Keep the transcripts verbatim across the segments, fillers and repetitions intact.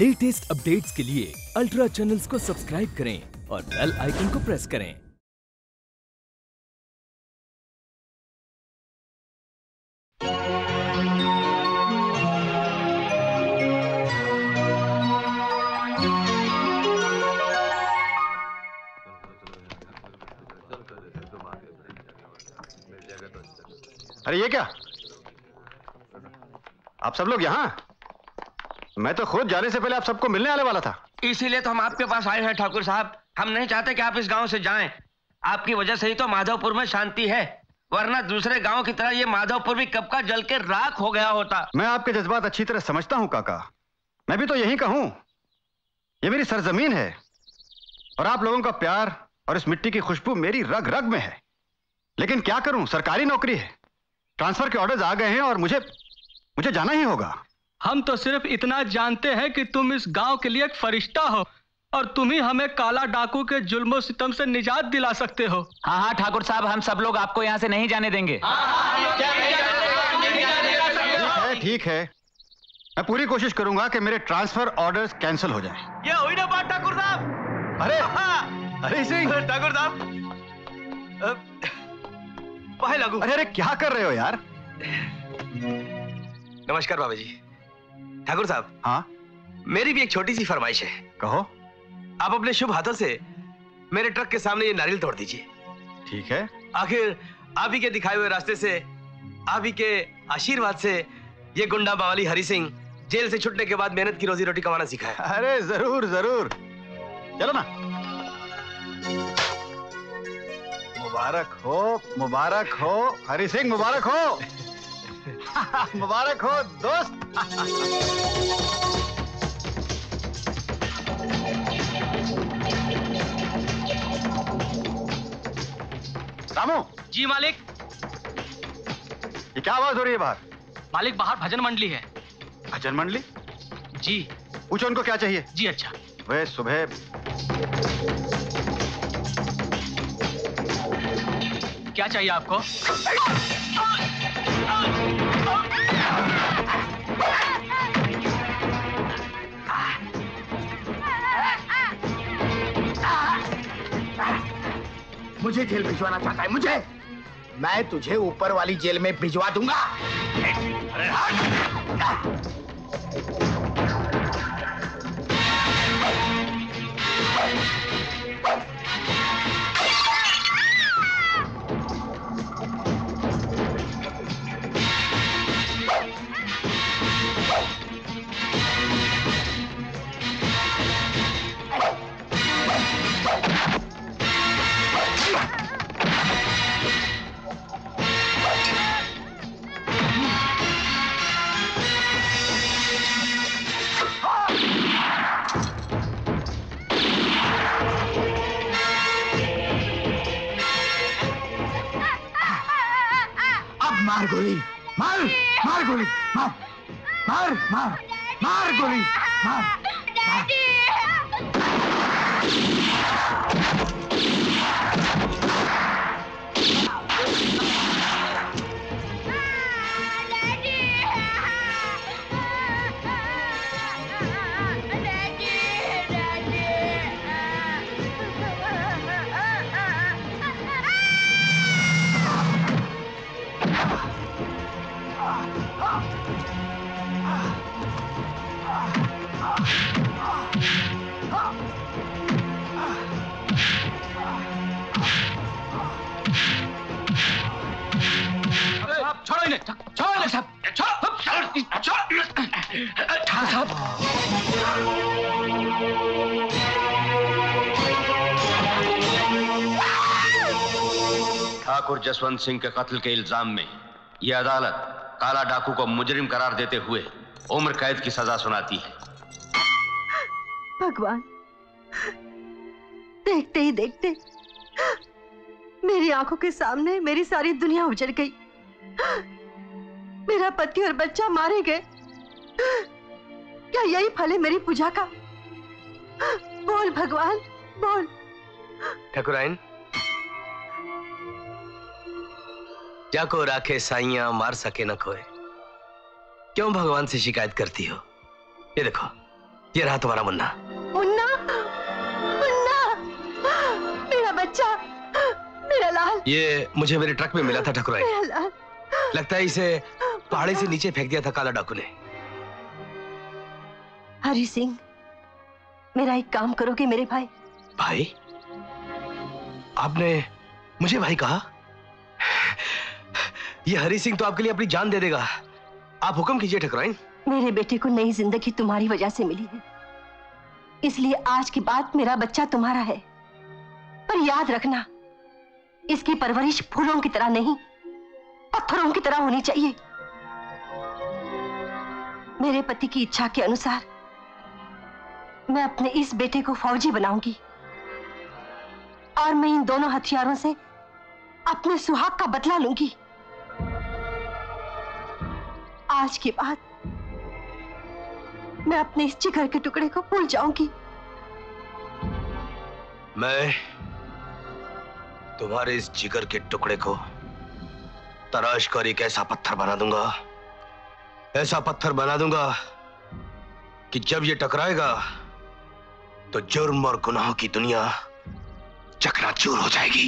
Latest updates के लिए ultra channels को सब्सक्राइब करें और बेल आइकन को प्रेस करें। अरे ये क्या? आप सब लोग यहाँ? मैं तो खुद जाने से पहले आप सबको मिलने आने वाला था। इसीलिए तो हम आपके पास आए हैं ठाकुर साहब। हम नहीं चाहते कि आप इस गांव से जाएं। आपकी वजह से ही तो माधवपुर में शांति है, वरना दूसरे गांव की तरह ये माधवपुर भी कब का जल के राख हो गया होता। मैं आपके जज्बात अच्छी तरह समझता हूँ काका। मैं भी तो यही कहूँ, ये मेरी सरजमीन है और आप लोगों का प्यार और इस मिट्टी की खुशबू मेरी रग रग में है। लेकिन क्या करूं, सरकारी नौकरी है, ट्रांसफर के ऑर्डर्स आ गए हैं और मुझे मुझे जाना ही होगा। हम तो सिर्फ इतना जानते हैं कि तुम इस गांव के लिए एक फरिश्ता हो और तुम ही हमें काला डाकू के जुल्मों सितम से निजात दिला सकते हो। हाँ हाँ ठाकुर साहब, हम सब लोग आपको यहाँ से नहीं जाने देंगे। ठीक है ठीक है, मैं पूरी कोशिश करूंगा कि मेरे ट्रांसफर ऑर्डर्स कैंसिल हो जाएं। ये हुई ना बात ठाकुर साहब। अरे अरे सिंह ठाकुर साहब, लागू। अरे अरे क्या कर रहे हो यार? नमस्कार बाबा जी। ठाकुर साहब, हाँ मेरी भी एक छोटी सी फरमाइश है। कहो। आप अपने शुभ हाथों से मेरे ट्रक के सामने ये नारियल तोड़ दीजिए। ठीक है। आखिर आप ही के दिखाए हुए रास्ते से, आप ही के आशीर्वाद से ये गुंडा बावली हरि सिंह जेल से छुटने के बाद मेहनत की रोजी रोटी कमाना सीखा है। अरे जरूर जरूर, चलो ना। मुबारक हो मुबारक हो हरि सिंह, मुबारक हो मुबारक हो दोस्त। रामू। जी मालिक। ये क्या आवाज हो रही है बाहर? मालिक, बाहर भजन मंडली है। भजन मंडली? जी। पूछो उनको क्या चाहिए। जी अच्छा। वे सुबह क्या चाहिए आपको? मुझे जेल भिजवाना चाहता है? मुझे? मैं तुझे ऊपर वाली जेल में भिजवा दूंगा। मार गोली, मार मार गोली, मार मार मार मार गोली, मार, मार। छोड़ो इन्हें, छोड़ो इन्हें सब, छोड़ो, छोड़ो, ठाकुर साहब। ठाकुर जसवंत सिंह के कत्ल के इल्जाम में यह अदालत काला डाकू को मुजरिम करार देते हुए उम्र कैद की सजा सुनाती है। भगवान, देखते ही देखते मेरी आंखों के सामने मेरी सारी दुनिया उजड़ गई। मेरा पति और बच्चा मारे गए। क्या यही फल है मेरी पूजा का? बोल भगवान, बोल। ठाकुराइन, जाको राखे साइयां मार सके न खोए, क्यों भगवान से शिकायत करती हो? ये देखो, ये रहा तुम्हारा मुन्ना। मुन्ना, मुन्ना, मेरा बच्चा, मेरा लाल। ये मुझे मेरे ट्रक में मिला था ठकुराइन। मेरा लाल। लगता है इसे पहाड़ी से नीचे फेंक दिया था काला डाकू ने। हरि सिंह, मेरा एक काम करोगे मेरे भाई? भाई? आपने मुझे भाई कहा? ये हरि सिंह तो आपके लिए अपनी जान दे देगा। आप हुक्म कीजिए ठकुराइन। मेरे बेटे को नई जिंदगी तुम्हारी वजह से मिली है, इसलिए आज के बाद मेरा बच्चा तुम्हारा है। पर याद रखना, इसकी परवरिश फूलों की तरह नहीं, पत्थरों की तरह होनी चाहिए। मेरे पति की इच्छा के अनुसार मैं अपने इस बेटे को फौजी बनाऊंगी और मैं इन दोनों हथियारों से अपने सुहाग का बदला लूंगी। आज के बाद मैं अपने इस जिगर के टुकड़े को भूल जाऊंगी। मैं तुम्हारे इस जिगर के टुकड़े को तराश कर एक ऐसा पत्थर बना दूंगा, ऐसा पत्थर बना दूंगा कि जब ये टकराएगा तो जुर्म और गुनाहों की दुनिया चकनाचूर हो जाएगी।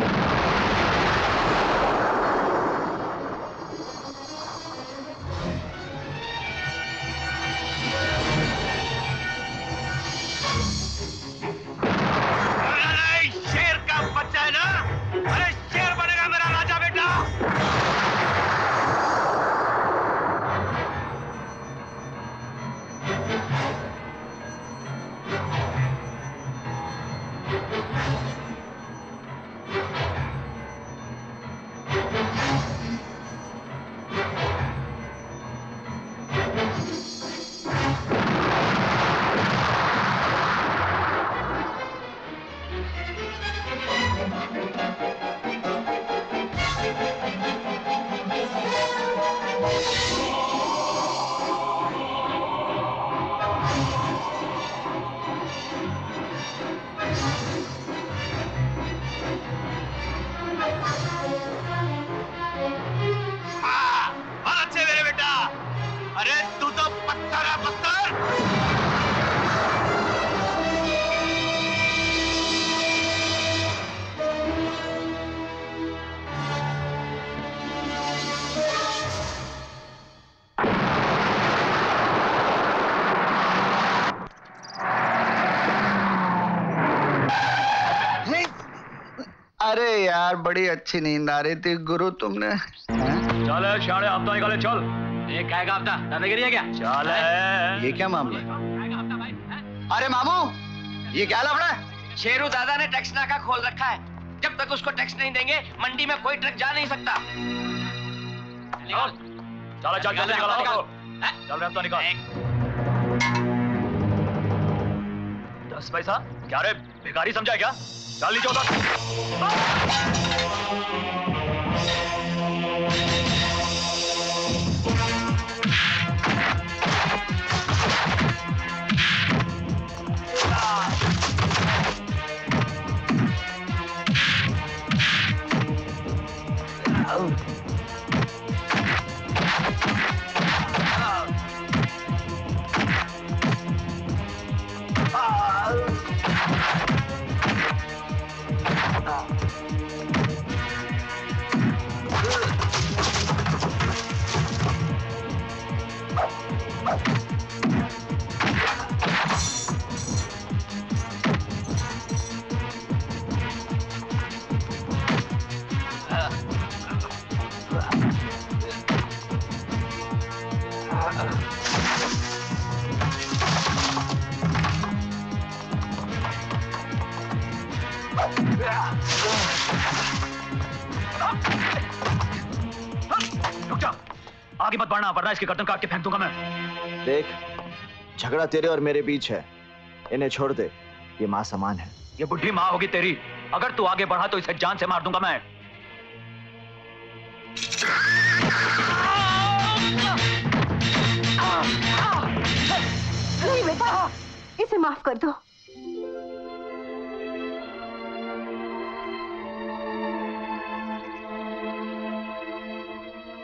शेर का बच्चा है ना? अरे शेर बनेगा मेरा राजा बेटा। अरे यार, बड़ी अच्छी नींद आ रही थी गुरु। तुमने चल शाणे हफ्ता निकाले, चल। ये क्या का हफ्ता दादागिरी है क्या? चल ये क्या मामला? अरे मामू, ये क्या लफड़ा है? शेरू दादा ने टैक्स नाका खोल रखा है। जब तक उसको टैक्स नहीं देंगे मंडी में कोई ट्रक जा नहीं सकता। चल चल जल्दी निकालो, चल हफ्ता निकाल। दस पैसा क्या रे, भिखारी समझा क्या? चल नीचे उतर। आगे मत बढ़ना, वरना इसके गर्दन काट के फेंक दूंगा मैं। देख, झगड़ा तेरे और मेरे बीच है, इन्हें छोड़ दे। ये माँ समान है। ये बुढ़ी माँ होगी तेरी। अगर तू आगे बढ़ा तो इसे जान से मार दूंगा मैं। नहीं बेटा, इसे माफ कर दो।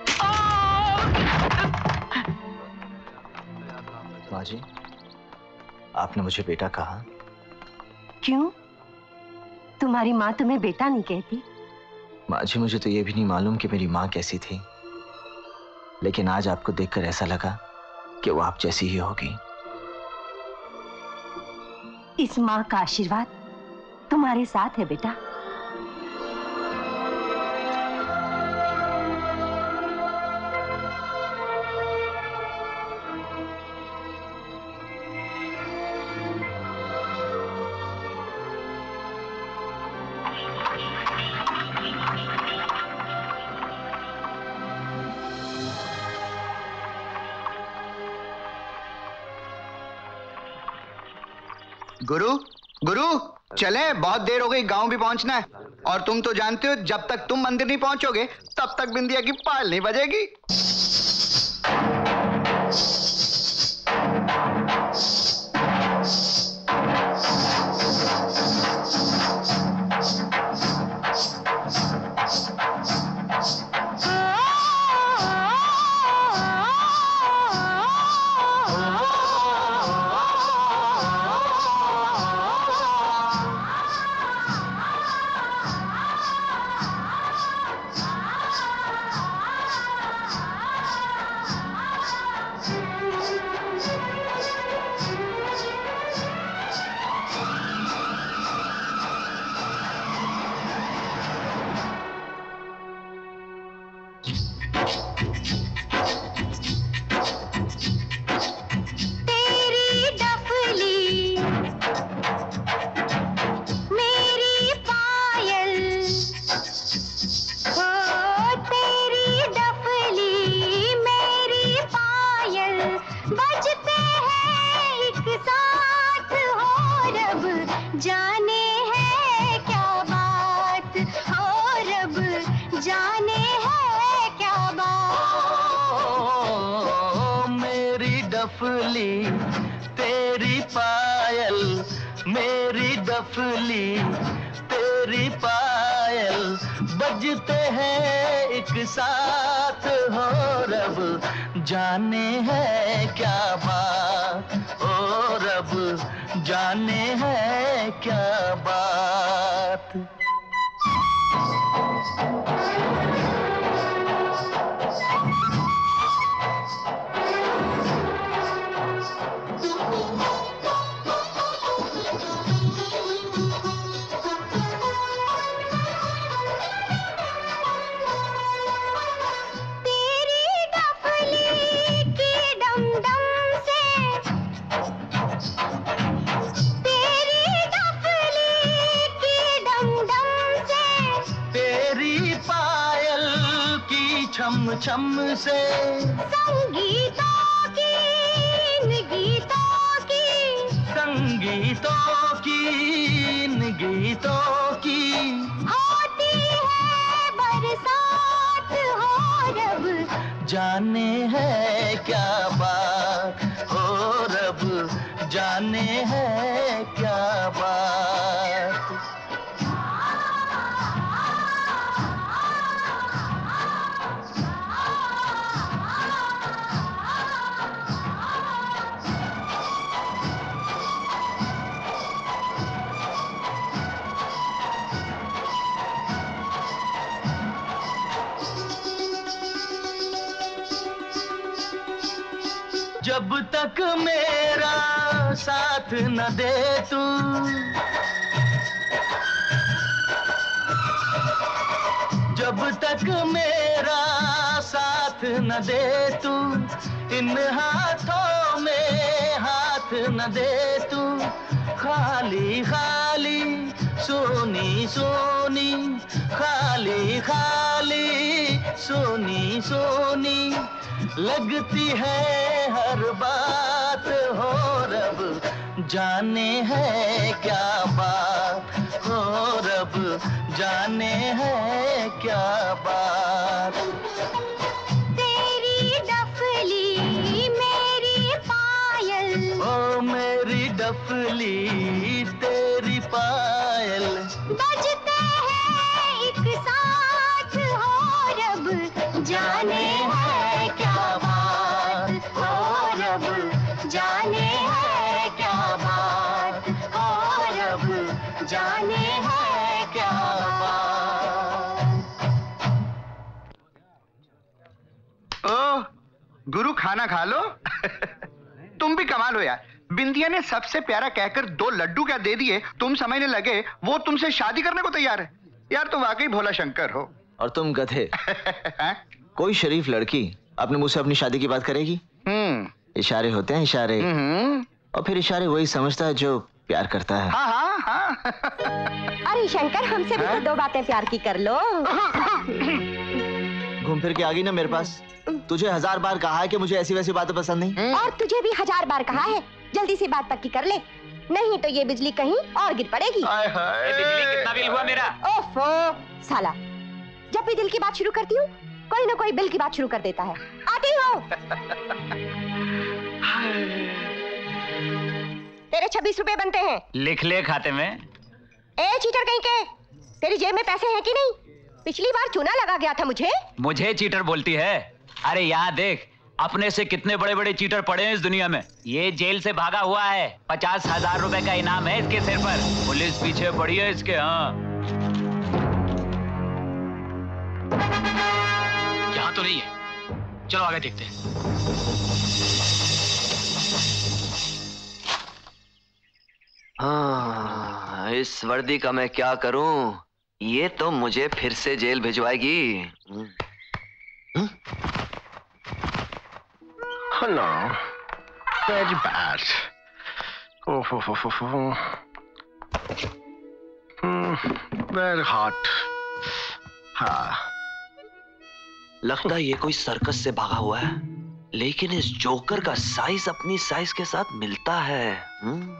माँ जी, आपने मुझे बेटा कहा। क्यों? तुम्हारी माँ तुम्हें बेटा नहीं कहती? माँ जी, मुझे तो ये भी नहीं मालूम कि मेरी माँ कैसी थी, लेकिन आज आपको देखकर ऐसा लगा कि वो आप जैसी ही होगी। इस माँ का आशीर्वाद तुम्हारे साथ है बेटा। गुरु, गुरु, चले, बहुत देर हो गई, गांव भी पहुंचना है। और तुम तो जानते हो, जब तक तुम मंदिर नहीं पहुंचोगे तब तक बिंदिया की पायल नहीं बजेगी। तेरी पायल, मेरी डफली, तेरी पायल बजते हैं एक साथ हो रब, जाने है क्या बात, ओ रब जाने है क्या बात। छम छम से संगीतों की, इन गीतों की, संगीतों की, इन गीतों की होती है बरसात हो रब, जाने है क्या बात, हो रब जाने है क्या बात। जब तक मेरा साथ न दे तू, जब तक मेरा साथ न दे तू, इन हाथों में हाथ न दे तू, खाली खाली सोनी सोनी, खाली खाली सोनी सोनी लगती है हर बात हो रब, जाने है क्या बात, हो रब जाने है क्या बात। तेरी डफली मेरी पायल, ओ मेरी डफली तेरी पायल बजते हैं एक साथ हो रब, जाने है क्या बात, हो रब जाने है क्या बात। ओ, गुरु खाना खा लो। तुम भी कमाल हो यार, बिंदिया ने सबसे प्यारा कहकर दो लड्डू क्या दे दिए, तुम समझने लगे वो तुमसे शादी करने को तैयार है। यार तुम वाकई भोला शंकर हो। और तुम गधे। कोई शरीफ लड़की अपने मुंह से अपनी शादी की बात करेगी? इशारे होते हैं, इशारे। और फिर इशारे वही समझता है जो प्यार करता है। हाँ हाँ हाँ। अरे शंकर, हमसे भी तो दो बातें प्यार की कर लो। घूम फिर के आ गई ना मेरे पास। तुझे हजार बार कहा है कि मुझे ऐसी वैसी बातें पसंद नहीं। और तुझे भी हजार बार कहा है जल्दी से बात पक्की कर ले, नहीं तो ये बिजली कहीं और गिर पड़ेगी। बिजली कितना बिल हुआ मेरा? ओफो साला, जब भी दिल की बात शुरू करती हूँ कोई ना कोई बिल की बात शुरू कर देता है। आती हो। तेरे छब्बीस रुपए बनते हैं। लिख ले खाते में। ए चीटर कहीं के, तेरी जेब में पैसे हैं कि नहीं? पिछली बार चूना लगा गया था मुझे। मुझे चीटर बोलती है? अरे यहाँ देख, अपने से कितने बड़े बड़े चीटर पड़े हैं इस दुनिया में। ये जेल से भागा हुआ है, पचास हजार रुपए का इनाम है इसके सिर पर। पुलिस पीछे पड़ी है इसके। हाँ, यहाँ तो नहीं है, चलो आगे देखते हैं। हाँ, इस वर्दी का मैं क्या करूं? ये तो मुझे फिर से जेल भिजवाएगी। Hello, very bad. Oh, oh, oh, oh, oh. Hmm, very hot. हाँ। लगता है ये कोई सर्कस से भागा हुआ है, लेकिन इस जोकर का साइज अपनी साइज के साथ मिलता है। hmm?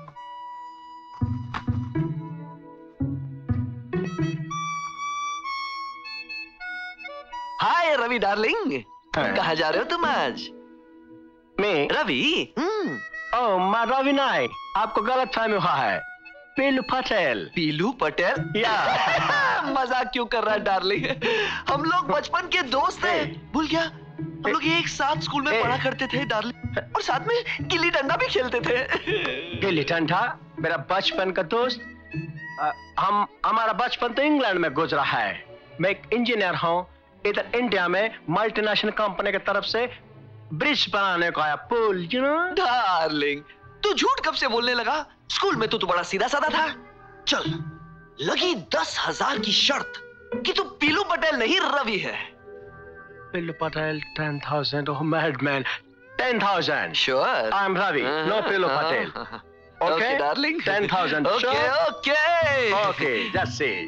हाय रवि डार्लिंग, कहाँ जा रहे हो तुम आज? मैं रवि? ओह मैं रवि नहीं, आपको गलत फहमी हुआ है। पीलू पटेल। पीलू पटेल? या मजाक क्यों कर रहा है डार्लिंग? हम लोग बचपन के दोस्त हैं। भूल गया? हम लोग एक साथ स्कूल में पढ़ा करते थे डार्लिंग, और साथ में गिल्ली डंडा भी खेलते थे। गिल्ली डंडा? मेरा बचपन का दोस्त? आ, हम हमारा बचपन तो इंग्लैंड में गुजरा है। मैं एक इंजीनियर हूँ, इधर इंडिया में मल्टीनेशनल कंपनी की तरफ से ब्रिज बनाने को आया, पुल, यू नो। डार्लिंग, तू झूठ कब से बोलने लगा? स्कूल में तो तू बड़ा सीधा साधा था। चल, लगी दस हजार की शर्त कि तू पीलू पटेल नहीं रवि है। Pilu Patel ten thousand, oh madman, ten thousand. Sure? I am Ravi, no Pilu Patel. Okay darling, ten thousand. Okay okay okay, just see.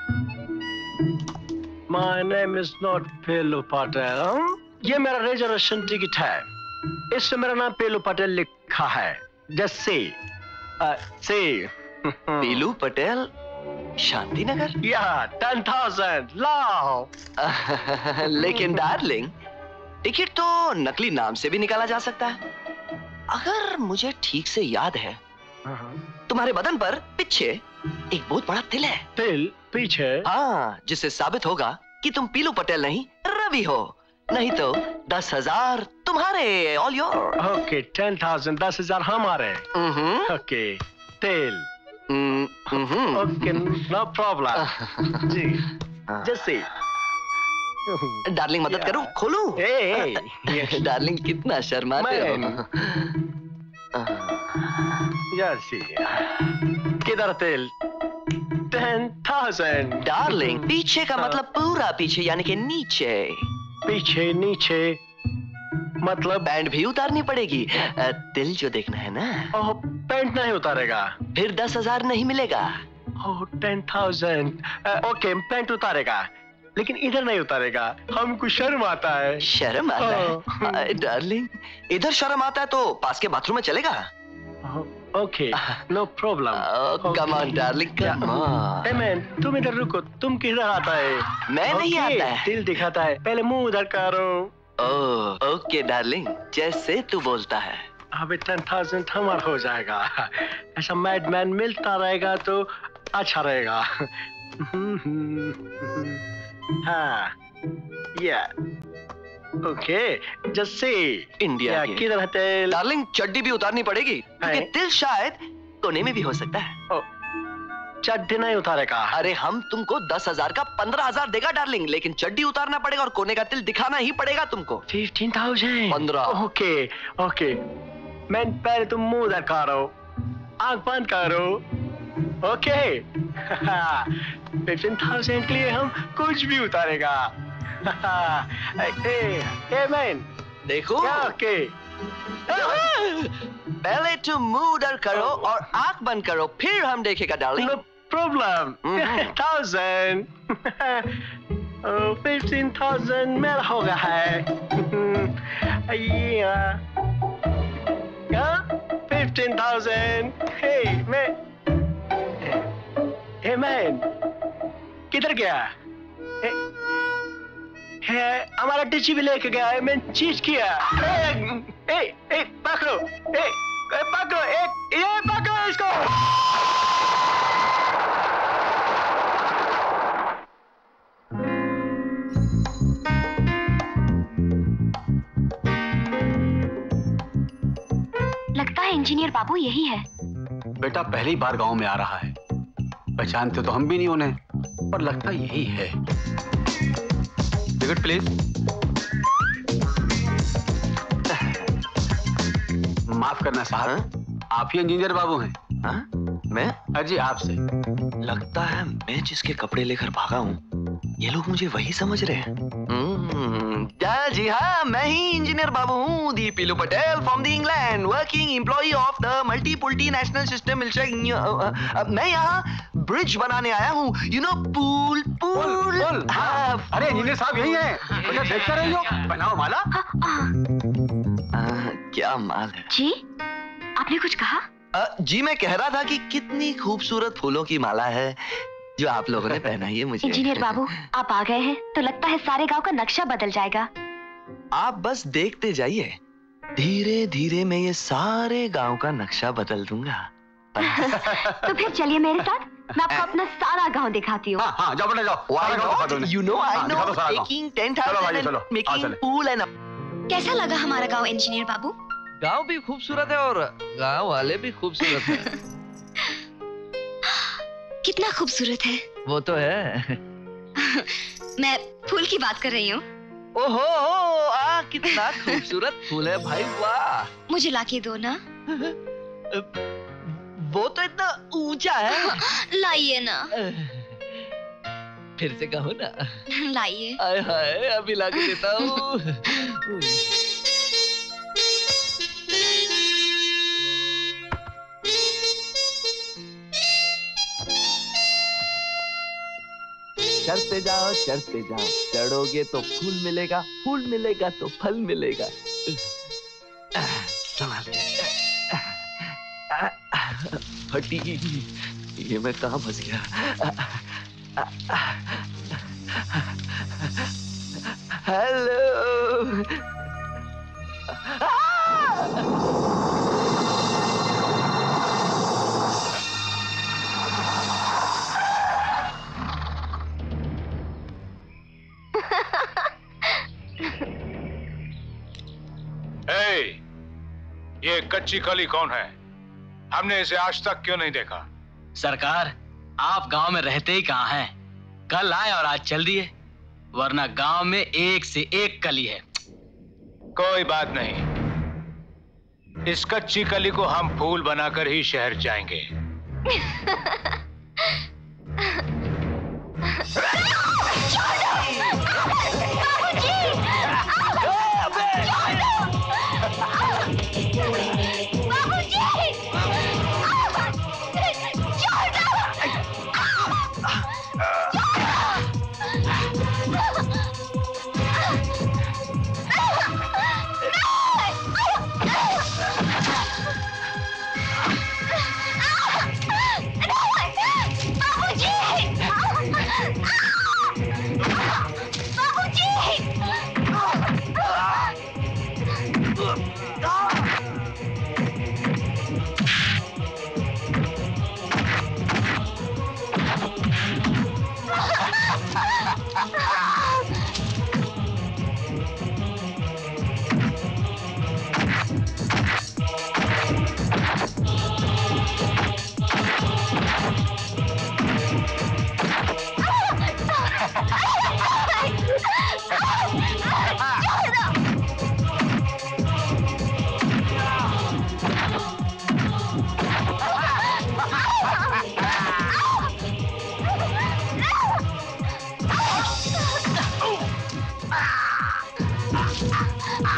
My name is not Pilu Patel. ये मेरा रिजर्वेशन टिकट है, इसमें मेरा नाम पीलू पटेल लिखा है। Just see see. Pilu Patel, Shanti Nagar? या टेन थाउजेंड लाओ। लेकिन डार्लिंग, टिकट तो नकली नाम से भी निकाला जा सकता है। अगर मुझे ठीक से याद है, तुम्हारे बदन पर पीछे एक बहुत बड़ा तिल है। तिल पीछे? हाँ, जिससे साबित होगा कि तुम पीलू पटेल नहीं रवि हो। नहीं तो दस हजार तुम्हारे, all your. Okay, ten thousand, दस हजार हमारे। ओके, तेल। Okay, no problem. जी, जैसे। डार्लिंग मदद करूं? खोलूं? डार्लिंग कितना शर्माते हो। जैसे। किधर तेल? Ten thousand. डार्लिंग, पीछे का मतलब पूरा पीछे, यानी कि नीचे। पीछे नीचे मतलब पैंट भी उतारनी पड़ेगी। दिल जो देखना है ना। ओह, पैंट नहीं उतारेगा? फिर दस हजार नहीं मिलेगा। Oh, ten thousand. Okay, pant उतारेगा, लेकिन इधर नहीं उतारेगा। हमको शर्म आता है। शर्म आता है? डार्लिंग, इधर शर्म आता है तो पास के बाथरूम में चलेगा। Okay, no problem. Come on darling, come on. A man, तुम इधर रुको। तुम किधर आता है? मैं okay, नहीं आता है। दिल दिखाता है, पहले मुंह उधर करो। ओह, ओके डार्लिंग, जैसे तू बोलता है। अभी टेन थाउजेंड हमारा हो जाएगा। ऐसा मैडमैन मिलता रहेगा तो अच्छा रहेगा। हाँ, या ओके, जैसे इंडिया किधर है तेल? डार्लिंग, चड्डी भी उतारनी पड़ेगी, क्योंकि तिल शायद कोने में भी हो सकता है। चड्डी नहीं उतारेगा। अरे हम तुमको दस हजार का पंद्रह हजार देगा डार्लिंग, लेकिन चड्डी उतारना पड़ेगा और कोने का तिल दिखाना ही पड़ेगा तुमको। फिफ्टीन थाउजेंड पंद्रह। ओके ओके, मैं पहले तुम मुंह उधर करो, आंख बंद करो। ओके फिफ्टीन थाउजेंड के लिए हम कुछ भी उतारेगा। ए, ए मैन देखो ओके, पहले तुम मुंह उधर करो और आंख बंद करो, फिर हम देखेगा darling. No problem. Thousand fifteen thousand मेरा हो गया है। Fifteen thousand. हे मैं, हे मैन किधर गया? है हमारा टीची भी लेके गया है, मैं चीज किया। ए, ए, ए, पकड़ो, ए, ए, पकड़ो, एक, ये पकड़ो इसको। लगता है इंजीनियर बाबू यही है। बेटा पहली बार गांव में आ रहा है, पहचानते तो हम भी नहीं उन्हें, पर लगता यही है। Ticket please. माफ करना साहब, आप ही इंजीनियर बाबू हैं? हाँ? मैं? अजी आपसे। लगता है मैं जिसके कपड़े लेकर भागा हूँ, ये लोग मुझे वही समझ रहे हैं। जी हाँ, मैं ही इंजीनियर बाबू हूँ, the Pilu Patel from the England, working employee of the multi pulti national system. मैं यहाँ ब्रिज बनाने आया हूँ, यू नो पूल पूल। अरे इंजीनियर साहब यही है, मुझे देख कर रही हो। बनाओ माला। क्या माल है जी? आपने कुछ कहा? आ, जी मैं कह रहा था कि कितनी खूबसूरत फूलों की माला है जो आप लोगों ने पहनाई है मुझे। इंजीनियर बाबू आप आ गए हैं तो लगता है सारे गांव का नक्शा बदल जाएगा। आप बस देखते जाइए, धीरे धीरे मैं ये सारे गांव का नक्शा बदल दूंगा। तो फिर चलिए मेरे साथ, मैं आपको अपना सारा गांव दिखाती हूँ। हाँ, हाँ, जाओ बेटा जाओ। You know I know taking ten thousand and making pool and कैसा लगा हमारा गांव इंजीनियर बाबू? गांव भी खूबसूरत है और गांव वाले भी खूबसूरत हैं। कितना खूबसूरत है। वो तो है। मैं फूल की बात कर रही हूँ। ओहो, आ कितना खूबसूरत फूल है भाई, वाह। मुझे लाके दो ना। वो तो इतना ऊंचा है। लाइए ना। फिर से कहो ना। लाइए। आय हाय, अभी लाके देता हूँ। चढ़ते जाओ चढ़ते जाओ, चढ़ोगे तो फूल मिलेगा, फूल मिलेगा तो फल मिलेगा। संभाल फटी, ये मैं कहाँ फंस गया? हेलो। ए, ये कच्ची कली कौन है? हमने इसे आज तक क्यों नहीं देखा? सरकार, आप गांव में रहते ही कहाँ हैं? कल आए और आज चल दिए, वरना गांव में एक से एक कली है। कोई बात नहीं, इस कच्ची कली को हम फूल बनाकर ही शहर जाएंगे।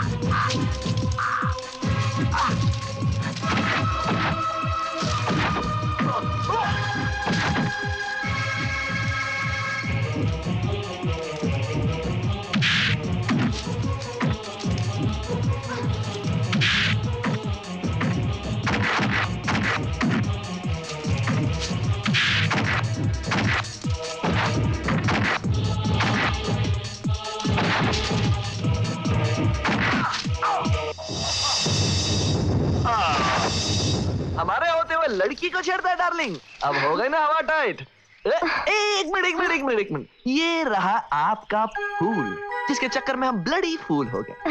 हमारे होते हुए लड़की को छेड़ता है डार्लिंग। अब हो गई ना हवा टाइट। ए, एक मिनट एक मिनट एक मिनट एक मिनट ये रहा आपका फूल जिसके चक्कर में हम ब्लडी फूल हो गए।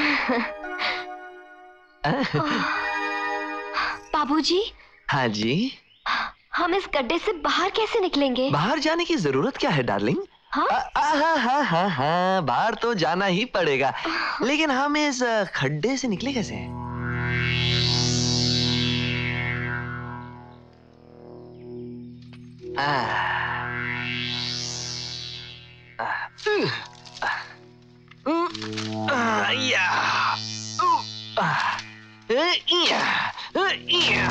बाबूजी। हाँ जी। हम इस गड्ढे से बाहर कैसे निकलेंगे? बाहर जाने की जरूरत क्या है डार्लिंग? हाँ हाँ हाँ हाँ हाँ बाहर तो जाना ही पड़ेगा, लेकिन हम इस खड्डे से निकले कैसे? आ, आ, आ, आ, या, उ, आ, या, या।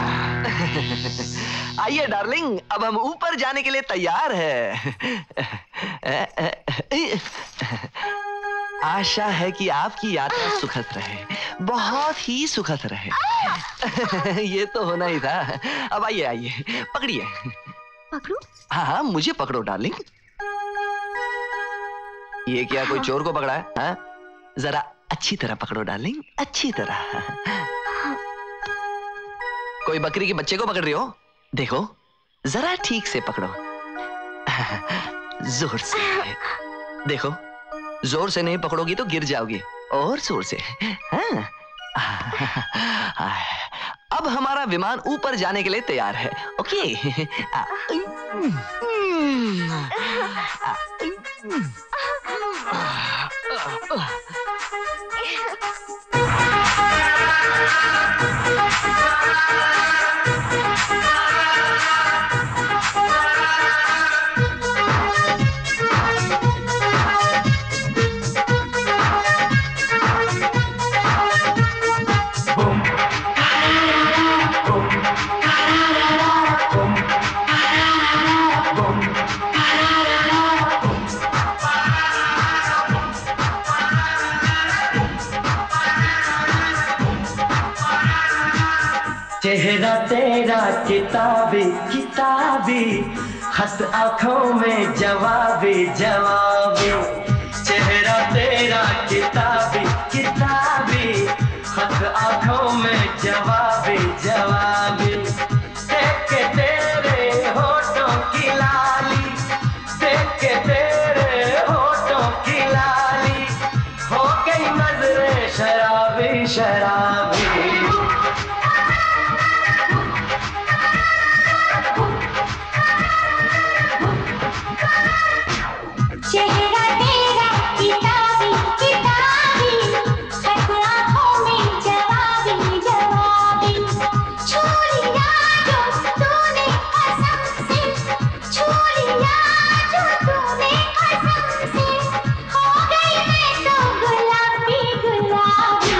आइए डार्लिंग, अब हम ऊपर जाने के लिए तैयार हैं। आशा है कि आपकी यात्रा सुखद रहे, बहुत ही सुखद रहे। ये तो होना ही था। अब आइए आइए, पकड़िए। पकड़ो? हाँ हाँ मुझे पकड़ो डार्लिंग। ये क्या कोई चोर को पकड़ा है? हाँ? जरा अच्छी तरह पकड़ो डार्लिंग, अच्छी तरह। कोई बकरी के बच्चे को पकड़ रही हो? देखो जरा ठीक से पकड़ो, जोर से। देखो जोर से नहीं पकड़ोगी तो गिर जाओगी, और जोर से। हाँ? अब हमारा विमान ऊपर जाने के लिए तैयार है। ओके। चेहरा तेरा किताबी किताबी, खत आंखों में जवाबी जवाबी। चेहरा तेरा किताबी किताबी, खत आंखों में जवाबी जवाबी। देख के तेरे होठों की लाली, देख के तेरे होठों की लाली, हो गई नजरें शराबी शराबी। चेहरा तेरा किताबी किताबी, खत आंखों में जवाबी जवाबी। छू लिया जो तूने कसम से, छू लिया जो तूने कसम से, हो गई मैं तो गुलाबी गुलाबी।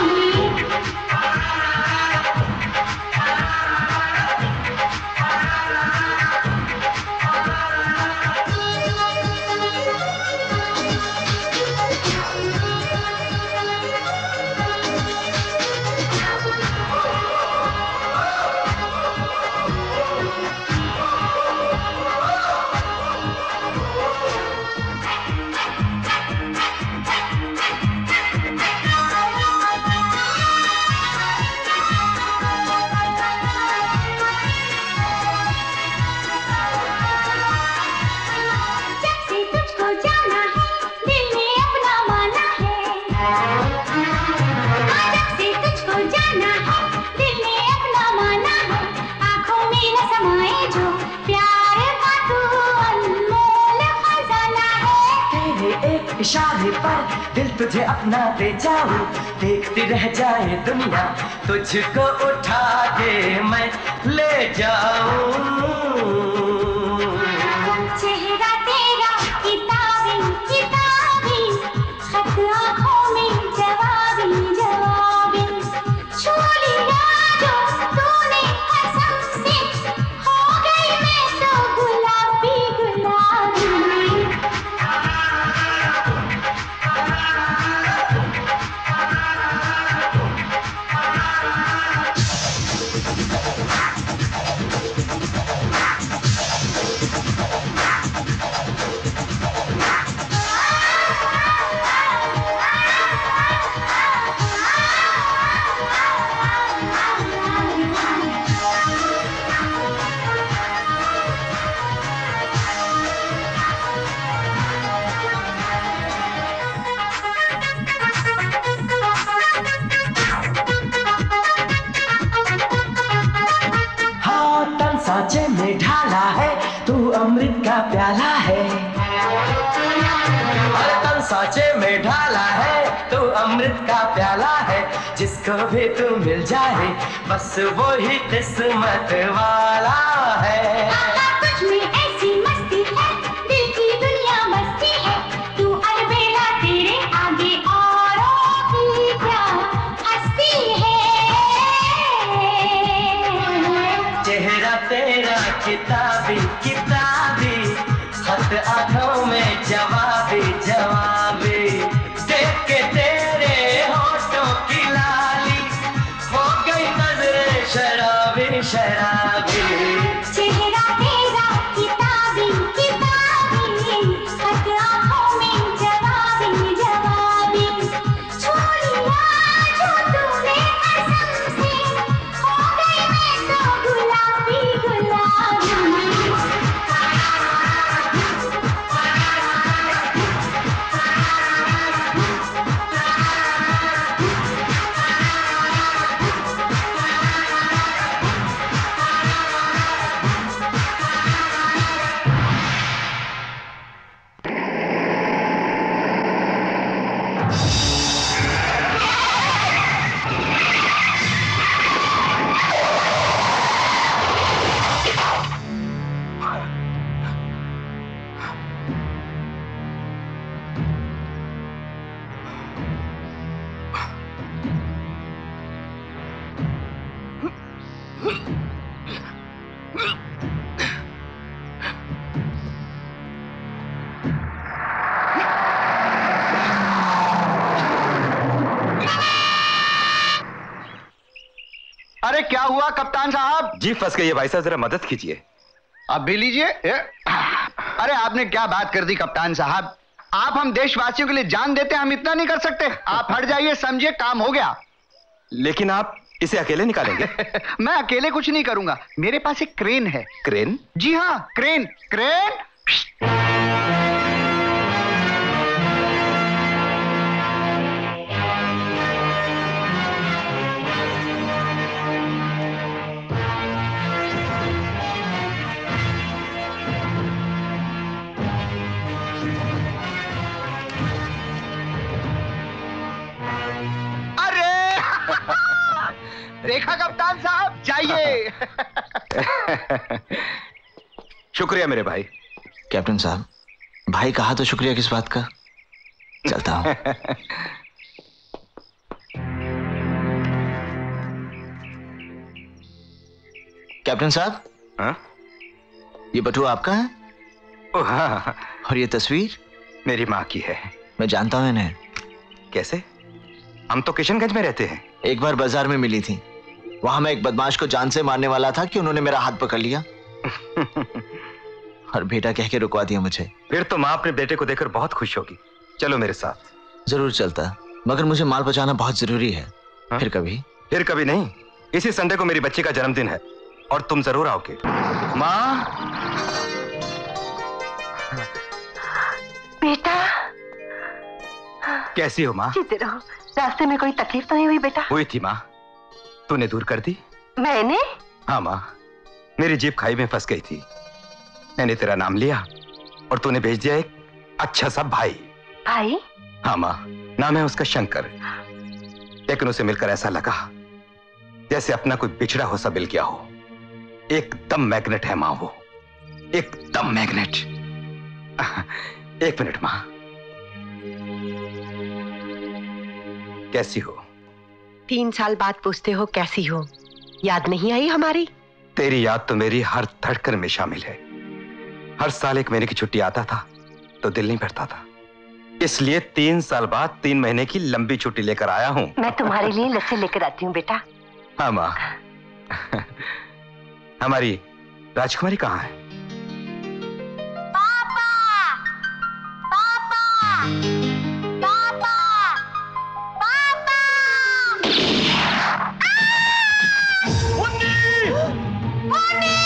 इशारे पर दिल तुझे अपना ले जाऊं, देखती रह जाए दुनिया, तुझको उठा के मैं ले जाऊं। चेहरा तेरा किताबी किताबी, खत आंखों में जवाबी जवाबी। जिसको भी तू मिल जाए बस वो ही किस्मत वाला है। कुछ में ऐसी मस्ती है, दिल की दुनिया मस्ती है, तू अलबेला तेरे आगे औरों की क्या हस्ती है। चेहरा तेरा किताबी किताबी, खत आंखों में जवाबी जवाबी, देख के तेरे होठों की लाली हो गई नजरें शराबी शराबी। चेहरा तेरा किताबी किताबी, खत आंखों में जवाबी जवाबी, छोड़िया जो तूने कसम से, हो गई मैं तो गुलाबी गुलाबी। अरे क्या हुआ कप्तान साहब? जी फंस गई है भाई साहब, जरा मदद कीजिए। अब भी लीजिए। अरे आपने क्या बात कर दी कप्तान साहब, आप हम देशवासियों के लिए जान देते हैं, हम इतना नहीं कर सकते। आप हट जाइए, समझिए काम हो गया। लेकिन आप इसे अकेले निकालेंगे? मैं अकेले कुछ नहीं करूंगा, मेरे पास एक क्रेन है। क्रेन? जी हाँ, क्रेन क्रेन। देखा कप्तान साहब, जाइए। शुक्रिया मेरे भाई। कैप्टन साहब, भाई कहा तो शुक्रिया किस बात का, चलता हूं। कैप्टन साहब, हाँ? ये बटुआ आपका है? ओ हाँ। और ये तस्वीर मेरी माँ की है। मैं जानता हूं इन्हें। कैसे? हम तो किशनगंज में रहते हैं। एक बार बाजार में मिली थी, वहां मैं एक बदमाश को जान से मारने वाला था कि उन्होंने मेरा हाथ पकड़ लिया और बेटा कह के रुकवा दिया मुझे। फिर तो माँ अपने बेटे को देखकर बहुत खुश होगी। चलो मेरे साथ। जरूर चलता, मगर मुझे माल बचाना बहुत जरूरी है। हा? फिर कभी? फिर कभी नहीं, इसी संडे को मेरी बच्ची का जन्मदिन है और तुम जरूर आओगे। माँ। बेटा कैसी हो माँ? जीते रहो। रास्ते में कोई तकलीफ तो नहीं हुई बेटा? हुई थी माँ, तूने दूर कर दी। मैंने? हाँ माँ, मेरी जीप खाई में फंस गई थी। मैंने तेरा नाम लिया और तूने भेज दिया एक अच्छा सा भाई। भाई? हाँ माँ, नाम है उसका शंकर। लेकिन उसे मिलकर ऐसा लगा जैसे अपना कोई बिछड़ा हो सा मिल गया हो। एकदम मैग्नेट है माँ वो, एकदम मैग्नेट। एक मिनट माँ, कैसी हो? तीन साल बाद पूछते हो कैसी हो, याद नहीं आई हमारी? तेरी याद तो मेरी हर धड़कन में शामिल है। हर साल एक महीने की छुट्टी आता था तो दिल नहीं भरता था, इसलिए तीन साल बाद तीन महीने की लंबी छुट्टी लेकर आया हूँ। मैं तुम्हारे लिए लस्सी लेकर आती हूँ बेटा। हाँ माँ। हमारी राजकुमारी कहाँ है? पापा, पापा, पापा, पापा। मुन्नी! मुन्नी!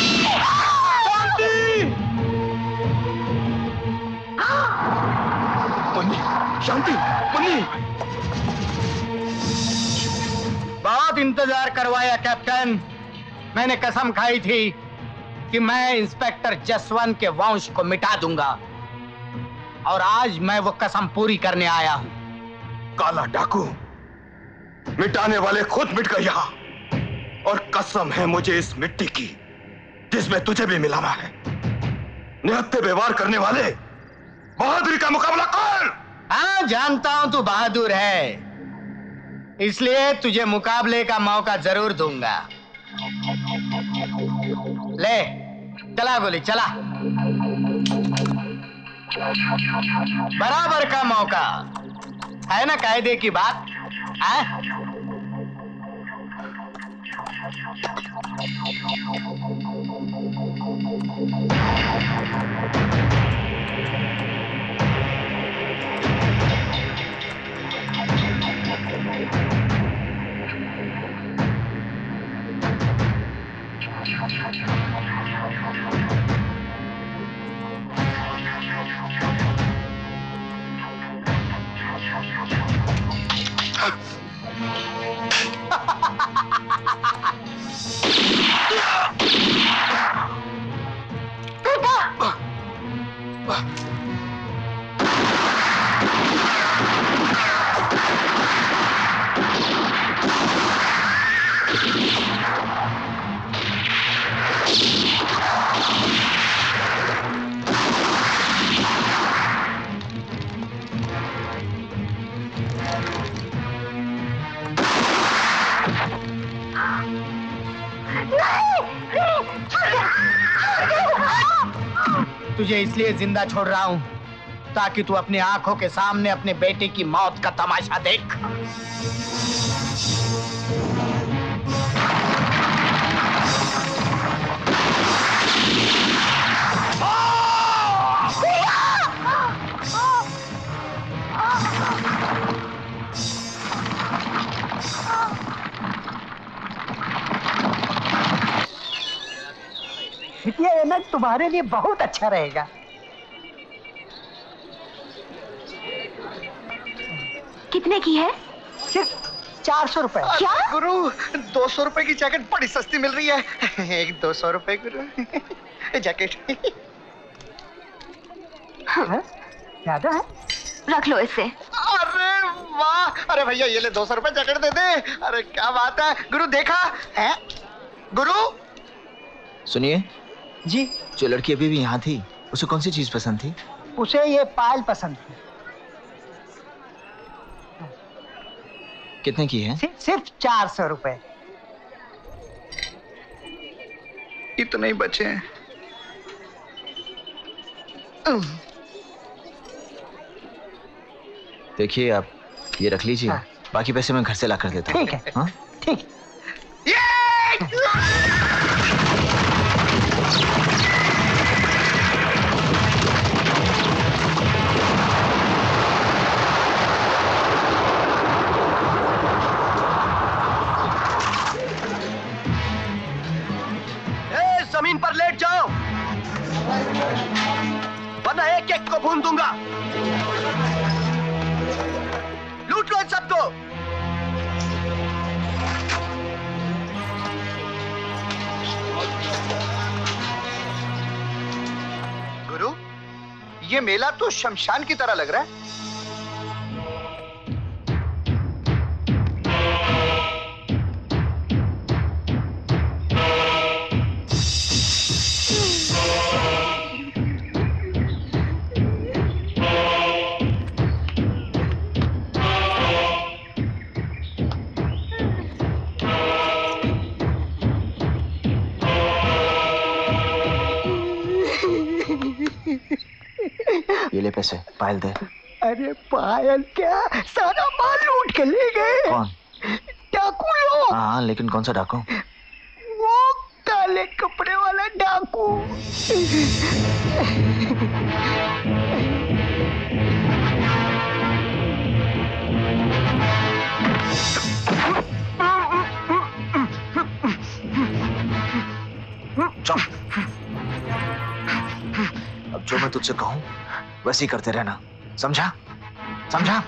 शांति! मुन्नी! बहुत इंतजार करवाया कैप्टन। मैंने कसम खाई थी कि मैं इंस्पेक्टर जसवंत के वंश को मिटा दूंगा, और आज मैं वो कसम पूरी करने आया हूं। काला डाकू, मिटाने वाले खुद मिट गए यहाँ। और कसम है मुझे इस मिट्टी की जिसमें तुझे भी मिलाना है। निहत्थे व्यवहार करने वाले बहादुरी का मुकाबला कर। हाँ, जानता हूं तू बहादुर है, इसलिए तुझे मुकाबले का मौका जरूर दूंगा। ले चला गोली चला। बराबर का मौका है ना, कायदे की बात है? तुझे इसलिए जिंदा छोड़ रहा हूं ताकि तू अपनी आंखों के सामने अपने बेटे की मौत का तमाशा देख। ये एनक तुम्हारे लिए बहुत अच्छा रहेगा। कितने की है? सिर्फ चार सौ रुपए। क्या? गुरु, दो सौ रुपए की जैकेट बड़ी सस्ती मिल रही है। एक दो सौ रुपए गुरु जैकेट। हाँ? ज्यादा है? रख लो इसे। अरे वाह! अरे भैया ये ले दो सौ रुपए जैकेट दे दे। अरे क्या बात है गुरु, देखा है गुरु? सुनिए जी, जो लड़की अभी भी यहाँ थी उसे कौन सी चीज पसंद थी? उसे ये पायल पसंद थी। कितने की है? सिर्फ, सिर्फ चार सौ रुपए। इतने ही बचे हैं। देखिए आप ये रख लीजिए। हाँ। बाकी पैसे मैं घर से ला कर देता हूँ। ठीक है। हाँ? ठीक। जमीन पर लेट जाओ वरना एक एक को भून दूंगा। लूट लो इन सबको। गुरु, ये मेला तो शमशान की तरह लग रहा है। ये ले पैसे, पायल दे। अरे पायल क्या, सारा माल लूट के ले गए। कौन? डाकू लोग। हाँ, लेकिन कौन सा डाकू? वो काले कपड़े वाला डाकू। चुप। अब जो मैं तुझसे कहूं वैसे ही करते रहना, समझा? समझा?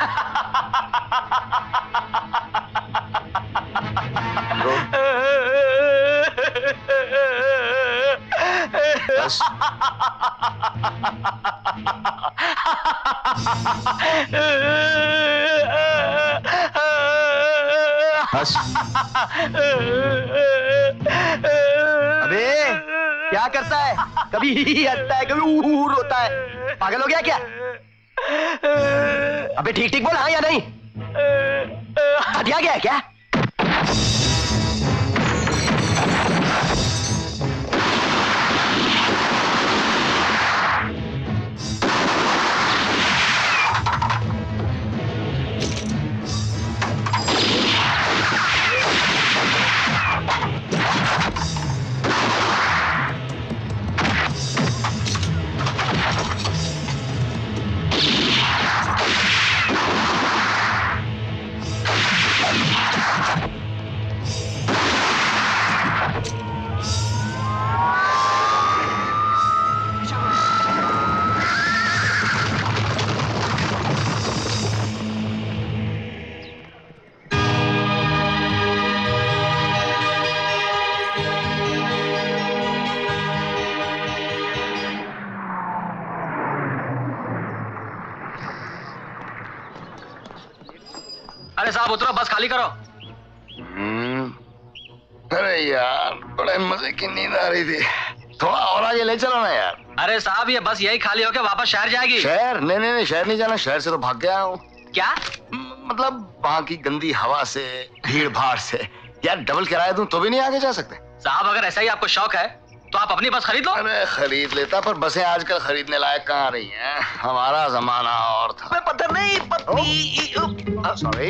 बस। हंस। अबे क्या करता है? कभी हंसता है, कभी ऊ रोता है। पागल हो गया क्या? अबे ठीक ठीक बोल, हाँ या नहीं? हटिया गया है क्या? अरे साहब उतरो, बस खाली करो। अरे यार बड़े मजे की नींद आ रही थी, थोड़ा और आगे ले चलो ना यार। अरे साहब ये बस यही खाली होके वापस शहर जाएगी। शहर? नहीं नहीं नहीं, शहर नहीं जाना, शहर से तो भाग गया हूँ। क्या मतलब वहाँ की गंदी हवा से, भीड़ भाड़ से। यार डबल किराया दूं तो भी नहीं आगे जा सकते? साहब अगर ऐसा ही आपको शौक है तो आप अपनी बस खरीद लो। अरे खरीद लेता, पर बसें आजकल खरीदने लायक कहाँ रही हैं। हमारा जमाना और था। मैं पता नहीं पत्नी। सॉरी।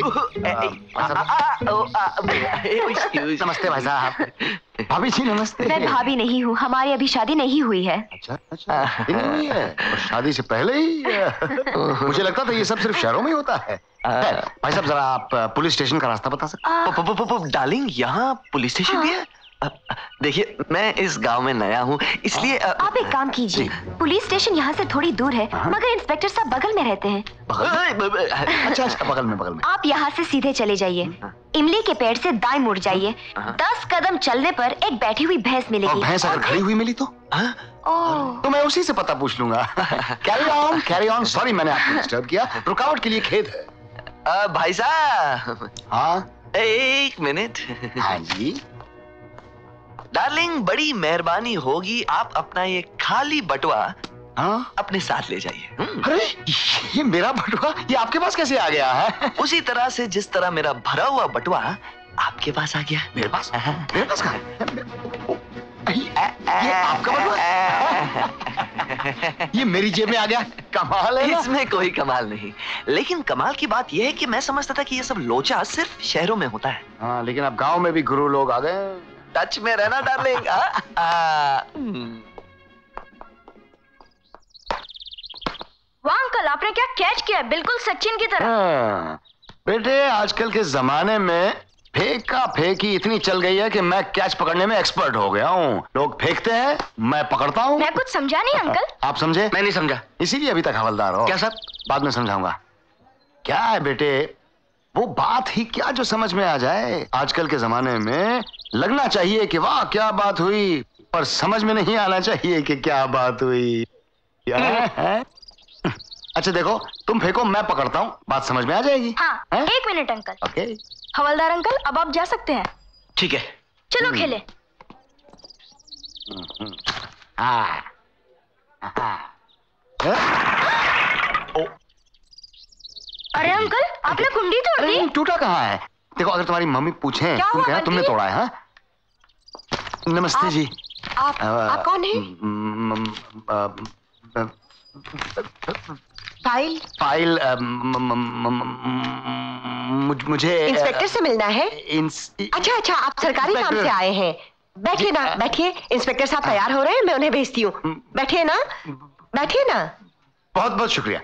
नमस्ते भाई साहब। भाभी जी नमस्ते। मैं भाभी नहीं हूँ, हमारी अभी शादी नहीं हुई है। अच्छा अच्छा, नहीं हुई है? और शादी से पहले ही? मुझे लगता था ये सब सिर्फ शहरों में ही होता है। भाई साहब जरा आप पुलिस स्टेशन का रास्ता बता सकते? डार्लिंग यहाँ पुलिस स्टेशन भी है? देखिए मैं इस गांव में नया हूँ, इसलिए आ, आप एक काम कीजिए, पुलिस स्टेशन यहाँ से थोड़ी दूर है, मगर इंस्पेक्टर साहब बगल में रहते हैं। अच्छा अच्छा, बगल में बगल में। आप यहाँ से सीधे चले जाइए, इमली के पेड़ से दाएं मुड़ जाइए, दस कदम चलने पर एक बैठी हुई भैंस मिलेगी। और भैंस अगर खड़ी हुई मिली तो? ओह, तो मैं उसी से पता पूछ लूंगा। Carry on carry on. Sorry मैंने आपको डिस्टर्ब किया, रुकावट के लिए खेद है। भाई साहब। हाँ एक मिनट। हाँ जी। डार्लिंग बड़ी मेहरबानी होगी, आप अपना ये खाली बटुआ हाँ? अपने साथ ले जाइए। अरे ये मेरा बटुआ, ये आपके पास कैसे आ गया है? उसी तरह से जिस तरह मेरा भरा हुआ बटुआ आपके पास आ गया। मेरे पास? मेरे पास कहाँ? ये आपका बटुआ? ये मेरी जेब में आ गया, कमाल है ना? इसमें कोई कमाल नहीं, लेकिन कमाल की बात यह है कि मैं समझता था कि ये सब लोचा सिर्फ शहरों में होता है। हाँ, लेकिन अब गांव में भी गुरु लोग आ गए। टच में रहना डार्लिंग। वाह अंकल, आपने क्या कैच किया, बिल्कुल सचिन की तरह। हाँ, बेटे आजकल के जमाने में फेंका फेंकी इतनी चल गई है कि मैं कैच पकड़ने में एक्सपर्ट हो गया हूँ। लोग फेंकते हैं, मैं पकड़ता हूँ। मैं कुछ समझा नहीं अंकल। आप समझे? मैं नहीं समझा। इसीलिए अभी तक हवलदार हो। क्या सर? बाद में समझाऊंगा। क्या है बेटे, वो बात ही क्या जो समझ में आ जाए। आजकल के जमाने में लगना चाहिए कि वाह क्या बात हुई, पर समझ में नहीं आना चाहिए कि क्या बात हुई। क्या है? अच्छा देखो, तुम फेंको मैं पकड़ता हूँ, बात समझ में आ जाएगी। हाँ, एक मिनट अंकल। ओके। हवलदार अंकल अब आप जा सकते हैं। ठीक है चलो खेले। हाँ हाँ। अरे अंकल आपने कुंडी तोड़ दी। टूटा कहाँ है? देखो अगर तुम्हारी मम्मी पूछें तुम कहना तुमने तोड़ा है। हाँ? नमस्ते आप, जी आप, आप कौन हैं? फाइल फाइल मुझे इंस्पेक्टर से मिलना है। इंस... अच्छा अच्छा, आप सरकारी काम से आए हैं। बैठिए ना, बैठिए। इंस्पेक्टर साहब तैयार हो रहे हैं, मैं उन्हें भेजती हूँ। बैठिए ना, बैठिए ना। बहुत बहुत शुक्रिया।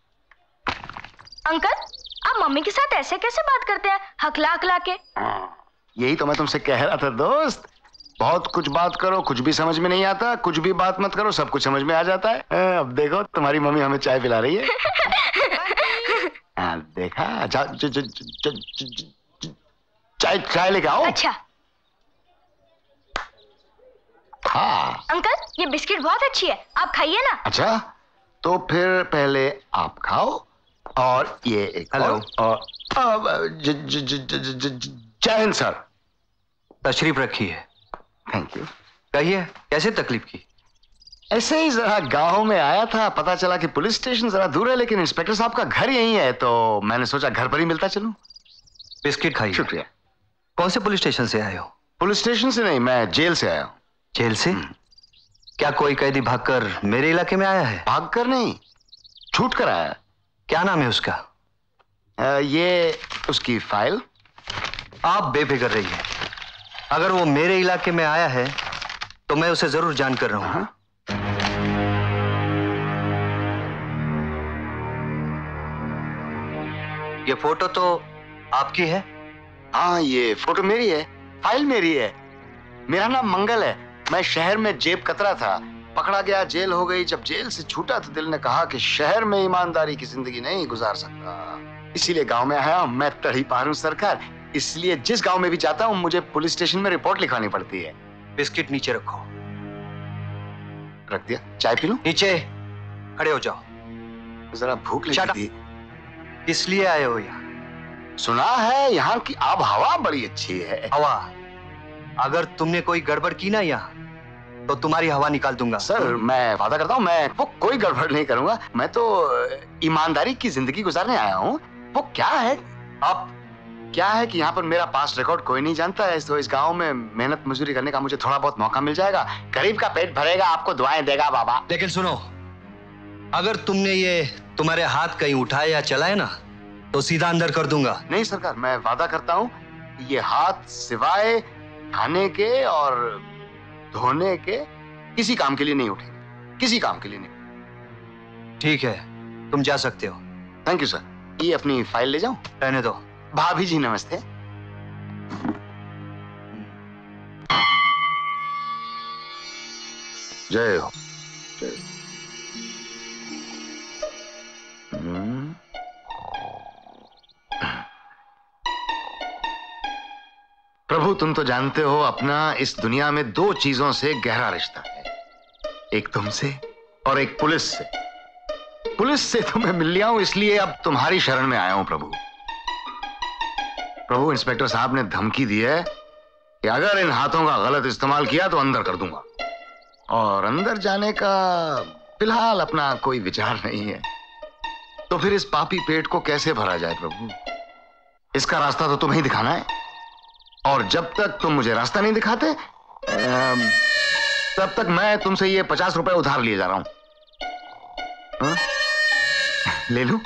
अंकल आप मम्मी के साथ ऐसे कैसे बात करते हैं, हकला हकला के? यही तो मैं तुमसे कह रहा था दोस्त, बहुत कुछ बात करो कुछ भी समझ में नहीं आता, कुछ भी बात मत करो सब कुछ समझ में आ जाता है। अब देखो तुम्हारी मम्मी हमें चाय पिला रही है। आ, देखा चाय चाय लेके आओ। अच्छा। हाँ अंकल ये बिस्किट बहुत अच्छी है, आप खाइए ना। अच्छा तो फिर पहले आप खाओ और ये एक हेलो और, और ज, ज, ज, ज, ज, ज, जय हिंद सर। तशरीफ रखिए। Thank you. कहिए कैसे तकलीफ की? ऐसे ही जरा गांव में आया था, पता चला कि पुलिस स्टेशन जरा दूर है लेकिन इंस्पेक्टर साहब का घर यहीं है, तो मैंने सोचा घर पर ही मिलता चलूं। बिस्किट खाइए। शुक्रिया। कौन से पुलिस स्टेशन से आए हो? पुलिस स्टेशन से नहीं, मैं जेल से आया हूँ। जेल से? क्या कोई कैदी भागकर मेरे इलाके में आया है? भागकर नहीं, छूट कर आया। क्या नाम है उसका? आ, ये उसकी फाइल। आप बेफिक्र रहिए, अगर वो मेरे इलाके में आया है तो मैं उसे जरूर जान कर रहा हूं। ये फोटो तो आपकी है? हाँ, ये फोटो मेरी है, फाइल मेरी है। मेरा नाम मंगल है। मैं शहर में जेब कतरा था, पकड़ा गया, जेल हो गई। जब जेल से छूटा तो दिल ने कहा कि शहर में ईमानदारी की जिंदगी नहीं गुजार सकता, इसीलिए गांव में आया हूं। मैं तड़ी पार हूं सरकार, इसलिए जिस गांव में भी जाता हूं मुझे पुलिस स्टेशन में रिपोर्ट लिखवानी पड़ती है। बिस्किट नीचे रखो। रख दिया। चाय पी लूं? नीचे खड़े हो जाओ। जरा भूख लगी थी। इसलिए आए हो यहाँ? सुना है यहाँ की आब हवा बड़ी अच्छी है। हवा? अगर तुमने कोई गड़बड़ की ना यहाँ तो तुम्हारी हवा निकाल दूंगा। सर मैं वादा करता हूँ मैं वो कोई गड़बड़ नहीं करूंगा। मैं तो ईमानदारी की जिंदगी गुजारने आया हूँ। वो क्या है अब क्या है कि यहाँ पर मेरा पास्ट रिकॉर्ड कोई नहीं जानता है, तो इस गांव में मेहनत मजदूरी करने का मुझे थोड़ा बहुत मौका मिल जाएगा। गरीब का पेट भरेगा, आपको दुआएं देगा बाबा। लेकिन सुनो, अगर तुमने ये तुम्हारे हाथ कहीं उठाए या चलाए ना तो सीधा अंदर कर दूंगा। नहीं सरकार, मैं वादा करता हूँ ये हाथ सिवाय खाने के और धोने के किसी काम के लिए नहीं उठेंगे, किसी काम के लिए नहीं। ठीक है, तुम जा सकते हो। Thank you sir. ये अपनी फाइल ले जाऊं? रहने दो। भाभी जी नमस्ते। जय हो। जय हो। हम्म। प्रभु तुम तो जानते हो अपना इस दुनिया में दो चीजों से गहरा रिश्ता है, एक तुमसे और एक पुलिस से। पुलिस से तो मैं मिल लिया हूं, इसलिए अब तुम्हारी शरण में आया हूं प्रभु। प्रभु इंस्पेक्टर साहब ने धमकी दी है कि अगर इन हाथों का गलत इस्तेमाल किया तो अंदर कर दूंगा, और अंदर जाने का फिलहाल अपना कोई विचार नहीं है। तो फिर इस पापी पेट को कैसे भरा जाए प्रभु? इसका रास्ता तो तुम्हें ही दिखाना है, और जब तक तुम मुझे रास्ता नहीं दिखाते तब तक मैं तुमसे ये पचास रुपए उधार लिए जा रहा हूं। ले लूं?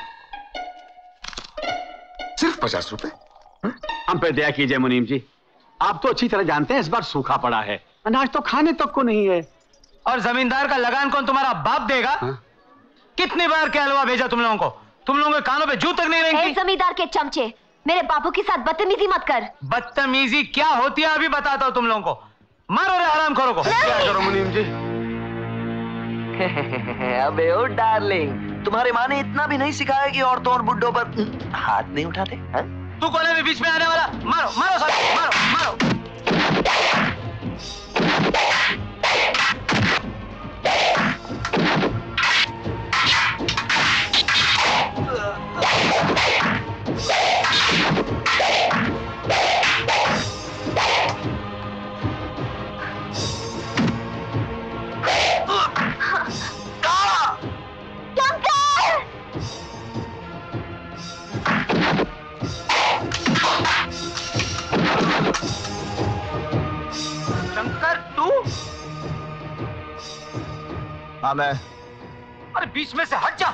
सिर्फ पचास रुपए? हम पे दया कीजिए मुनीम जी, आप तो अच्छी तरह जानते हैं इस बार सूखा पड़ा है, अनाज तो खाने तक को नहीं है। और जमींदार का लगान कौन तुम्हारा बाप देगा? हा? कितनी बार क्या हलवा भेजा तुम लोगों को? तुम लोगों के कानों पे जू तक नहीं रहेंगी। जमींदार के चमचे, मेरे बापू के साथ बदतमीजी मत कर। बदतमीजी क्या होती है अभी बताता हूँ तुम लोगों को। मारो रे हरामखोरों को। क्या करो मुनीम जी? अबे ओ डार्लिंग, तुम्हारी माँ ने इतना भी नहीं सिखाया कि औरतों और बुड्ढों पर हाथ नहीं उठाते हैं? तू कौन है बीच में आने वाला? मारो मारो सब, मारो मारो। शंकर तू? हाँ मैं। अरे बीच में से हट जा।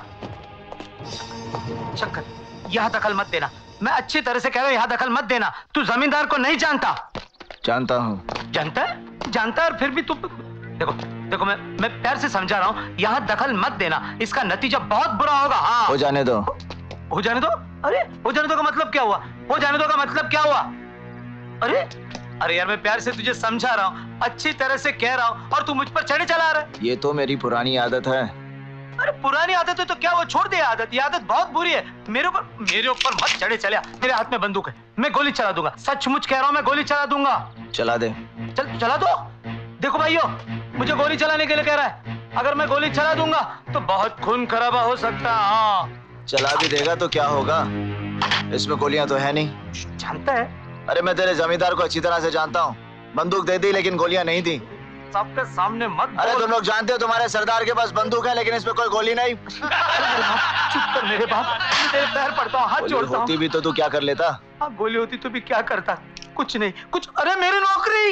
शंकर यहाँ दखल मत देना, मैं अच्छी तरह से कह रहा हूँ यहाँ दखल मत देना। तू जमींदार को नहीं जानता। जानता हूँ। जानता है? जानता है और फिर भी तू देखो देखो मैं मैं प्यार से समझा रहा हूँ, यहाँ दखल मत देना, इसका नतीजा बहुत बुरा होगा। हाँ हो जाने दो। हो जाने दो? अरे हो जाने दो का मतलब क्या हुआ? हो जाने दो का मतलब क्या हुआ? अरे अरे यार मैं प्यार से तुझे समझा रहा हूँ, अच्छी तरह से कह रहा हूँ और तू मुझ पर चढ़े चला रहा है। ये तो मेरी पुरानी आदत है। अरे पुरानी आदत है तो क्या वो छोड़ दे आदत? ये आदत बहुत बुरी है। मेरे ऊपर मेरे ऊपर मत चढ़े चलिया। मेरे हाथ में बंदूक है, मैं गोली चला दूंगा। सचमुच कह रहा हूँ, मैं गोली चला दूंगा। चला दे। चल चला दो। देखो भाइयों, मुझे गोली चलाने के लिए कह रहा है। अगर मैं गोली चला दूंगा तो बहुत खून खराबा हो सकता है। हाँ चला भी देगा तो क्या होगा, इसमें गोलियां तो है नहीं। जानता है अरे मैं तेरे जमींदार को अच्छी तरह से जानता हूँ। बंदूक दे दी लेकिन गोलियां नहीं दी। सबके सामने मत। अरे तुम लोग जानते हो तुम्हारे सरदार के पास बंदूक है लेकिन इसमें कोई गोली नहीं। चुप कर मेरे बाप, तेरे पैर पड़ता हूँ, हाथ जोड़ता हूँ। होती भी तो तू क्या कर लेता? हाँ गोली होती तो भी क्या करता? कुछ नहीं, कुछ। अरे मेरी नौकरी।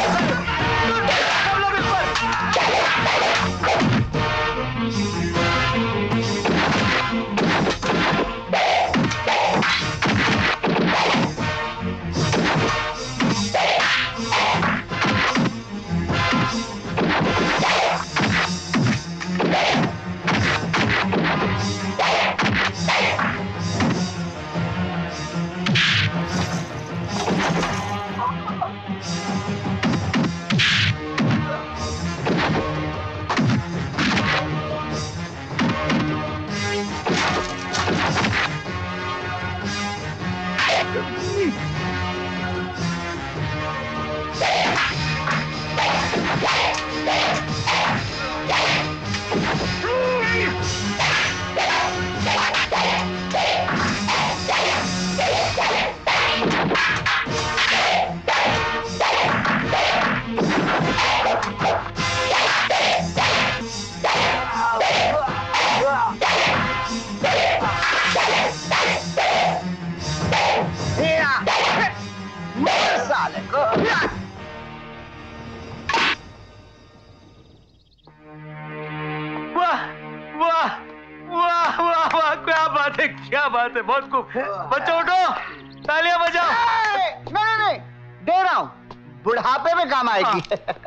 सब लोग इस पर। क्या बात है, बहुत खूब। बच्चों उठो, तालियां बजाओ। नहीं नहीं नहीं, दे रहा हूँ, बुढ़ापे में काम आएगी।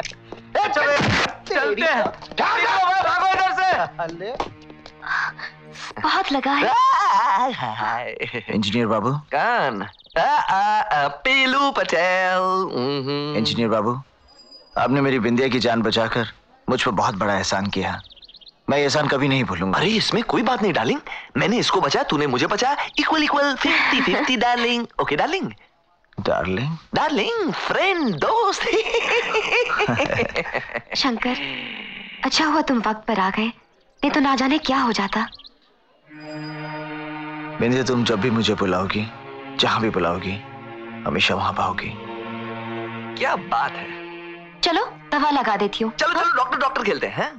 चलते हैं, भागो इधर से। बहुत लगा है। इंजीनियर बाबू। कौन? पीलू पटेल। इंजीनियर बाबू, आपने मेरी बिंदिया की जान बचाकर मुझ पर बहुत बड़ा एहसान किया। मैं ये एहसान कभी नहीं भूलूंगा। अरे इसमें कोई बात नहीं डार्लिंग, मैंने इसको बचाया, तूने मुझे बचाया, equal equal fifty fifty darling. Okay darling. Darling darling, friend, दोस्त। शंकर, अच्छा हुआ तुम वक्त पर आ गए, नहीं तो ना जाने क्या हो जाता। बिंदिया, तुम जब भी मुझे बुलाओगी, जहां भी बुलाओगी, हमेशा वहां पाओगी। क्या बात है। चलो दवा लगा देती हूँ। चलो चलो डॉक्टर डॉक्टर खेलते हैं।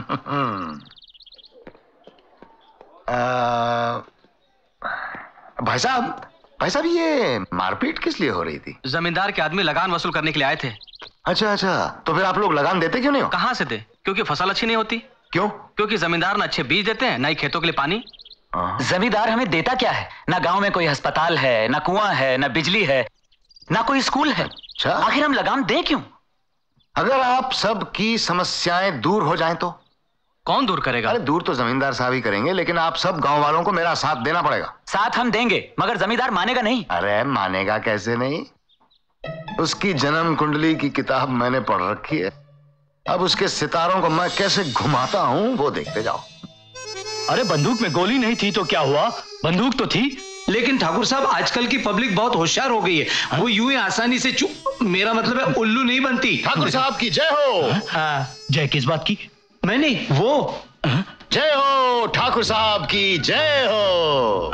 भाई साहब, भाई साहब, ये मारपीट किस लिए हो रही थी? जमींदार के आदमी लगान वसूल करने के लिए आए थे। अच्छा अच्छा, तो फिर आप लोग लगान देते क्यों नहीं हो? कहाँ से दे? क्योंकि फसल अच्छी नहीं होती। क्यों? क्योंकि जमींदार ना अच्छे बीज देते हैं, ना ही खेतों के लिए पानी। जमींदार हमें देता क्या है? ना गांव में कोई अस्पताल है, ना कुआं है, ना बिजली है, ना कोई स्कूल है। आखिर हम लगान दें क्यों? अगर आप सब की समस्याएं दूर हो जाएं तो? कौन दूर करेगा? अरे दूर तो जमींदार साहब ही करेंगे, लेकिन आप सब गांव वालों को मेरा साथ देना पड़ेगा। साथ हम देंगे, मगर जमींदार मानेगा नहीं। अरे मानेगा कैसे नहीं? उसकी जन्म कुंडली की किताब मैंने पढ़ रखी है। अब उसके सितारों को मैं कैसे घुमाता हूं वो देखते जाओ। अरे बंदूक में गोली नहीं थी तो क्या हुआ? बंदूक तो थी। लेकिन ठाकुर साहब, आजकल की पब्लिक बहुत होशियार हो गई है। हा? वो यूं ही आसानी से चुप, मेरा मतलब है उल्लू नहीं बनती। ठाकुर साहब की जय हो। हाँ? जय किस बात की? मैं नहीं, वो। हा? जय हो ठाकुर साहब की जय हो।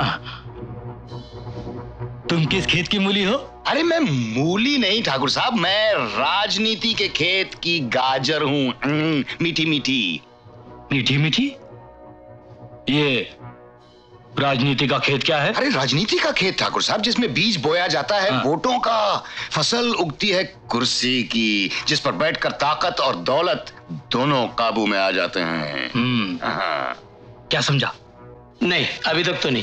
तुम किस खेत की मूली हो? अरे मैं मूली नहीं ठाकुर साहब, मैं राजनीति के खेत की गाजर हूँ। मीठी मीठी मीठी मीठी। ये राजनीति का खेत क्या है? अरे राजनीति का खेत ठाकुर साहब, जिसमें बीज बोया जाता है। हाँ। वोटों का, फसल उगती है कुर्सी की, जिस पर बैठकर ताकत और दौलत दोनों काबू में आ जाते हैं। हम्म। क्या समझा? नहीं, अभी तक तो नहीं।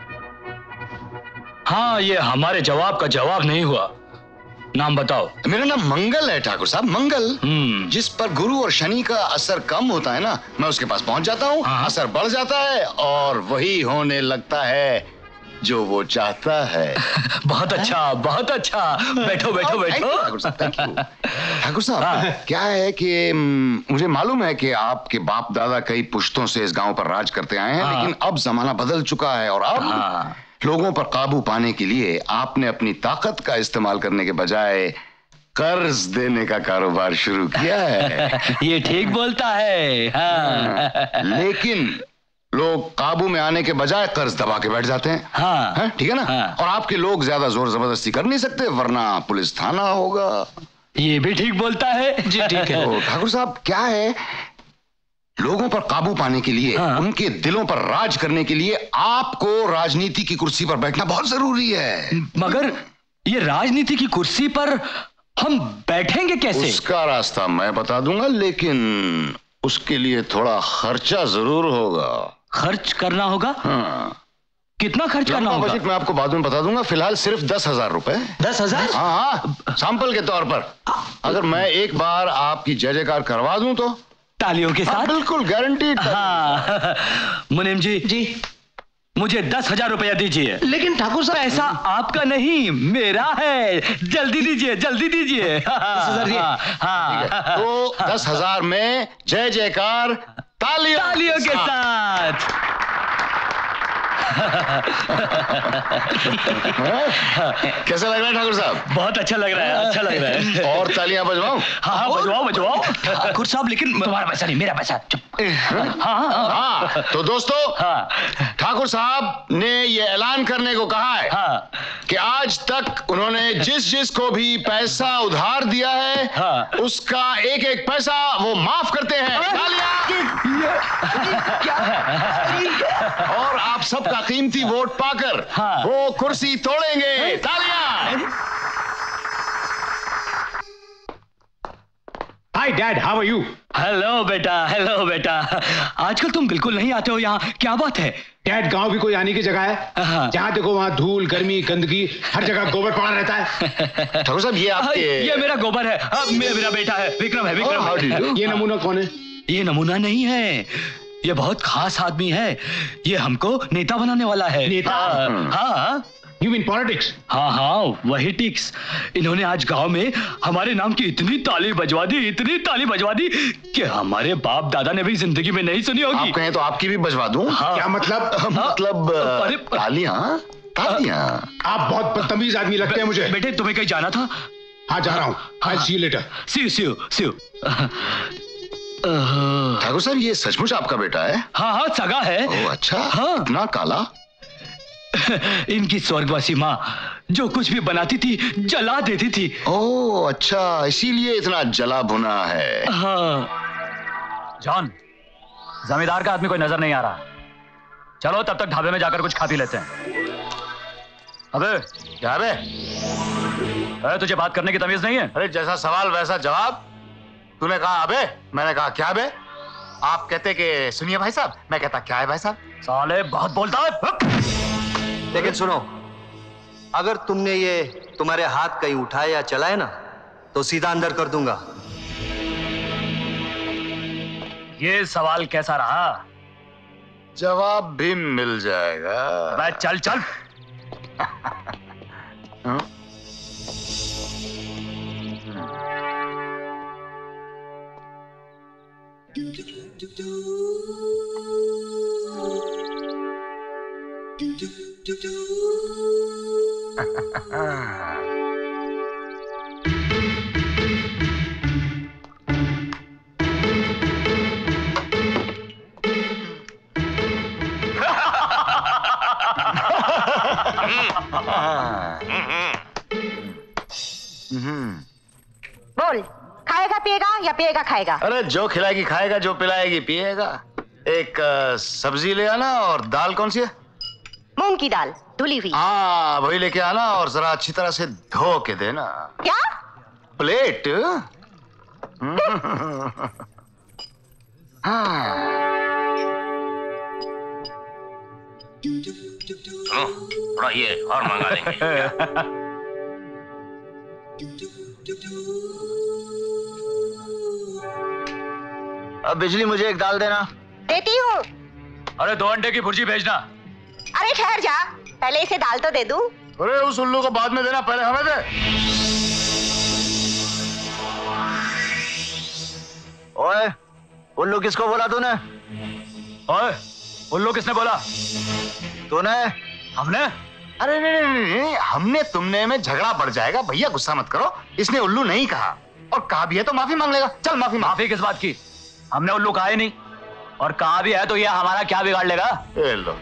हाँ, ये हमारे जवाब का जवाब नहीं हुआ। नाम बताओ। मेरा नाम मंगल है ठाकुर साहब, मंगल। जिस पर गुरु और शनि का असर कम होता है ना, मैं उसके पास पहुंच जाता हूँ। हाँ। असर बढ़ जाता है और वही होने लगता है जो वो चाहता है। बहुत अच्छा, बहुत अच्छा। बैठो बैठो बैठो। ठाकुर साहब, थैंक यू। ठाकुर साहब, क्या है कि मुझे मालूम है कि आपके बाप दादा कई पुश्तों से इस गांव पर राज करते आए हैं। हाँ। लेकिन अब जमाना बदल चुका है और अब हाँ। लोगों पर काबू पाने के लिए आपने अपनी ताकत का इस्तेमाल करने के बजाय कर्ज देने का कारोबार शुरू किया है। ये ठीक बोलता है। हाँ। लेकिन लोग काबू में आने के बजाय कर्ज दबा के बैठ जाते हैं। हाँ है? ठीक है ना? हाँ। और आपके लोग ज्यादा जोर जबरदस्ती कर नहीं सकते, वरना पुलिस थाना होगा। ये भी ठीक बोलता है। जी ठीक है। तो ठाकुर साहब क्या है, लोगों पर काबू पाने के लिए, हाँ। उनके दिलों पर राज करने के लिए आपको राजनीति की कुर्सी पर बैठना बहुत जरूरी है। मगर ये राजनीति की कुर्सी पर हम बैठेंगे कैसे? उसका रास्ता मैं बता दूंगा, लेकिन उसके लिए थोड़ा खर्चा जरूर होगा। खर्च करना होगा? हाँ। कितना खर्च करना होगा? बजट मैं आपको बाद में बता दूंगा, फिलहाल सिर्फ दस हजार रुपए। दस हजार? हाँ हाँ, सैंपल के तौर पर। अगर मैं एक बार आपकी जय जयकार करवा दूं तो तालियों के साथ? बिल्कुल गारंटीड। हाँ मुनीम जी जी मुझे दस हजार रुपया दीजिए। लेकिन ठाकुर साहब ऐसा आपका नहीं, मेरा है। जल्दी दीजिए, जल्दी दीजिए। दस हजार हाँ, तो दस हजार में जय जयकार तालियों तालियों के साथ। कैसा लग रहा है ठाकुर साहब? बहुत अच्छा लग रहा है, अच्छा लग रहा है। और तालियां बजवाऊं? हाँ हाँ बजवाओ बजवाओ। ठाकुर साहब लेकिन तुम्हारा पैसा नहीं, मेरा पैसा। चुप। हाँ हाँ हाँ। तो दोस्तों, ठाकुर साहब ने ये ऐलान करने को कहा है हाँ। कि आज तक उन्होंने जिस जिस को भी पैसा उधार दिया है हाँ। उसका एक एक पैसा वो माफ करते हैं। और आप सबका कीमती वोट पाकर हाँ। वो कुर्सी तोड़ेंगे। तालियां। Hi dad, how are you? Hello बेटा, हेलो बेटा। आजकल तुम बिल्कुल नहीं आते हो यहाँ, क्या बात है? डैड, गांव भी कोई आने की जगह है? जहाँ देखो वहाँ धूल, गर्मी, गंदगी, हर जगह गोबर पड़ा रहता है। ठाकुर साहब ये आपके... ये मेरा गोबर है। अब मेरा बेटा है, विक्रम है, विक्रम। ये नमूना कौन है? ये नमूना नहीं है, ये बहुत खास आदमी है। ये हमको नेता बनाने वाला है। नेता? हाँ। You mean politics? हाँ हाँ वही टिक्स। इन्होंने आज गांव में हमारे नाम की इतनी ताली बजवा दी, इतनी ताली बजवा दी कि हमारे बाप दादा ने भी जिंदगी में नहीं सुनी होगी। आप कहें तो आपकी भी बजवा दूं? हाँ। क्या मतलब? मतलब तालियां तालियां। आप बहुत बदतमीज आदमी लगते हैं मुझे। बेटे तुम्हें कहीं जाना था? हाँ जा रहा हूँ। I'll see you later. See you, see you, see you. Thakur साहब ये सचमुच आपका बेटा है? हाँ हाँ सगा है। ओ अच्छा। हाँ। इतना काला? इनकी स्वर्गवासी माँ जो कुछ भी बनाती थी जला देती थी। ओह अच्छा, इसीलिए इतना जला भुना है। हाँ। जॉन, जमींदार का आदमी कोई नजर नहीं आ रहा। चलो तब तक ढाबे में जाकर कुछ खा पी लेते हैं। अबे क्या है? अरे तुझे बात करने की तमीज नहीं है? अरे जैसा सवाल वैसा जवाब। तूने कहा अबे, मैंने कहा क्या बे? आप कहते कि सुनिए भाई साहब, मैं कहता क्या है भाई साहब? साले बहुत बोलता है। लेकिन सुनो, अगर तुमने ये तुम्हारे हाथ कहीं उठाए या चलाए ना तो सीधा अंदर कर दूंगा। ये सवाल कैसा रहा? जवाब भी मिल जाएगा। मैं चल चल। बोल, खाएगा पिएगा या पिएगा खाएगा? अरे जो खिलाएगी खाएगा, जो पिलाएगी पिएगा। एक आ, सब्जी ले आना और दाल कौन सी है? मूंग की दाल धुली हुई। हाँ वही लेके आना और जरा अच्छी तरह से धो के देना। क्या? प्लेट? हाँ। थोड़ा ये और मंगा लेंगे। अब बिजली मुझे एक दाल देना। देती हूँ। अरे दो अंडे की भुर्जी भेजना। अरे ठहर जा, पहले इसे दाल तो दे दूं। अरे उस उल्लू को बाद में देना, पहले हमें दे। ओए, उल्लू किसको बोला तूने? ओए, उल्लू किसने बोला? तूने? हमने? अरे नहीं नहीं नहीं, हमने तुमने में झगड़ा बढ़ जाएगा। भैया गुस्सा मत करो, इसने उल्लू नहीं कहा, और कहा भी है तो माफी मांग लेगा। चल माफी मांग। माफी किस बात की? हमने उल्लू कहा ही नहीं। और कहाँ भी है तो ये हमारा क्या बिगाड़ लेगा? ए लो।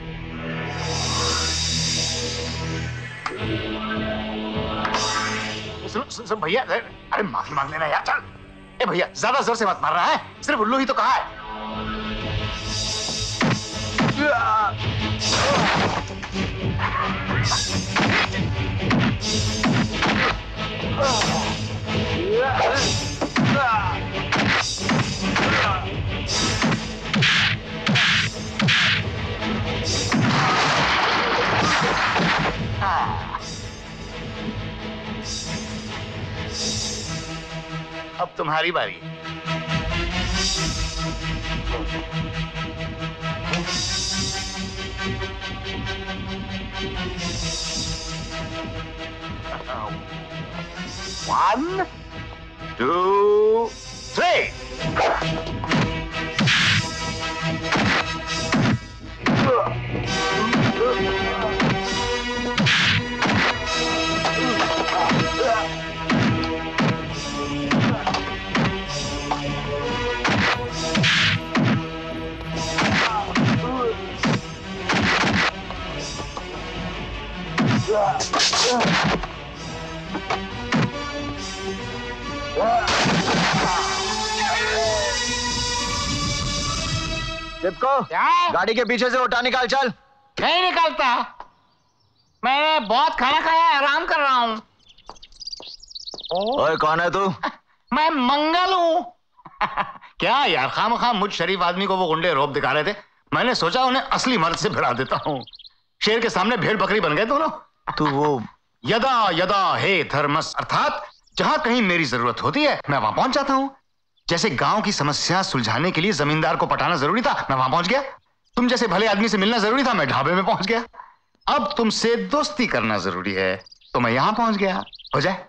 सुनो सुनो भैया, अरे माफी मांग लेना यार, चल। ए भैया ज्यादा जोर से मत मार रहा है, सिर्फ उल्लू ही तो कहा है। अब तुम्हारी बारी। One, two, three. चिपको, गाड़ी के पीछे से उठा निकाल, चल। नहीं निकालता, मैंने बहुत खाना खाया, आराम कर रहा हूँ। ओए कौन है तू? मैं मंगल हूँ। क्या यार, खामखा मुझ शरीफ आदमी को वो गुंडे रौब दिखा रहे थे, मैंने सोचा उन्हें असली मर्द से भिड़ा देता हूँ। शेर के सामने भेड़ बकरी बन गए दोनों। तू वो यदा यदा हे धर्मस, अर्थात जहां कहीं मेरी जरूरत होती है मैं वहां पहुंच जाता हूं। जैसे गांव की समस्या सुलझाने के लिए जमींदार को पटाना जरूरी था, मैं वहां पहुंच गया। तुम जैसे भले आदमी से मिलना जरूरी था, मैं ढाबे में पहुंच गया। अब तुमसे दोस्ती करना जरूरी है तो मैं यहां पहुंच गया। हो जाए।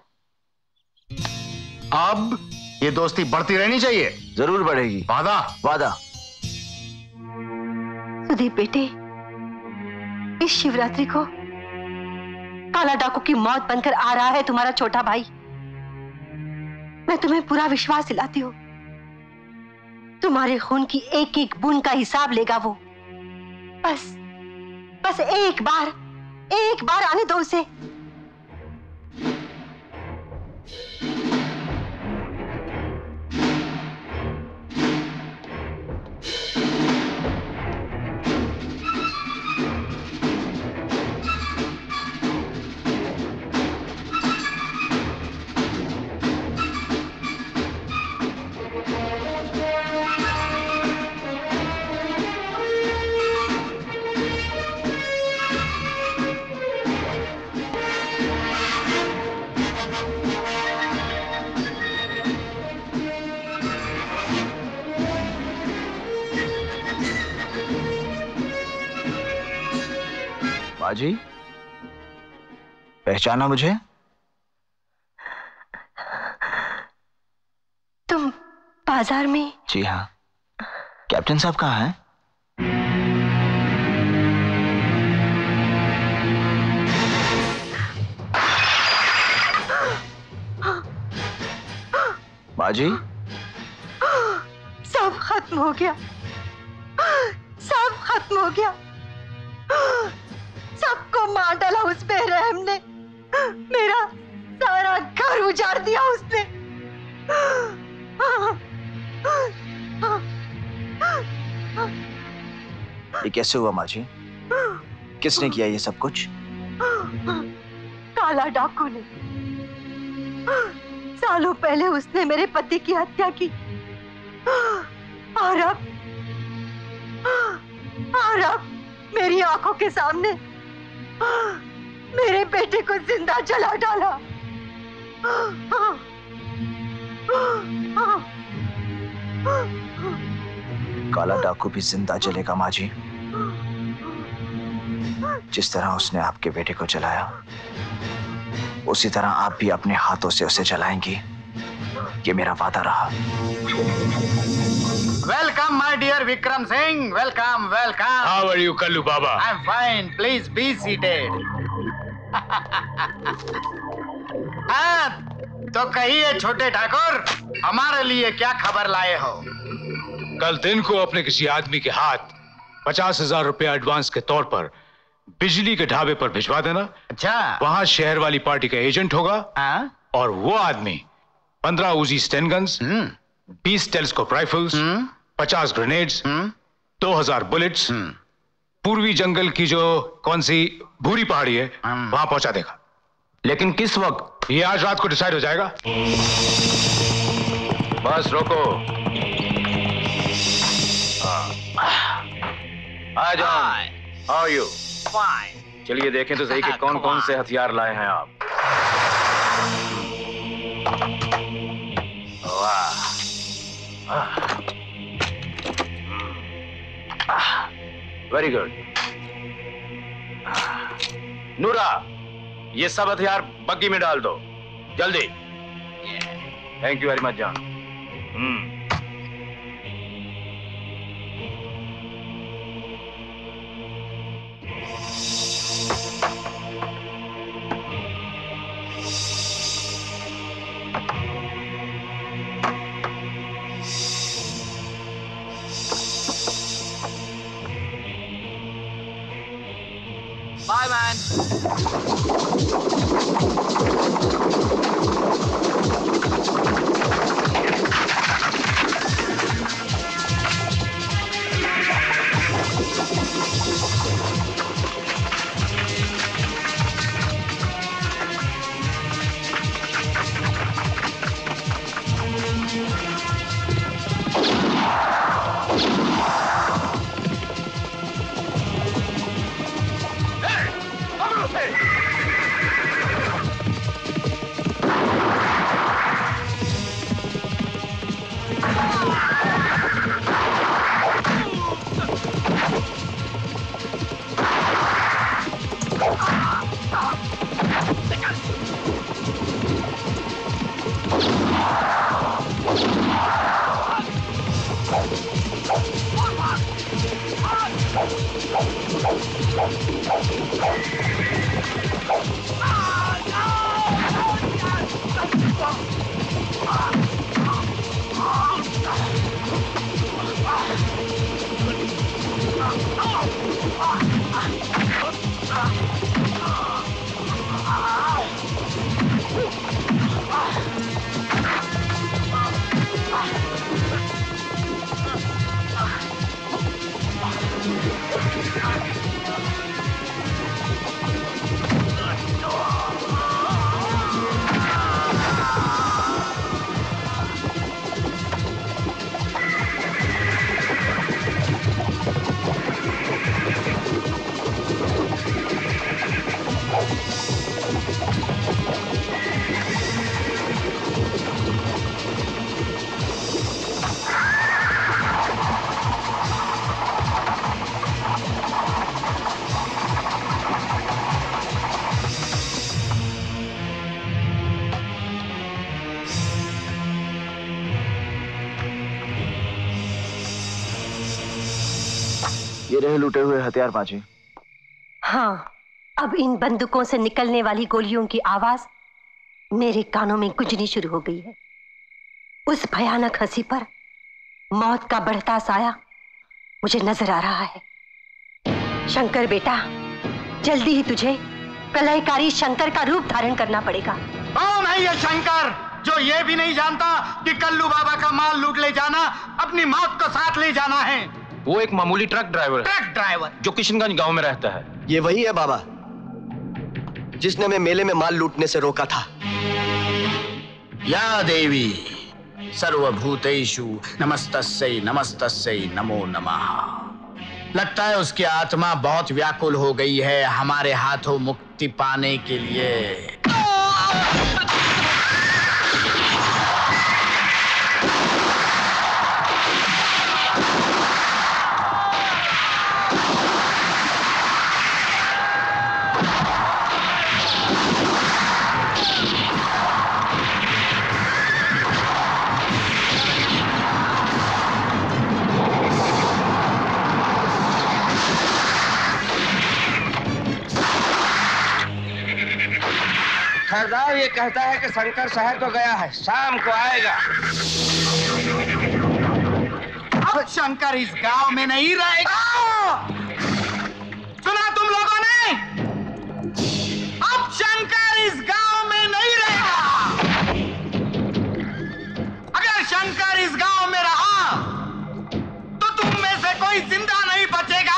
अब ये दोस्ती बढ़ती रहनी चाहिए। जरूर बढ़ेगी। वादा? वादा। सुदीप बेटे, इस शिवरात्रि को काला डाकू की मौत बनकर आ रहा है तुम्हारा छोटा भाई। मैं तुम्हें पूरा विश्वास दिलाती हूँ, तुम्हारे खून की एक एक बूंद का हिसाब लेगा वो। बस बस एक बार एक बार आने दो उसे। बाजी, पहचाना मुझे? तुम बाजार में? जी हाँ। कैप्टन साहब कहाँ हैं? बाजी, सब खत्म हो गया, सब खत्म हो गया। सबको मार डाला उस बेरहम ने, मेरा सारा घर उजाड़ दिया उसने। ये कैसे हुआ माँ जी? किसने किया ये सब कुछ? काला डाकू ने। सालों पहले उसने मेरे पति की हत्या की और अब और अब मेरी आंखों के सामने मेरे बेटे को जिंदा जला डाला। काला डाकू भी जिंदा जलेगा माँ जी, जिस तरह उसने आपके बेटे को जलाया उसी तरह आप भी अपने हाथों से उसे जलाएंगी। ये मेरा वादा रहा। Welcome my dear Vikram Singh, welcome welcome. How are you Kallu Baba? I am fine, please be seated. हाँ, तो कहिए छोटे ठाकुर, हमारे लिए क्या खबर लाए हो? कल दिन को अपने किसी आदमी के हाथ पचास हजार रुपया एडवांस के तौर पर बिजली के ढाबे पर भिजवा देना। अच्छा। वहां शहर वाली पार्टी का एजेंट होगा। आ? और वो आदमी पंद्रह उजी स्टेन गन्स, बीस टेलीस्कोप राइफल्स, पचास ग्रेनेड्स, दो हजार बुलेट्स पूर्वी जंगल की जो कौन सी भूरी पहाड़ी है वहां पहुंचा देगा। लेकिन किस वक्त? ये आज रात को डिसाइड हो जाएगा। बस रोको। आ जाओ। How you? फाइन। चलिए देखें तो सही कि कौन कौन से हथियार लाए हैं आप। वाह। Very good. नूरा, ये सब हथियार बग्गी में डाल दो जल्दी। Thank you very much John. Hmm Bye, man. ये रहे लूटे हुए हथियार पांचे। हाँ, अब इन बंदूकों से निकलने वाली गोलियों की आवाज मेरे कानों में गूंजनी शुरू हो गई है। उस भयानक हंसी पर मौत का बढ़ता साया मुझे नजर आ रहा है। शंकर बेटा, जल्दी ही तुझे प्रलयकारी शंकर का रूप धारण करना पड़ेगा। कौन है ये शंकर जो ये भी नहीं जानता कि कल्लू बाबा का माल लूट ले जाना अपनी मौत को साथ ले जाना है? वो एक मामूली ट्रक ड्राइवर है। ट्रक ड्राइवर जो किशनगंज गांव में रहता है। ये वही है बाबा जिसने हमें मेले में माल लूटने से रोका था। या देवी सर्वभूतेषु नमस्तस्यै नमस्तस्यै नमो नमः। लगता है उसकी आत्मा बहुत व्याकुल हो गई है हमारे हाथों मुक्ति पाने के लिए। सरदार ये कहता है कि शंकर शहर तो गया है, शाम को आएगा। अब शंकर इस गांव में नहीं रहेगा। सुना तुम लोगों ने? अब शंकर इस गांव में नहीं रहेगा। अगर शंकर इस गांव में रहा तो तुम में से कोई जिंदा नहीं बचेगा।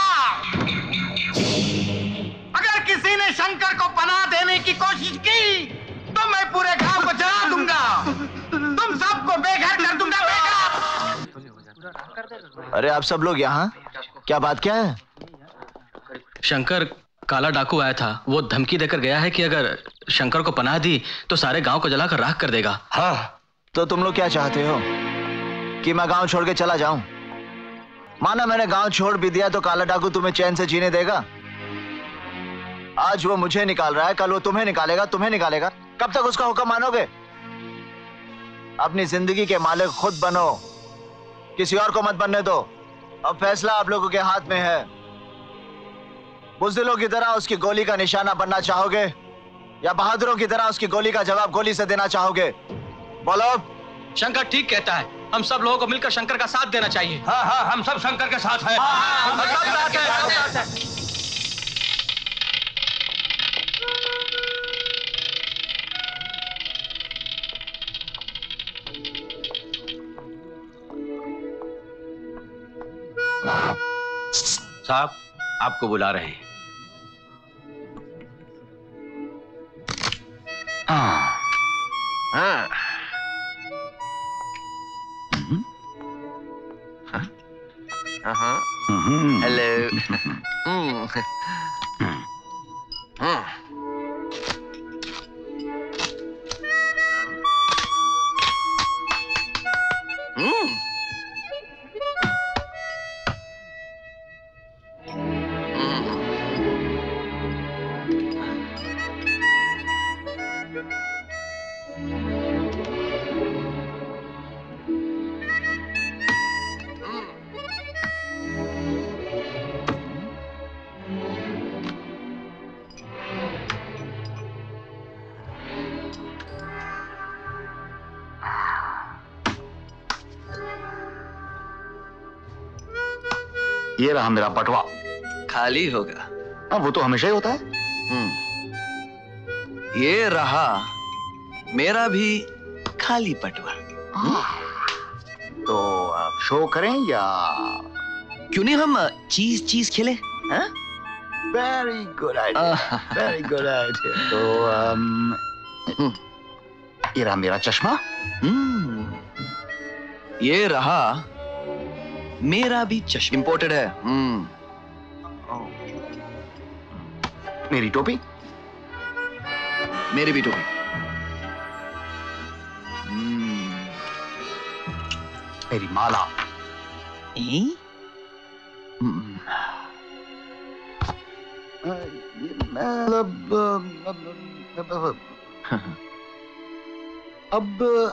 अगर किसी ने शंकर को पनाह देने की कोशिश की तो मैं पूरे गांव को जला दूंगा, तुम सबको बेघर कर दूंगा, बेघर। अरे आप सब लोग यहाँ, क्या बात क्या है? शंकर काला डाकू आया था, वो धमकी देकर गया है कि अगर शंकर को पनाह दी तो सारे गांव को जलाकर राख कर देगा। हाँ, तो तुम लोग क्या चाहते हो कि मैं गांव छोड़ के चला जाऊं? माना मैंने गांव छोड़ भी दिया तो काला डाकू तुम्हें चैन से जीने देगा? आज वो मुझे निकाल रहा है, कल वो तुम्हें निकालेगा, तुम्हें निकालेगा। कब तक उसका हुक्म मानोगे? अपनी जिंदगी के मालिक खुद बनो, किसी और को मत बनने दो। अब फैसला आप लोगों के हाथ में है। बुज़दिलों की तरह उसकी गोली का निशाना बनना चाहोगे या बहादुरों की तरह उसकी गोली का जवाब गोली से देना चाहोगे? बोलो। शंकर ठीक कहता है, हम सब लोगों को मिलकर शंकर का साथ देना चाहिए। हाँ हाँ, हम सब शंकर के साथ हैं। हाँ, हम सब साथ हैं, हम सब साथ हैं। साहब आपको बुला रहे हैं। हाँ हाँ हाँ हेलो। ये रहा मेरा बटवा। खाली होगा। हाँ, वो तो हमेशा ही होता है। हम्म, ये रहा मेरा भी खाली बटवा। तो आप शो करें या क्यों नहीं हम चीज चीज खेले? Very good idea, very good idea. तो um, ये रहा मेरा चश्मा। ये रहा मेरा भी चश्मा। इंपोर्टेड है। हम्म। मेरी टोपी। मेरी भी टोपी। मेरी माला। अब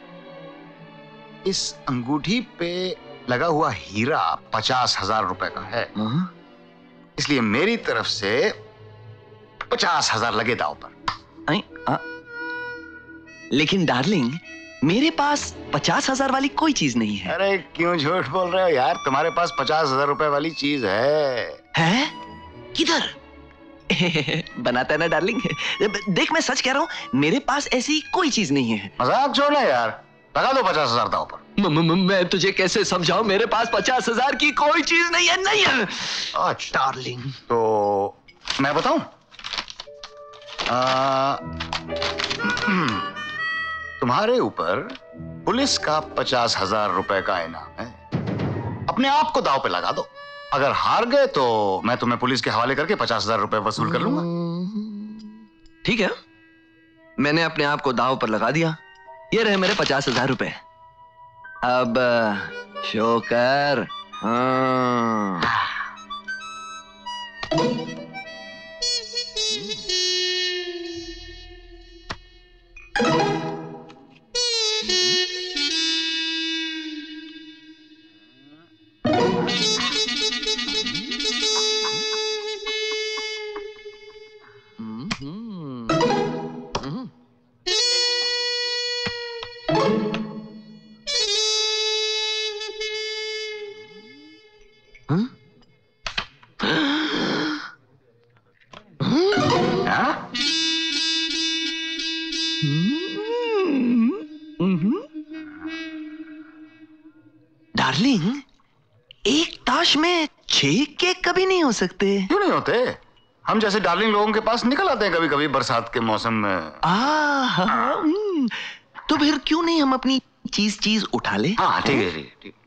इस अंगूठी पे लगा हुआ हीरा पचास हजार रुपए का है, इसलिए मेरी तरफ से पचास हजार लगे दाव पर। आ, लेकिन डार्लिंग, मेरे पास पचास हजार वाली कोई चीज नहीं है। अरे क्यों झूठ बोल रहे हो यार, तुम्हारे पास पचास हजार रुपए वाली चीज है। है? किधर? बनाता है ना डार्लिंग। देख मैं सच कह रहा हूँ, मेरे पास ऐसी कोई चीज नहीं है। मजाक छोड़ना यार, लगा दो पचास हजार दाव पर। म, म, मैं तुझे कैसे समझाऊं, मेरे पास पचास हजार की कोई चीज नहीं है। नहीं है अच्छा डार्लिंग। तो मैं बताऊं, तुम्हारे ऊपर पुलिस का पचास हजार रुपए का इनाम है, अपने आप को दाव पे लगा दो। अगर हार गए तो मैं तुम्हें पुलिस के हवाले करके पचास हजार रुपए वसूल कर लूंगा। ठीक है, मैंने अपने आप को दाव पर लगा दिया। ये रहे मेरे पचास हजार रुपए। अब शो कर। हाँ। डार्लिंग, एक ताश में छह केक कभी नहीं हो सकते। क्यों नहीं होते? हम जैसे डार्लिंग लोगों के पास निकल आते हैं कभी कभी बरसात के मौसम में। आ, तो फिर क्यों नहीं हम अपनी चीज चीज उठा ले? हाँ ठीक है ठीक ठीक।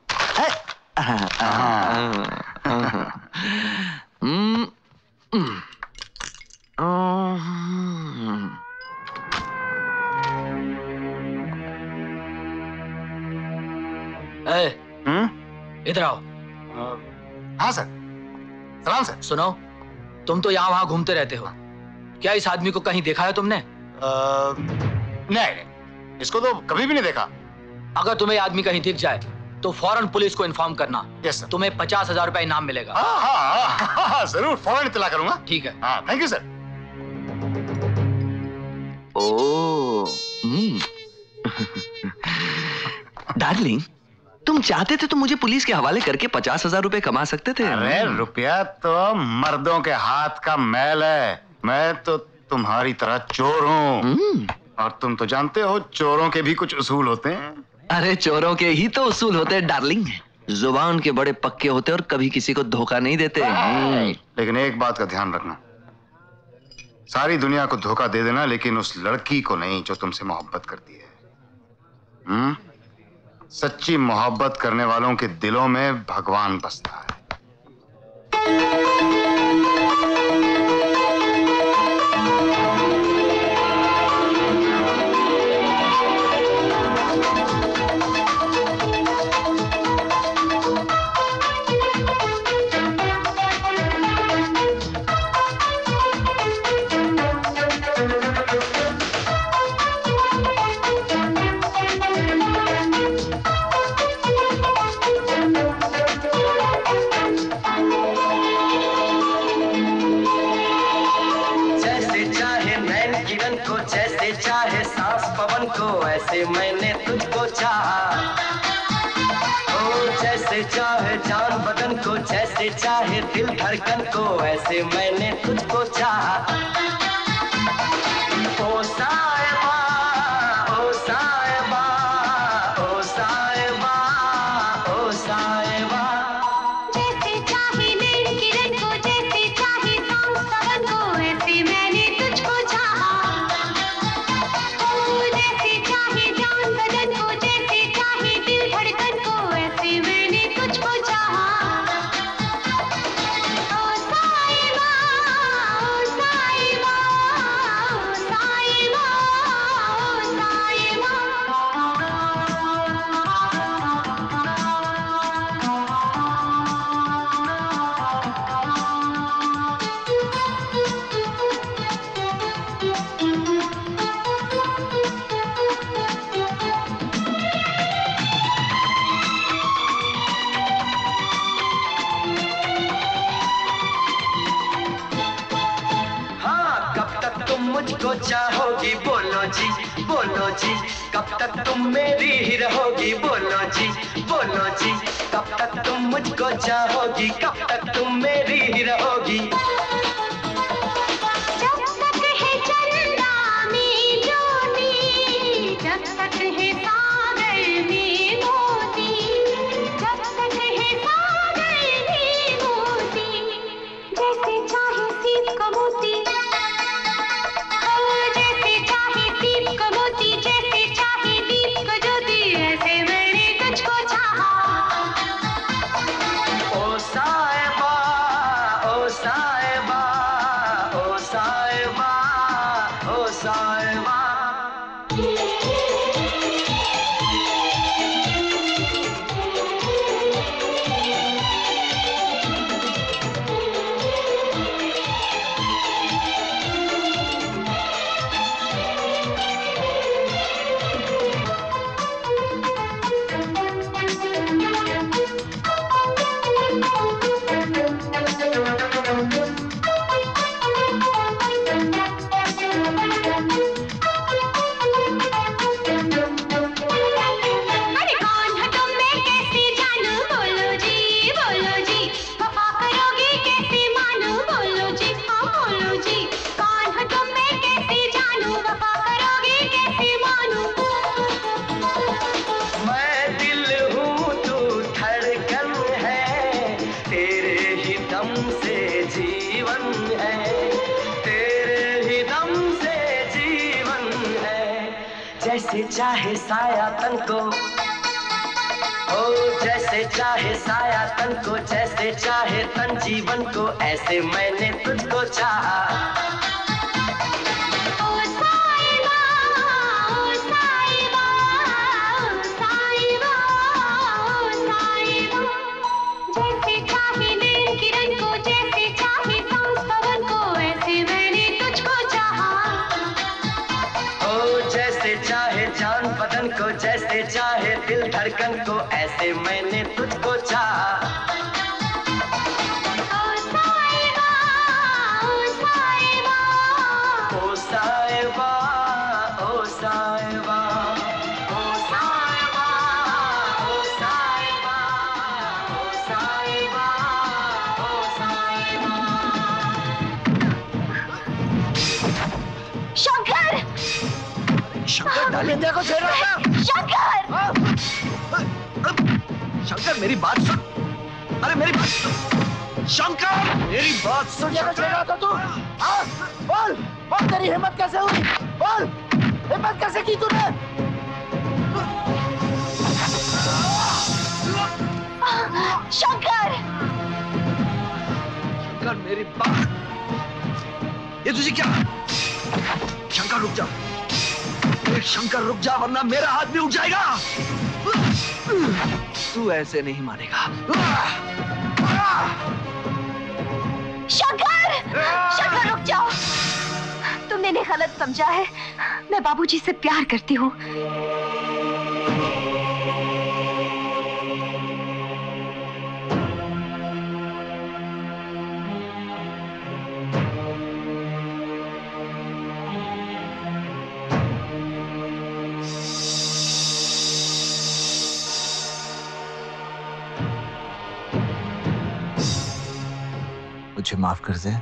इधर आओ। हाँ सर। सलाम सर। सुनो, तुम तो यहाँ वहां घूमते रहते हो, क्या इस आदमी को कहीं देखा है तुमने? आ, नहीं, इसको तो कभी भी नहीं देखा। अगर तुम्हें आदमी कहीं दिख जाए तो फौरन पुलिस को इन्फॉर्म करना। Yes sir. तुम्हें पचास हजार रुपए इनाम मिलेगा। हाँ हाँ हाँ, हाँ जरूर, फौरन इत्तला करूंगा। ठीक है। हाँ thank you sir. Oh, darling, तुम चाहते थे तो मुझे पुलिस के हवाले करके पचास हजार रुपए कमा सकते थे। अरे रुपया तो मर्दों के हाथ का मैल है। मैं तो तुम्हारी तरह चोर हूँ, और तुम तो जानते हो चोरों के भी कुछ उसूल होते हैं। अरे चोरों के ही तो उसूल होते हैं डार्लिंग, जुबान के बड़े पक्के होते और कभी किसी को धोखा नहीं देते। लेकिन एक बात का ध्यान रखना, सारी दुनिया को धोखा दे देना, लेकिन उस लड़की को नहीं जो तुमसे मोहब्बत करती है। हम्म? सच्ची मोहब्बत करने वालों के दिलों में भगवान बसता है। ऐसे मैंने तुझको चाहा, ओ जैसे चाहे जान बदन को, जैसे चाहे दिल धड़कन को, ऐसे मैंने तुझको चाहा। ओ साहिबा, ओ साहिबा, ओ साहिबा, ओ साहिबा, जैसे चाहे नैन किरण को, जैसे चाहे सांस पवन को, ऐसे मैंने तुझको चाहा। मुझको चाहोगी बोलो जी, बोलो जी, कब तक तुम मेरी ही रहोगी बोलो जी, बोलो जी, कब तक तुम मुझको चाहोगी, कब तक तुम मेरी ही रहोगी। जब तक है चंदा में ज्योति, जब तक है सागर में मोती, जब तक है सागर में मोती, जैसे चाहे सीप का मोती, जैसे चाहे साया तन को, ओ जैसे चाहे साया तन को, जैसे चाहे तन जीवन को, ऐसे मैंने तुझको चाहा। को जैसे चाहे दिल धड़कन को, ऐसे मैंने तुझको चाहा। ओ साहिबा, ओ साहिबा, ओ साहिबा, ओ साहिबा, ओ साहिबा, ओ साहिबा, ओ साहिबा, ओ साहिबा। शंकर! शंकर डालिंदे को छेड़ रहा था। शंकर! शंकर मेरी बात सुन। अरे मेरी बात सुन। शंकर मेरी बात सुन। ये छेड़ रहा था तू? हाँ? बोल, बोल तेरी हिम्मत कैसे हुई? बोल, हिम्मत कैसे की तूने? शंकर! शंकर मेरी बात। ये तुझे क्या? शंकर रुक जा। शंकर रुक जा वरना मेरा हाथ भी उठ जाएगा। तू ऐसे नहीं मानेगा। शंकर! शंकर रुक जाओ। तुमने इन्हें गलत समझा है। मैं बाबूजी से प्यार करती हूँ। मुझे माफ कर दे।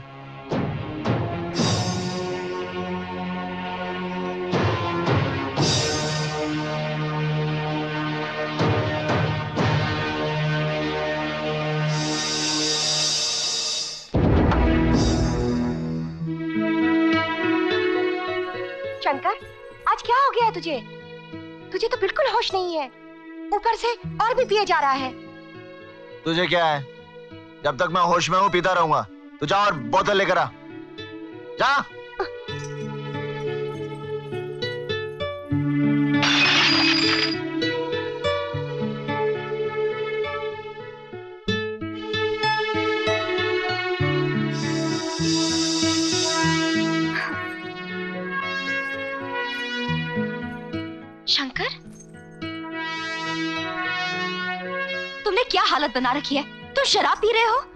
शंकर, आज क्या हो गया है तुझे? तुझे तो बिल्कुल होश नहीं है। ऊपर से और भी पिए जा रहा है। तुझे क्या है? जब तक मैं होश में हूँ पीता रहूंगा। तू जा और बोतल लेकर आ। जा। शंकर, तुमने क्या हालत बना रखी है? तुम शराब पी रहे हो?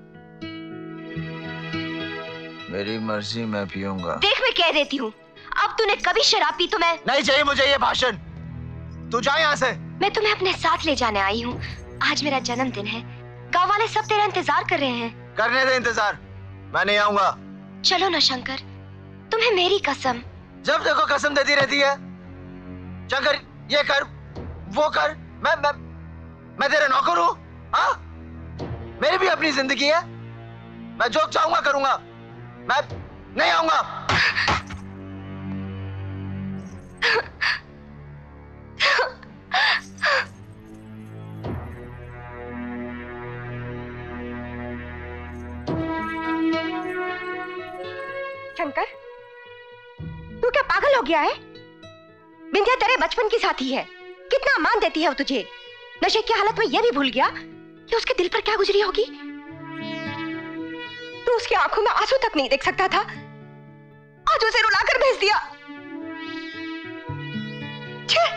मेरी मर्जी, मैं पीऊंगा। देख मैं कह देती हूँ, अब तूने कभी शराब पी तो मैं नहीं चाहिए मुझे ये भाषण। तू जा यहाँ से। मैं तुम्हें अपने साथ ले जाने आई हूँ। आज मेरा जन्मदिन है। गांव वाले सब तेरा इंतजार कर रहे हैं। करने दे इंतजार, मैं नहीं आऊंगा। चलो ना शंकर, तुम्हें मेरी कसम। जब देखो कसम देती रहती है। शंकर ये कर वो कर, मैं मैं मैं तेरे नौकर हूँ? हाँ, मेरी भी अपनी जिंदगी है। मैं जो चाहूंगा करूंगा। मैं नहीं आऊंगा। शंकर, तू क्या पागल हो गया है? बिंदिया तेरे बचपन की साथी है। कितना मान देती है वो तुझे। नशे की हालत में यह भी भूल गया कि उसके दिल पर क्या गुजरी होगी। तू उसकी आंखों में आंसू तक नहीं देख सकता था, आज उसे रुलाकर भेज दिया। छे!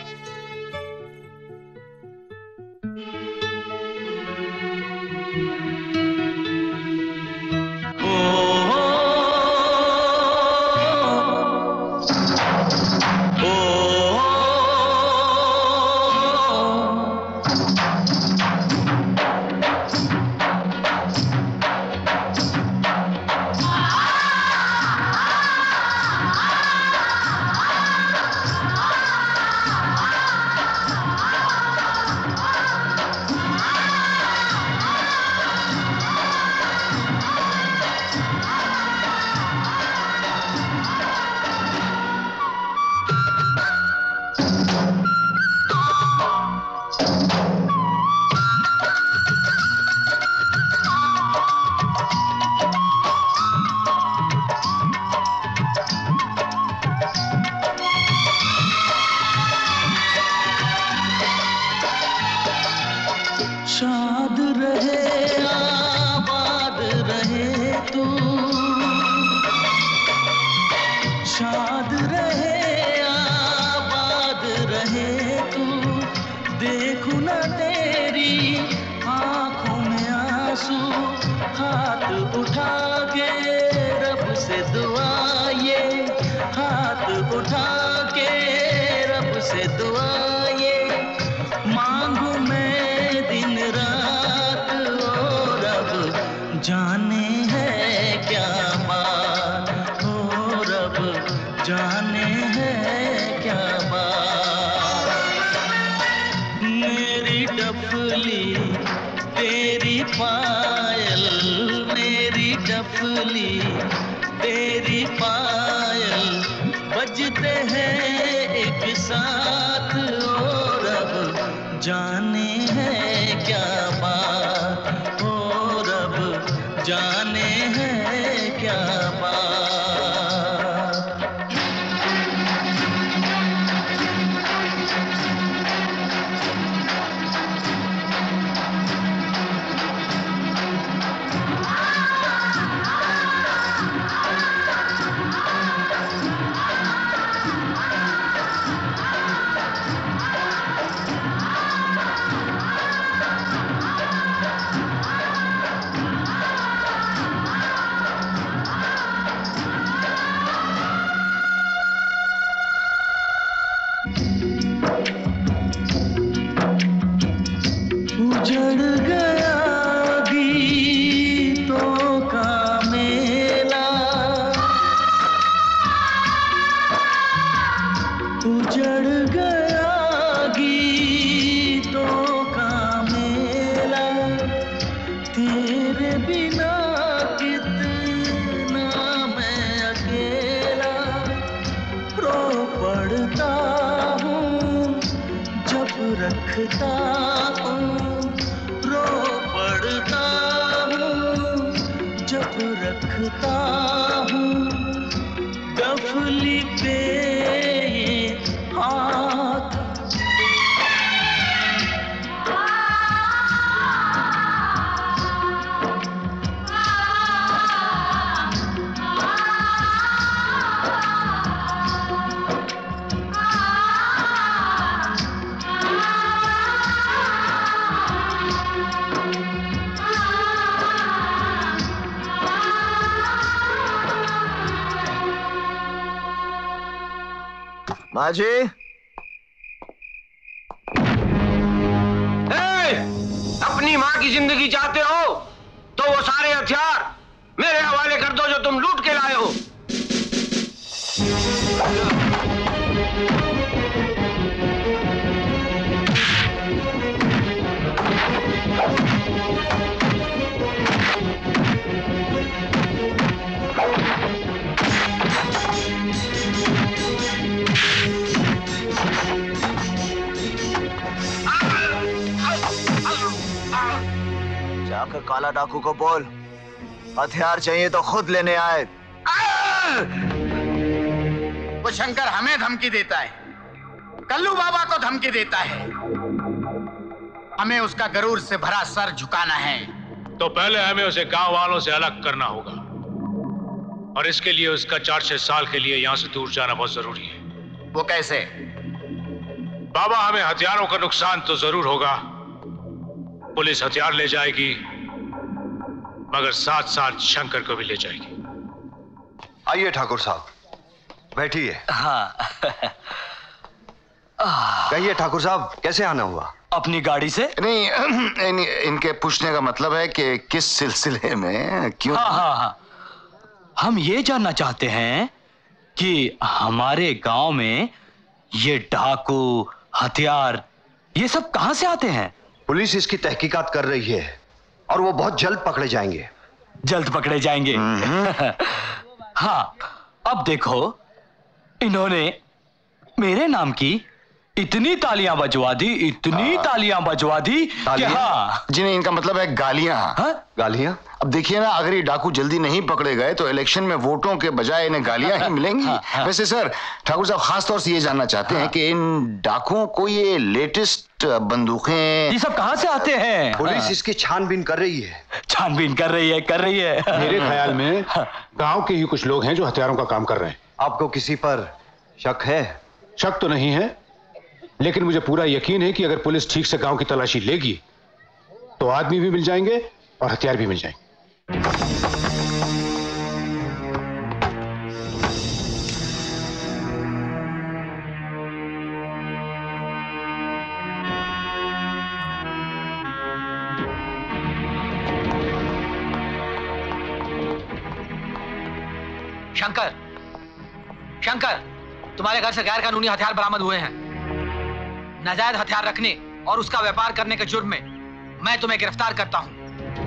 देखूं ना तेरी आंखों में आंसू, हाथ उठा के रब से दुआ ये, हाथ उठा के रब से दुआ ये मांगू मैं दिन रात। ओ रब जाने है क्या बात, ओ रब जाने है क्या बात। मेरी डफली तेरी पायल, मेरी डफली तेरी पायल बजते हैं एक साथ। ओ रब जाने है क्या बात, ओ रब जाने है क्या बात। उजड़ गया गीतों का मेला, उजड़ गया गीतों का मेला। तेरे बिना कितना मैं अकेला रो पड़ता हूँ जब रखता हूँ, रो पड़ता हूँ जब रखता हूँ डफली पे ये हाथ। माँ जी, अपनी माँ की जिंदगी चाहते हो तो वो सारे हथियार मेरे हवाले कर दो जो तुम लूट के लाए हो। जाकर काला डाकू को बोल हथियार चाहिए तो खुद लेने आए। वो शंकर हमें धमकी देता है, कल्लू बाबा को धमकी देता है। हमें उसका गरूर से भरा सर झुकाना है। तो पहले हमें उसे गांव वालों से अलग करना होगा, और इसके लिए उसका चार छह साल के लिए यहां से दूर जाना बहुत जरूरी है। वो कैसे? बाबा, हमें हथियारों का नुकसान तो जरूर होगा, पुलिस हथियार ले जाएगी, मगर साथ साथ शंकर को भी ले जाएगी। आइए ठाकुर साहब, बैठिए। हाँ। कहिए ठाकुर साहब, कैसे आना हुआ? अपनी गाड़ी से? नहीं, इन, इनके पूछने का मतलब है कि किस सिलसिले में, क्यों? हाँ हाँ हाँ, हम ये जानना चाहते हैं कि हमारे गांव में ये डाकू, हथियार, ये सब कहां से आते हैं? पुलिस इसकी तहकीकात कर रही है और वो बहुत जल्द पकड़े जाएंगे। जल्द पकड़े जाएंगे? हाँ, अब देखो, इन्होंने मेरे नाम की इतनी तालियां बजवा दी, इतनी तालियां बजवा दी कि हाँ। जी नहीं, इनका मतलब है गालियां। हाँ? गालियां? अब देखिए ना, अगर ये डाकू जल्दी नहीं पकड़े गए तो इलेक्शन में वोटों के बजाय इन्हें गालियां ही मिलेंगी। हाँ, हाँ। वैसे सर, ठाकुर साहब खास तौर से ये जानना चाहते हाँ। हैं कि इन डाकुओं को ये लेटेस्ट बंदूकें, ये सब कहां से आते हैं? पुलिस हाँ। इसकी छानबीन कर रही है। छानबीन कर रही है, कर रही है। मेरे ख्याल में गांव के ही कुछ लोग हैं जो हथियारों का काम कर रहे हैं। आपको किसी पर शक है? शक तो नहीं है, लेकिन मुझे पूरा यकीन है कि अगर पुलिस ठीक से गांव की तलाशी लेगी तो आदमी भी मिल जाएंगे और हथियार भी मिल जाएंगे। शंकर, शंकर, तुम्हारे घर से गैर कानूनी हथियार बरामद हुए हैं। नाजायज हथियार रखने और उसका व्यापार करने के जुर्म में मैं तुम्हें गिरफ्तार करता हूं।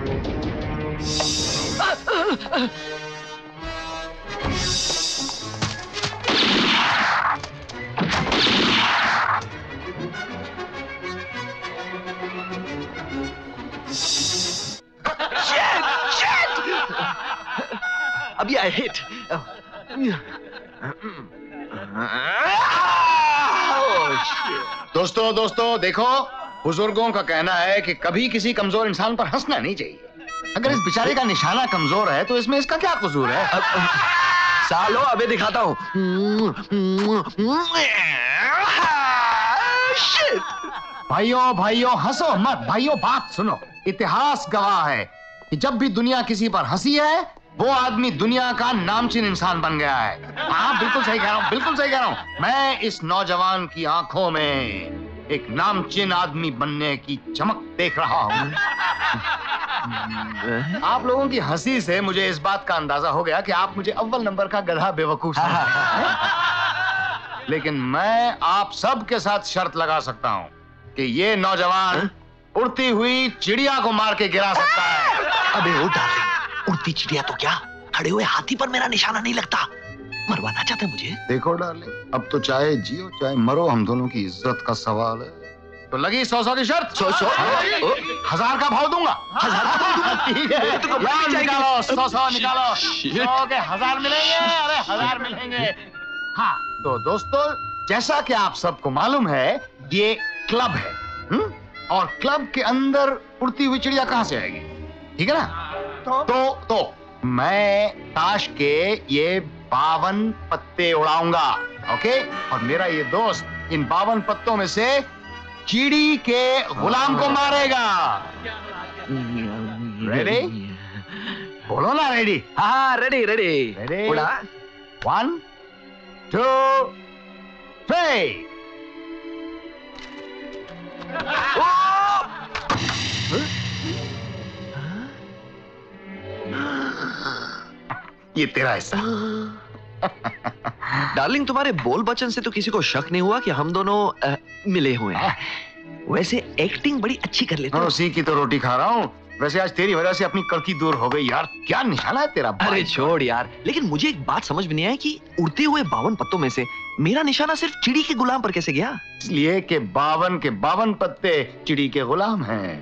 अभी आई हिट। दोस्तों दोस्तों देखो, बुजुर्गों का कहना है कि कभी किसी कमजोर इंसान पर हंसना नहीं चाहिए। अगर इस बेचारे का निशाना कमजोर है तो इसमें इसका क्या कसूर है? सालो अबे दिखाता हूं। भाइयों भाइयों हंसो मत, भाइयों बात सुनो। इतिहास गवाह है कि जब भी दुनिया किसी पर हंसी है वो आदमी दुनिया का नामचीन इंसान बन गया है। हाँ बिल्कुल सही कह रहा हूँ, बिल्कुल सही कह रहा हूँ। मैं इस नौजवान की आंखों में एक नामचीन आदमी बनने की चमक देख रहा हूँ। आप लोगों की हंसी से मुझे इस बात का अंदाजा हो गया कि आप मुझे अव्वल नंबर का गधा बेवकूफ समझते हैं। लेकिन मैं आप सब के साथ शर्त लगा सकता हूँ कि ये नौजवान उड़ती हुई चिड़िया को मार के गिरा सकता है। अबे ओ डार्लिंग, उड़ती चिड़िया तो क्या, खड़े हुए हाथी पर मेरा निशाना नहीं लगता। मरवाना चाहते मुझे? देखो डार्लिंग, अब तो चाहे जियो चाहे मरो, हम दोनों की इज्जत का सवाल है। तो लगी सौ सौ की शर्त? सौ सौ हजार का भाव दूंगा। हजार का भाव दूंगा? ठीक है, तो यार निकालो, सौ सौ निकालो। सौ के हजार मिलेंगे, अरे हजार मिलेंगे। हाँ तो दोस्तों, जैसा कि आप सबको मालूम है ये क्लब है, हुँ? और क्लब के अंदर उड़ती हुई चिड़िया कहां से आएगी? ठीक है ना? तो तो, तो मैं ताश के ये बावन पत्ते उड़ाऊंगा, ओके? और मेरा ये दोस्त इन बावन पत्तों में से चिड़ी के गुलाम को मारेगा। रेडी? बोलो ना रेडी? हाँ रेडी रेडी रेडी। उड़ा। One two three. ये तेरा हिस्सा। डार्लिंग, तुम्हारे बोल बचन से तो किसी को शक नहीं हुआ कि हम दोनों आ, मिले हुए हैं। वैसे एक्टिंग बड़ी अच्छी कर लेते हो। उसी की तो रोटी खा रहा हूँ। वैसे आज तेरी वजह से अपनी कड़की दूर हो गई यार। क्या निशाना है तेरा? अरे छोड़ यार, लेकिन मुझे एक बात समझ में नहीं आई कि उड़ते हुए बावन पत्तों में से मेरा निशाना सिर्फ चिड़ी के गुलाम पर कैसे गया? इसलिए कि बावन के बावन पत्ते चिड़ी के गुलाम हैं।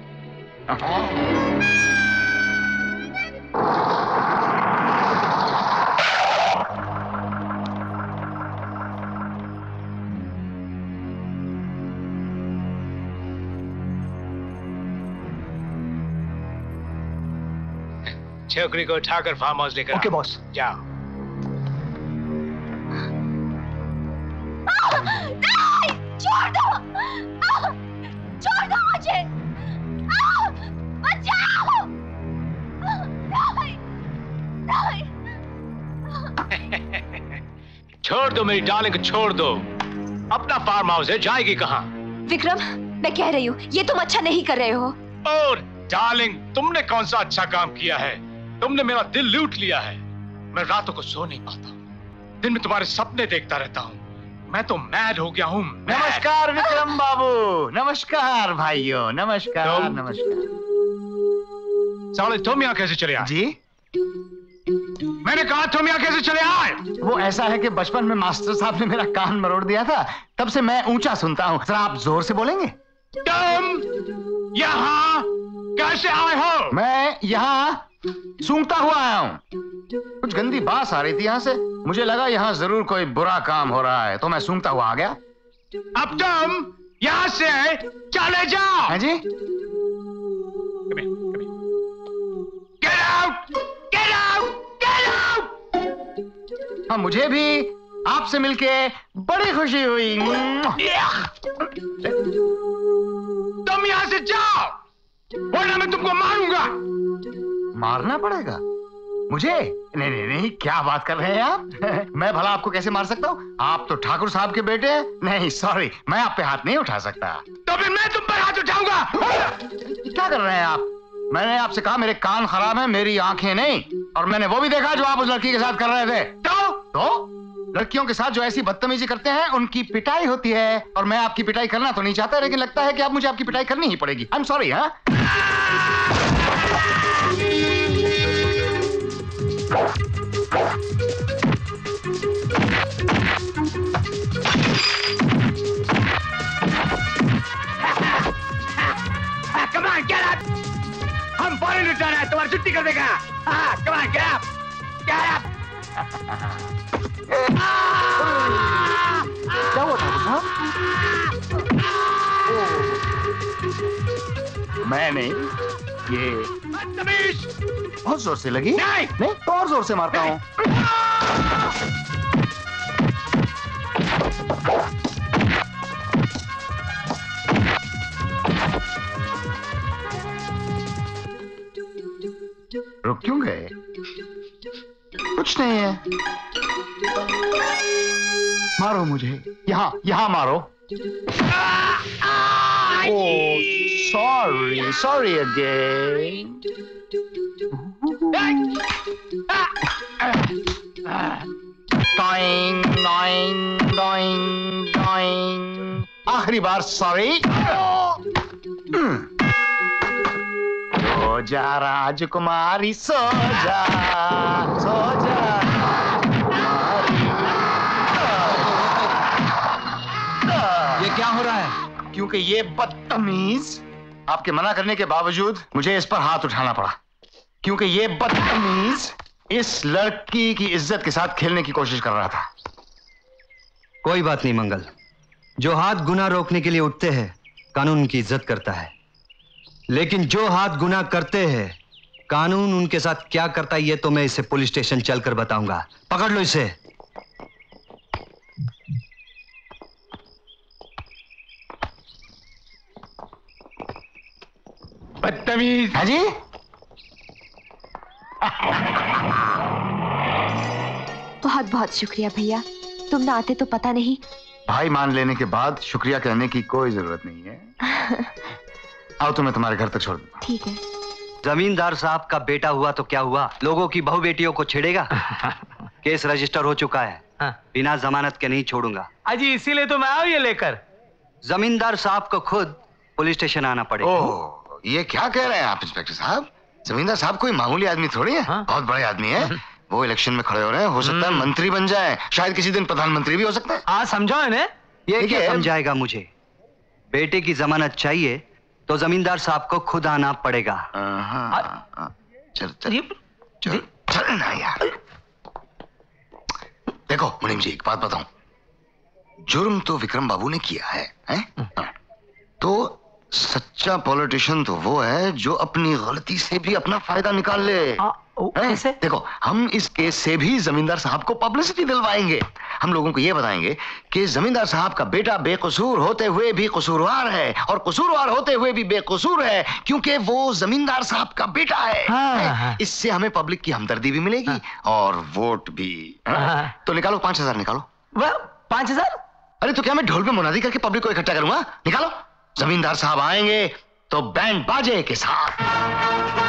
छोकरी को उठाकर फार्म हाउस लेकर। Okay boss. जाओ। नहीं, छोड़ दो, छोड़ दो मुझे, बचाओ, नहीं, नहीं। छोड़ दो मेरी डार्लिंग को, छोड़ दो। अपना फार्म हाउस है, जाएगी कहाँ? विक्रम, मैं कह रही हूँ ये तुम अच्छा नहीं कर रहे हो। और डार्लिंग, तुमने कौन सा अच्छा काम किया है? तुमने मेरा दिल लूट लिया है। मैं रातों को सो नहीं पाता, दिन में तुम्हारे सपने देखता रहता हूँ। मैं तो मैड हो गया हूँ। नमस्कार विक्रम बाबू। नमस्कार भाइयों। नमस्कार नमस्कार। साले तुम यहाँ कैसे चले आए? जी मैंने कहा तुम यहाँ कैसे चले आए? वो ऐसा है कि बचपन में मास्टर साहब ने मेरा कान मरोड़ दिया था, तब से मैं ऊंचा सुनता हूँ। जरा आप जोर से बोलेंगे। तुम यहाँ कैसे आए हो? मैं यहाँ सूंघता हुआ आया हूँ। कुछ गंदी बात आ रही थी यहाँ से, मुझे लगा यहाँ जरूर कोई बुरा काम हो रहा है, तो मैं सूंघता हुआ आ गया। अब तुम यहाँ से चले जाओ। हाँ जी। Get out! Get out! Get out! हाँ, मुझे भी आपसे मिलके बड़ी खुशी हुई। तुम यहाँ से जाओ, वरना मैं तुमको मारूंगा। मारना पड़ेगा मुझे? नहीं नहीं नहीं, क्या बात कर रहे हैं आप? मैं भला आपको कैसे मार सकता हूँ? आप तो ठाकुर साहब के बेटे हैं। नहीं सॉरी, मैं आप पे हाथ नहीं उठा सकता। तो फिर मैं तुम पर हाथ उठाऊंगा। क्या कर रहे हैं आप? मैंने आपसे कहा मेरे कान खराब हैं, मेरी आंखें नहीं। और मैंने वो भी देखा जो आप उस लड़की के साथ कर रहे थे। तो तो लड़कियों के साथ जो ऐसी बदतमीजी करते हैं उनकी पिटाई होती है। और मैं आपकी पिटाई करना तो नहीं चाहता, लेकिन लगता है कि आप मुझे आपकी पिटाई करनी ही पड़ेगी। I am sorry. हाँ Come on, get up! हम फौरन रिटर्न है, तुम्हारी छुट्टी कर देगा। हाँ, come on, get up! Get up! क्या हुआ ठाकुर साहब? मैं नहीं, ये बहुत जोर से लगी। नहीं, नहीं तो और जोर से मारता हूँ। रुक क्यों गए? कुछ नहीं है। मारो मुझे, यहाँ यहाँ मारो। Oh sorry sorry again. Doing doing doing doing. आखिरी बार सॉरी। सो जा राजकुमारी, सो जा सो जा। ये क्या हो रहा है? क्योंकि ये बदतमीज आपके मना करने के बावजूद मुझे इस पर हाथ उठाना पड़ा। क्योंकि ये बदतमीज इस लड़की की इज्जत के साथ खेलने की कोशिश कर रहा था। कोई बात नहीं मंगल, जो हाथ गुनाह रोकने के लिए उठते हैं कानून की इज्जत करता है, लेकिन जो हाथ गुनाह करते हैं कानून उनके साथ क्या करता है ये तो मैं इसे पुलिस स्टेशन चलकर बताऊंगा। पकड़ लो इसे। बदतमीज। हाँ जी? बहुत बहुत शुक्रिया भैया, तुम ना आते तो पता नहीं। भाई मान लेने के बाद शुक्रिया कहने की कोई जरूरत नहीं है। आओ तो मैं तुम्हारे घर तक छोड़ दूंगा। ठीक है। जमींदार साहब का बेटा हुआ तो क्या हुआ, लोगों की बहू बेटियों को छेड़ेगा। केस रजिस्टर हो चुका है। हाँ। बिना जमानत के नहीं छोड़ूंगा। अजी इसीलिए तो मैं आऊं ये लेकर। जमींदार साहब को खुद पुलिस स्टेशन आना पड़ेगा। ओह, ये क्या कह रहे हैं आप इंस्पेक्टर साहब? जमींदार साहब कोई मामूली आदमी थोड़ी है। हाँ? बहुत बड़े आदमी है। वो इलेक्शन में खड़े हो रहे हैं, हो सकता है मंत्री बन जाए, शायद किसी दिन प्रधानमंत्री भी हो सकता है। हाँ समझो इन्हें। ये क्या समझाएगा मुझे? बेटे की जमानत चाहिए तो जमींदार साहब को खुद आना पड़ेगा। चल चल चल चल ना यार। देखो मुनीम जी, एक बात बताऊं, जुर्म तो विक्रम बाबू ने किया है, है? तो सच्चा पॉलिटिशियन तो वो है जो अपनी गलती से भी अपना फायदा निकाल ले। कैसे? देखो, हम इस केस से भी जमींदार साहब को पब्लिसिटी दिलवाएंगे। हम लोगों को ये बताएंगे कि जमींदार साहब का बेटा बेकसूर होते हुए भी कसूरवार है, और कसूरवार होते हुए भी बेकसूर है क्योंकि वो जमींदार साहब का बेटा है। हाँ, हाँ। इससे हमें पब्लिक की हमदर्दी भी मिलेगी। हाँ। और वोट भी। हाँ। तो निकालो, पांच हजार निकालो। पांच हजार? अरे तो क्या मैं ढोल पे मुनादी करके पब्लिक को इकट्ठा करूंगा? निकालो। जमींदार साहब आएंगे तो बैंड बाजे के साथ।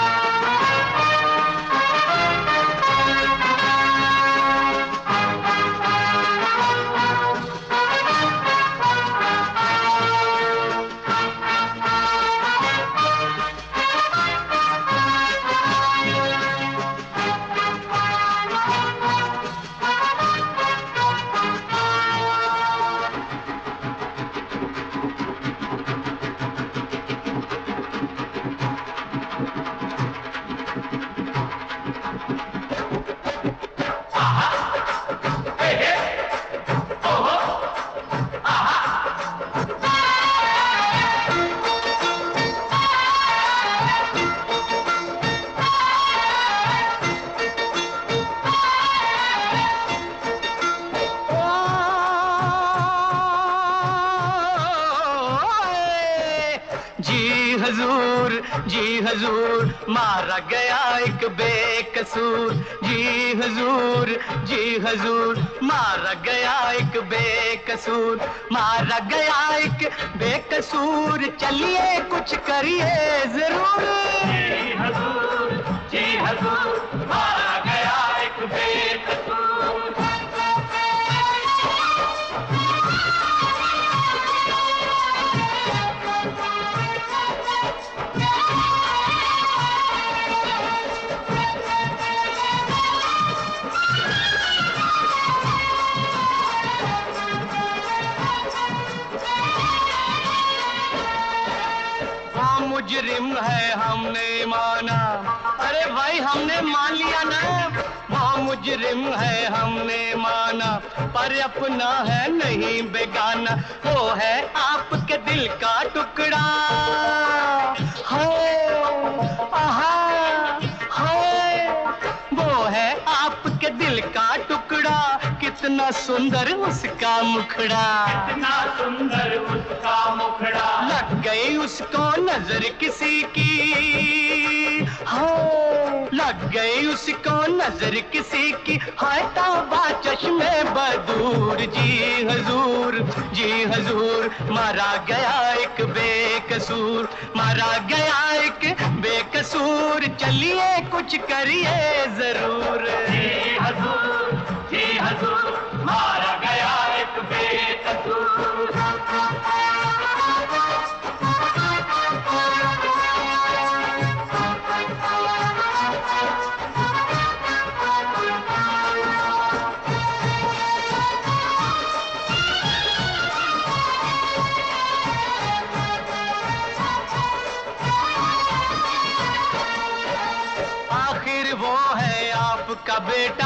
हजूर जी हजूर मारा गया एक बेकसूर। जी हजूर जी हजूर मारा गया एक बेकसूर, मारा गया एक बेकसूर। चलिए कुछ करिए जरूर। जी हजूर जी हजूर मारा गया एक बेकसूर। मुजरिम है हमने माना, अरे भाई हमने मान लिया ना। वो मुजरिम है हमने माना, पर अपना है नहीं बेगाना। वो है आपके दिल का टुकड़ा, है आहा है। वो है आपके दिल का टुकड़ा, कितना सुंदर उसका मुखड़ा, कितना सुंदर उसका मुखड़ा। लग गई उसको नजर किसी की, हाँ लग गई उसको नजर किसी की। हाय तौबा चश्मे बदूर। जी हजूर जी हजूर मारा गया एक बेकसूर, मारा गया एक बेकसूर। चलिए कुछ करिए जरूर। जी हजूर जी हजूर मारा गया एक बेकसूर। आखिर वो है आपका बेटा,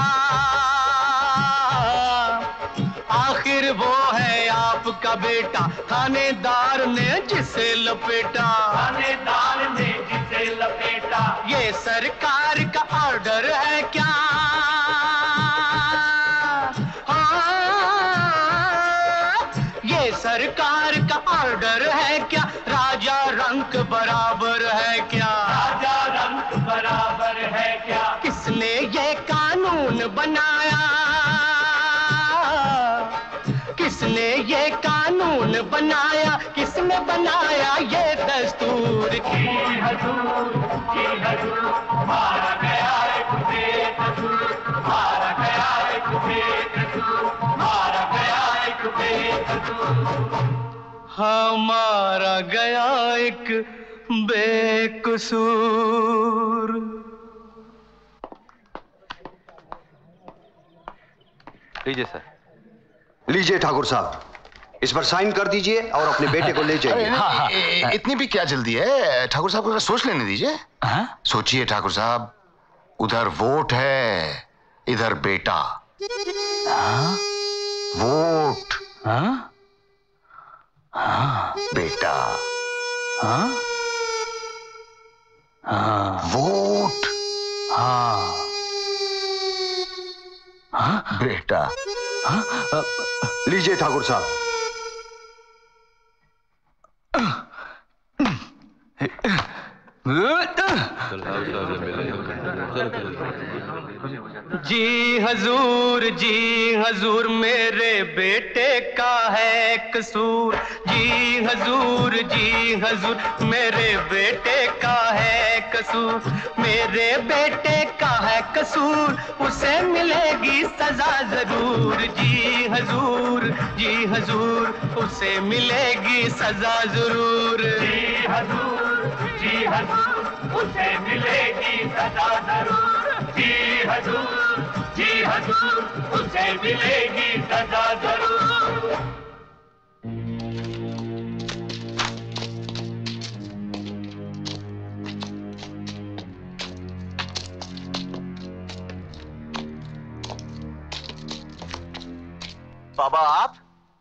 आखिर वो है आपका बेटा। थानेदार ने जिसे लपेटा, थानेदार ने जिसे लपेटा। ये सरकार का ऑर्डर है क्या? हाँ, ये सरकार का ऑर्डर है क्या? राजा रंक बराबर है क्या? राजा रंक बराबर है क्या? किसने ये कानून बनाया? किसने ये कानून बनाया? किसने बनाया ये दस्तूर? जी हजूर जी हजूर मारा गया एक बेकसूर, मारा गया एक बेकसूर, मारा गया एक बेकसूर। हाँ मारा गया एक बेकसूर। लीजिए सर। लीजिए ठाकुर साहब, इस पर साइन कर दीजिए और अपने बेटे को ले जाइए। हाँ, हाँ, इतनी भी क्या जल्दी है? ठाकुर साहब को सोच लेने दीजिए। सोचिए ठाकुर साहब, उधर वोट है, इधर बेटा। हाँ? वोट हाँ? हाँ, बेटा हाँ? हाँ, वोट हाँ, हाँ? बेटा हाँ? लीजिए ठाकुर साहब। जी हजूर जी हजूर मेरे बेटे का है कसूर। जी हजूर जी हजूर मेरे बेटे का है कसूर। मेरे बेटे का है कसूर, उसे मिलेगी सजा जरूर। जी हजूर जी हजूर उसे मिलेगी सजा जरूर। जी हजूर जी हजूर उसे मिलेगी सजा जरूर। जी हजूर जी हजूर उसे मिलेगी सजा जरूर। बाबा आप?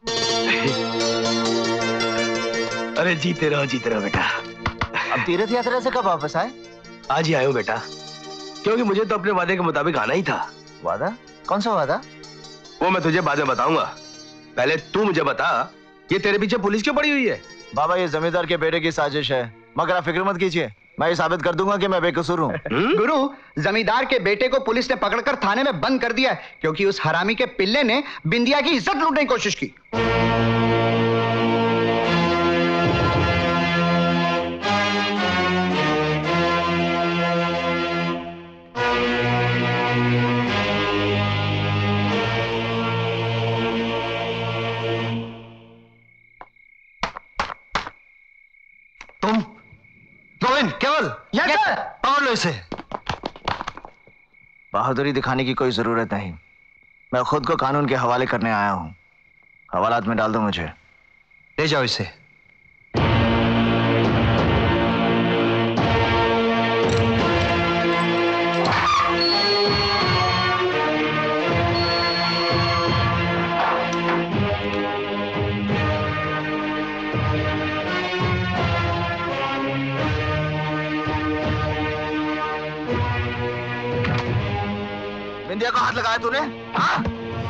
अरे जीते रहो जीते रहो बेटा। अब तीर्थ यात्रा से कब वापस आए? आज ही आए हो बेटा, क्योंकि मुझे तो अपने वादे के मुताबिक आना ही था। वादा? कौन सा वादा? वो मैं तुझे बाद में बताऊंगा, पहले तू मुझे बता, ये तेरे पीछे पुलिस क्यों पड़ी हुई है? बाबा ये जमींदार के बेटे की साजिश है। मगर आप फिक्र मत कीजिए, मैं ये साबित कर दूंगा कि मैं बेकसूर हूँ। गुरु, जमींदार के बेटे को पुलिस ने पकड़कर थाने में बंद कर दिया क्योंकि उस हरामी के पिल्ले ने बिंदिया की इज्जत लूटने की कोशिश की। तुम गोविंद, केवल पकड़ लो इसे। बहादुरी दिखाने की कोई जरूरत नहीं, मैं खुद को कानून के हवाले करने आया हूँ। हवालात में डाल दो मुझे। ले जाओ इसे। बिंदिया को हाथ लगाया तूने? हाँ?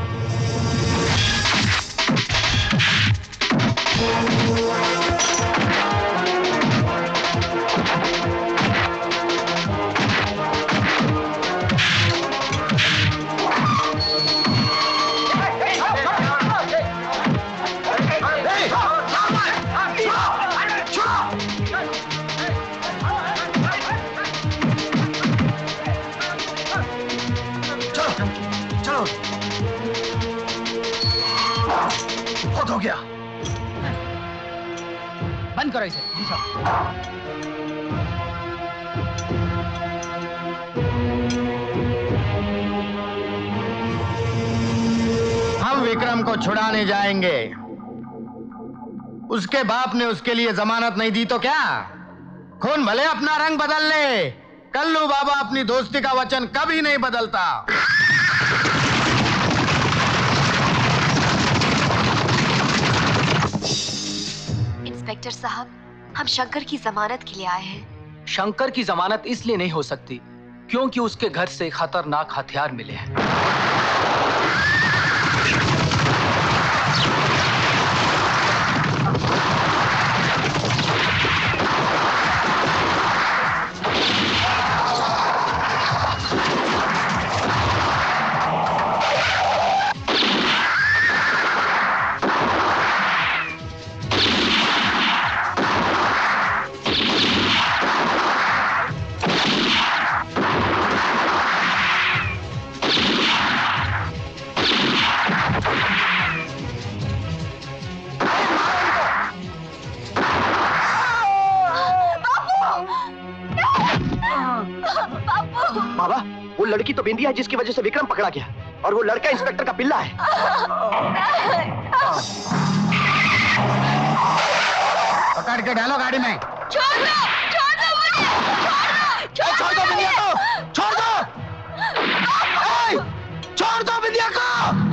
हो गया। बंद करो इसे। जी साहब। हम विक्रम को छुड़ाने जाएंगे। उसके बाप ने उसके लिए जमानत नहीं दी तो क्या? खून भले अपना रंग बदल ले, कल्लू बाबा अपनी दोस्ती का वचन कभी नहीं बदलता। इंस्पेक्टर साहब, हम शंकर की जमानत के लिए आए हैं। शंकर की जमानत इसलिए नहीं हो सकती क्योंकि उसके घर से खतरनाक हथियार मिले हैं। लड़की तो बिंदिया है जिसकी वजह से विक्रम पकड़ा गया, और वो लड़का इंस्पेक्टर का पिल्ला है। पकड़ के डालो गाड़ी में। छोड़ दो, छोड़ दो मुझे, छोड़ दो, छोड़ दो बिंदिया को, छोड़ दो, छोड़ दो बिंदिया को।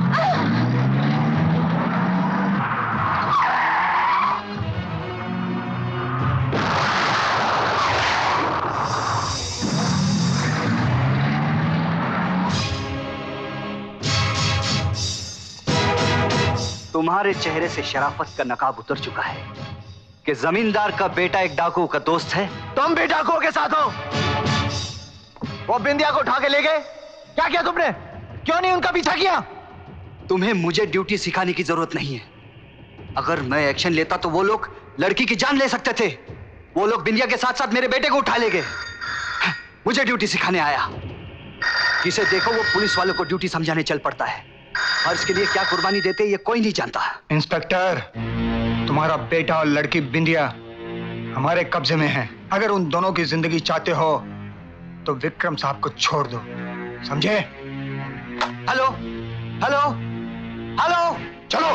तुम्हारे चेहरे से शराफत का नकाब उतर चुका है कि जमींदार का बेटा एक डाकू का दोस्त है। तुम भी डाकुओं के साथ हो। वो बिंदिया को उठा के ले गए, क्या किया तुमने? क्यों नहीं उनका पीछा किया? तुम्हें मुझे ड्यूटी सिखाने की जरूरत नहीं है। अगर मैं एक्शन लेता तो वो लोग लड़की की जान ले सकते थे। वो लोग बिंदिया के साथ साथ मेरे बेटे को उठा ले गए। मुझे ड्यूटी सिखाने आया। जिसे देखो वो पुलिस वालों को ड्यूटी समझाने चल पड़ता है, और इसके लिए क्या कुर्बानी देते ये कोई नहीं जानता। इंस्पेक्टर, तुम्हारा बेटा और लड़की बिंदिया हमारे कब्जे में है। अगर उन दोनों की जिंदगी चाहते हो तो विक्रम साहब को छोड़ दो, समझे? हेलो हेलो हेलो, चलो।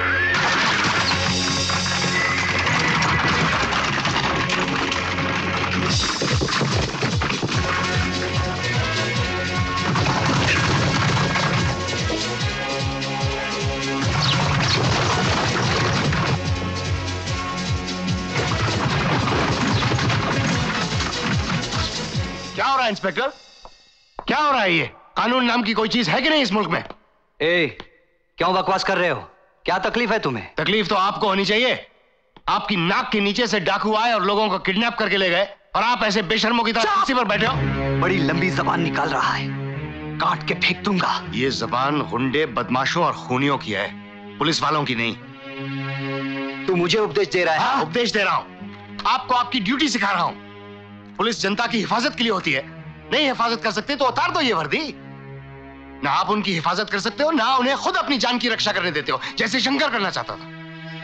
क्या हो रहा है इंस्पेक्टर? क्या हो रहा है? ये कानून नाम की कोई चीज है कि नहीं इस मुल्क में? ए, क्यों बकवास कर रहे हो? क्या तकलीफ है तुम्हें? तकलीफ तो आपको होनी चाहिए। आपकी नाक के नीचे से डाकू आए और लोगों को किडनैप करके ले गए और आप ऐसे बेशर्मों की तरह कुर्सी पर बैठे हो। बड़ी लंबी जबान निकाल रहा है, काट के फेंक दूंगा। ये जबान गुंडे, बदमाशों और खूनियों की है, पुलिस वालों की नहीं। तू मुझे उपदेश दे रहा है? हाँ, उपदेश दे रहा हूँ। आपको आपकी ड्यूटी सिखा रहा हूँ। पुलिस जनता की हिफाजत के लिए होती है। नहीं हिफाजत कर सकते तो उतार दो ये वर्दी। ना आप उनकी हिफाजत कर सकते हो, ना उन्हें खुद अपनी जान की रक्षा करने देते हो, जैसे शंकर करना चाहता था।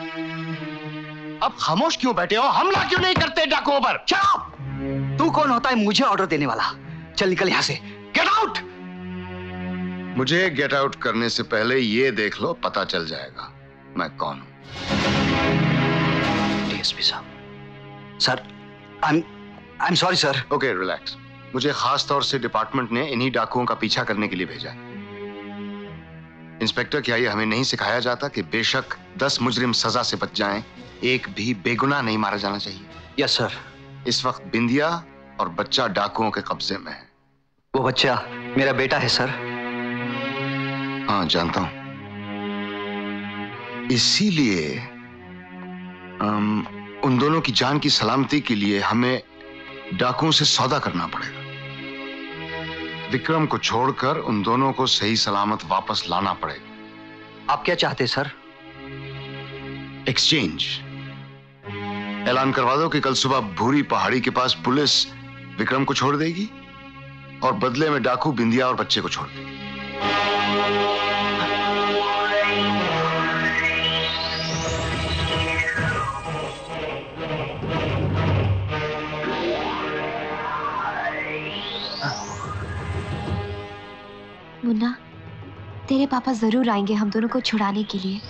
अब खामोश क्यों बैठे हो? हमला क्यों नहीं करते डाकुओं पर? तू कौन होता है मुझे ऑर्डर देने वाला? चल निकल यहां से, गेट आउट। मुझे गेट आउट करने से पहले ये देख लो, पता चल जाएगा मैं कौन हूं। डीएसपी साहब। Sir, I am I am sorry sir. Okay relax. मुझे खास तौर से डिपार्टमेंट ने इन्हीं डाकुओं का पीछा करने के लिए भेजा। इंस्पेक्टर, क्या ये हमें नहीं सिखाया जाता कि बेशक दस मुजरिम सजा से बच जाएं, एक भी बेगुनाह नहीं मारा जाना चाहिए? Yes sir. इस वक्त बिंदिया और बच्चा डाकुओं के कब्जे में है। वो बच्चा मेरा बेटा है सर। हाँ जानता हूं। इसीलिए अम, उन दोनों की जान की सलामती के लिए हमें डाकुओं से सौदा करना पड़ेगा। विक्रम को छोड़कर उन दोनों को सही सलामत वापस लाना पड़ेगा। आप क्या चाहते सर? एक्सचेंज। ऐलान करवा दो कि कल सुबह भूरी पहाड़ी के पास पुलिस विक्रम को छोड़ देगी और बदले में डाकू बिंदिया और बच्चे को छोड़ देगी। मुन्ना, तेरे पापा जरूर आएंगे हम दोनों को छुड़ाने के लिए।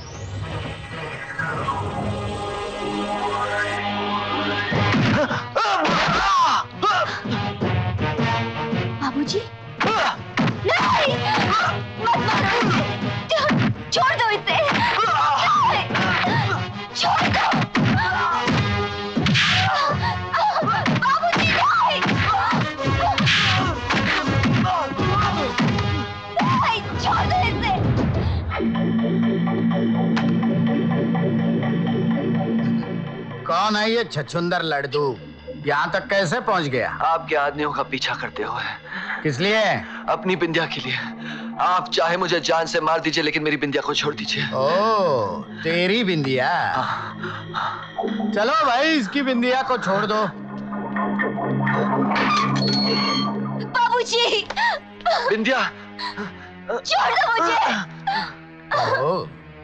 बाबूजी, नहीं! मत मारो इसे! छोड़ दो इसे! छोड़ दो! बाबूजी नहीं! नहीं, छोड़ दो इसे! कौन है ये छछुंदर लड्डू? यहाँ तक कैसे पहुँच गया? आपके आदमियों का पीछा करते हुए। किस लिए? अपनी बिंदिया के लिए। आप चाहे मुझे जान से मार दीजिए, लेकिन मेरी बिंदिया को छोड़ दीजिए। ओ, तेरी बिंदिया? चलो भाई, इसकी बिंदिया को छोड़ दो। बाबूजी! बिंदिया! छोड़ दो मुझे! ओ।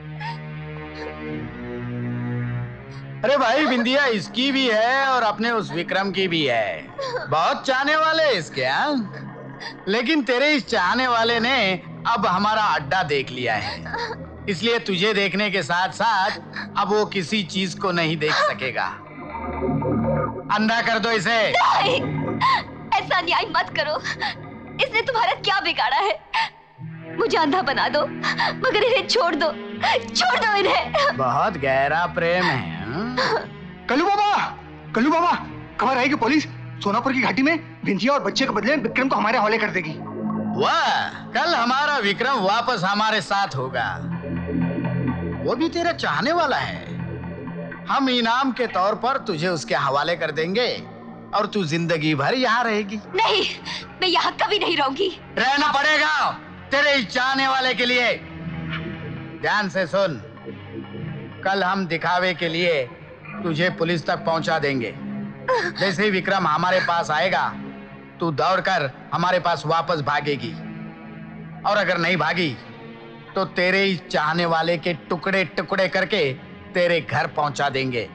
अरे भाई, बिंदिया इसकी भी है और अपने उस विक्रम की भी है। बहुत चाहने वाले इसके, हाँ? लेकिन तेरे इस चाहने वाले ने अब हमारा अड्डा देख लिया है, इसलिए तुझे देखने के साथ साथ अब वो किसी चीज को नहीं देख सकेगा। अंधा कर दो इसे। नहीं, ऐसा न्याय मत करो। इसने तुम्हारा क्या बिगाड़ा है? मुझे अंधा बना दो, मगर इन्हें छोड़ दो, छोड़ दो इन्हें। बहुत गहरा प्रेम है। कल्लू बाबा, कल्लू बाबा, खबर आई कि पुलिस सोनापुर की घाटी में बिंदिया और बच्चे के बदले विक्रम को हमारे हवाले कर देगी। वाह, कल हमारा विक्रम वापस हमारे साथ होगा। वो भी तेरा चाहने वाला है। हम इनाम के तौर पर तुझे उसके हवाले कर देंगे और तू जिंदगी भर यहाँ रहेगी। नहीं, मैं यहाँ कभी नहीं रहूंगी। रहना पड़ेगा तेरे इस चाहने वाले के लिए। ध्यान से सुन, कल हम दिखावे के लिए तुझे पुलिस तक पहुंचा देंगे। जैसे ही विक्रम हमारे पास आएगा, तू दौड़कर हमारे पास वापस भागेगी, और अगर नहीं भागी तो तेरे इस चाहने वाले के टुकड़े टुकड़े करके तेरे घर पहुंचा देंगे।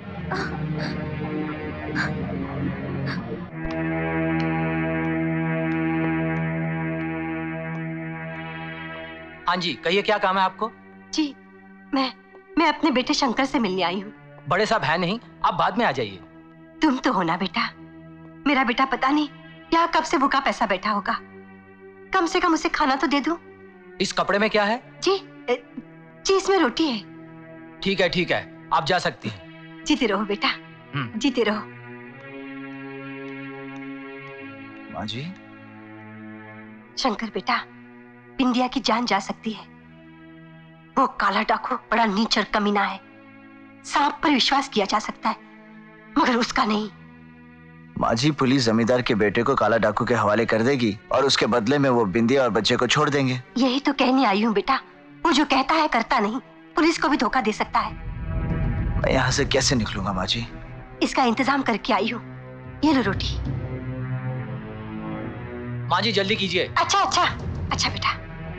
हाँ जी, कहिए क्या काम है आपको? जी, मैं मैं अपने बेटे शंकर से मिलने आई हूँ। बड़े साहब है नहीं, आप बाद में आ जाइए। तुम तो हो ना बेटा। मेरा बेटा पता नहीं क्या कब से भूखा पैसा बैठा होगा। कम से कम उसे खाना तो दे दूं। इस कपड़े में क्या है? जी जी, इसमें रोटी है। ठीक है ठीक है, आप जा सकती हैं। जीते रहो बेटा, जीते रहो। माँ जी। शंकर बेटा, बिंदिया की जान जा सकती है। वो काला डाकू बड़ा नीचर कमीना है। सांप पर विश्वास किया जा सकता है, मगर उसका नहीं। माँ जी, पुलिस जमींदार के बेटे को काला डाकू के हवाले कर देगी और उसके बदले में वो बिंदिया और बच्चे को छोड़ देंगे। यही तो कहने आई हूँ बेटा, वो जो कहता है करता नहीं, पुलिस को भी धोखा दे सकता है। मैं यहाँ से कैसे निकलूंगा माँ जी? इसका इंतजाम करके आई हूँ, ये लो रोटी। माँ जी जल्दी कीजिए। अच्छा अच्छा अच्छा बेटा।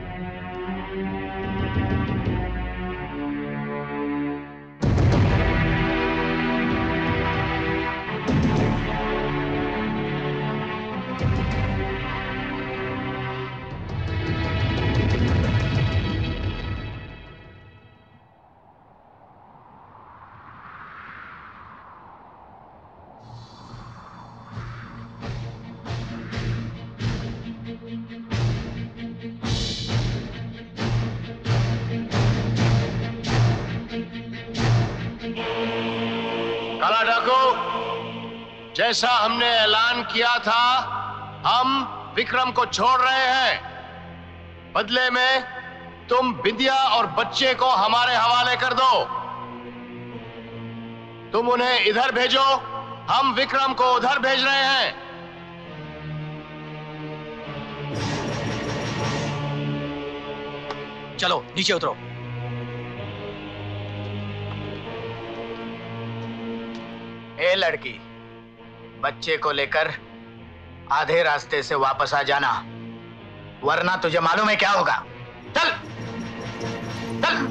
काला डाकू, जैसा हमने ऐलान किया था, हम विक्रम को छोड़ रहे हैं। बदले में तुम बिंदिया और बच्चे को हमारे हवाले कर दो। तुम उन्हें इधर भेजो, हम विक्रम को उधर भेज रहे हैं। चलो नीचे उतरो। ए लड़की, बच्चे को लेकर आधे रास्ते से वापस आ जाना, वरना तुझे मालूम है क्या होगा। चल चल।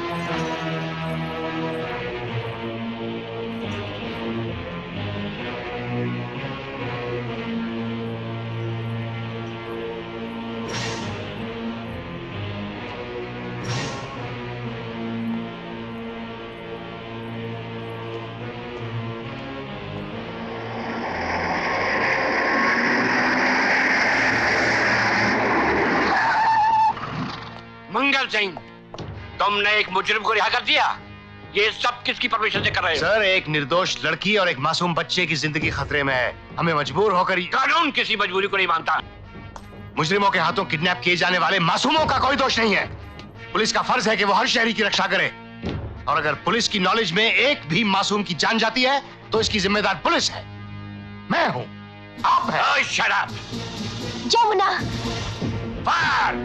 मंगल सिंह, तुमने एक मुजरिम को रिहा कर दिया। ये सब किसकी परमिशन से कर रहे हो? सर, एक निर्दोष लड़की और एक मासूम बच्चे की जिंदगी खतरे में है। हमें मजबूर होकर ही... कानून किसी मजबूरी को नहीं मानता। मुजरिमों के हाथों किडनैप किए जाने वाले मासूमों का कोई दोष नहीं है। पुलिस का फर्ज है कि वो हर शहरी की रक्षा करे, और अगर पुलिस की नॉलेज में एक भी मासूम की जान जाती है तो इसकी जिम्मेदार पुलिस है, मैं हूं, आप हैं। शराब जमुना, फायर।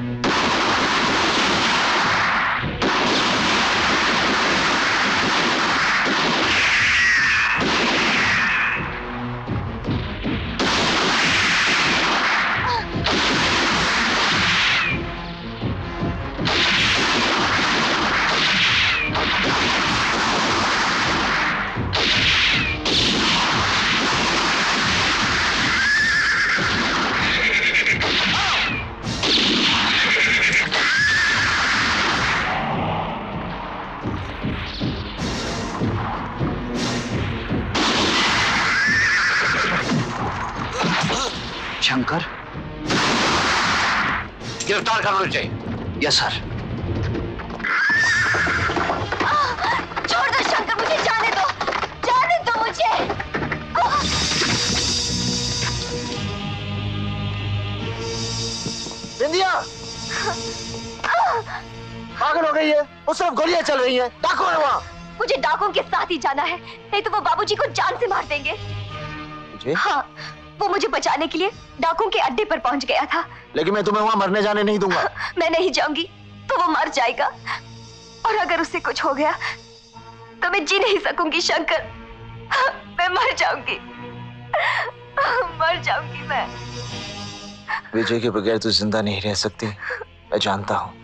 शंकर, गिरफ्तार कर लो चाहिए। Yes sir. छोड़ दो शंकर, मुझे जाने दो, जाने दो मुझे। बिंदिया पागल हो गई है, वो सिर्फ गोलियां चल रही हैं। डाकू है वहाँ। मुझे डाकुओं के साथ ही जाना है, नहीं तो वो बाबूजी को जान से मार देंगे। मुझे? हाँ, वो मुझे बचाने के लिए डाकुओं के अड्डे पर पहुंच गया था। लेकिन मैं तुम्हें वहां मरने जाने नहीं दूंगा। मैं नहीं जाऊंगी तो वो मर जाएगा, और अगर उसे कुछ हो गया तो मैं जी नहीं सकूंगी शंकर। मैं मर जाऊंगी, मर जाऊंगी मैं। विजय के बगैर तू जिंदा नहीं रह सकती, मैं जानता हूं।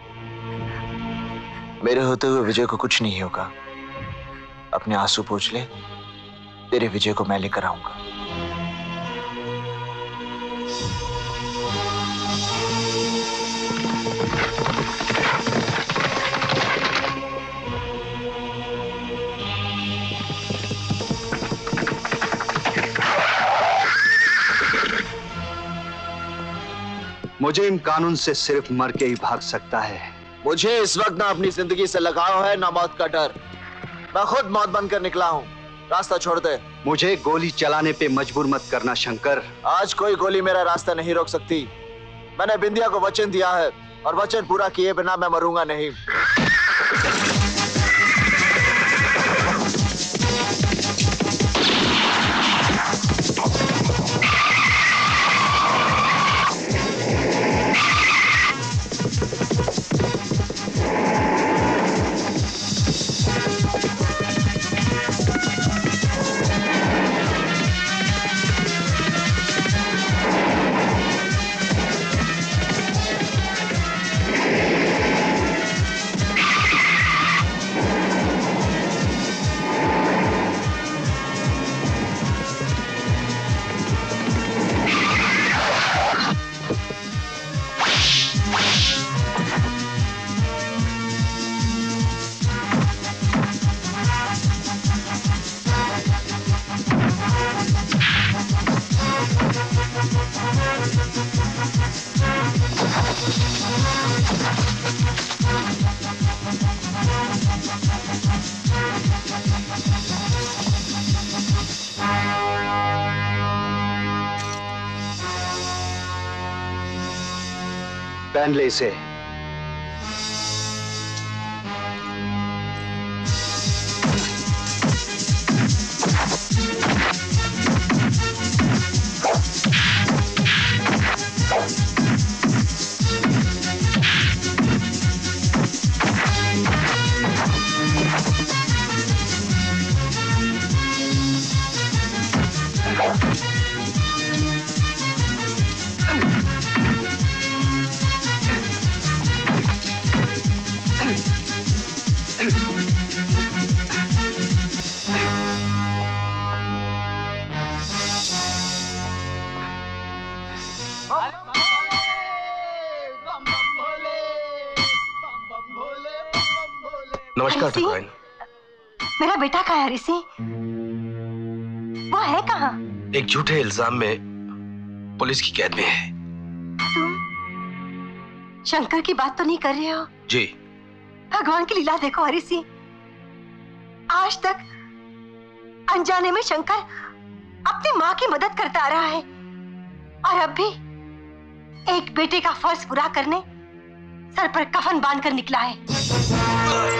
मेरे होते हुए विजय को कुछ नहीं होगा। अपने आंसू पोंछ ले, तेरे विजय को मैं लेकर आऊंगा। मुझे इन कानून से सिर्फ मर के ही भाग सकता है। मुझे इस वक्त ना अपनी जिंदगी से लगाव है ना मौत का डर। मैं खुद मौत बनकर निकला हूँ, रास्ता छोड़ दे। मुझे गोली चलाने पे मजबूर मत करना शंकर। आज कोई गोली मेरा रास्ता नहीं रोक सकती। मैंने बिंदिया को वचन दिया है, और वचन पूरा किए बिना मैं मरूंगा नहीं। पहन ले इसे। नमस्कार ठाकुराइन। मेरा बेटा कहाँ है ऋषि? वो है कहाँ? एक झूठे इल्जाम में पुलिस की कैद में है। तुम शंकर की बात तो नहीं कर रहे हो? जी। भगवान की लीला देखो ऋषि। आज तक अनजाने में शंकर अपनी माँ की मदद करता आ रहा है और अब भी एक बेटे का फर्ज पूरा करने सर पर कफन बांधकर निकला है।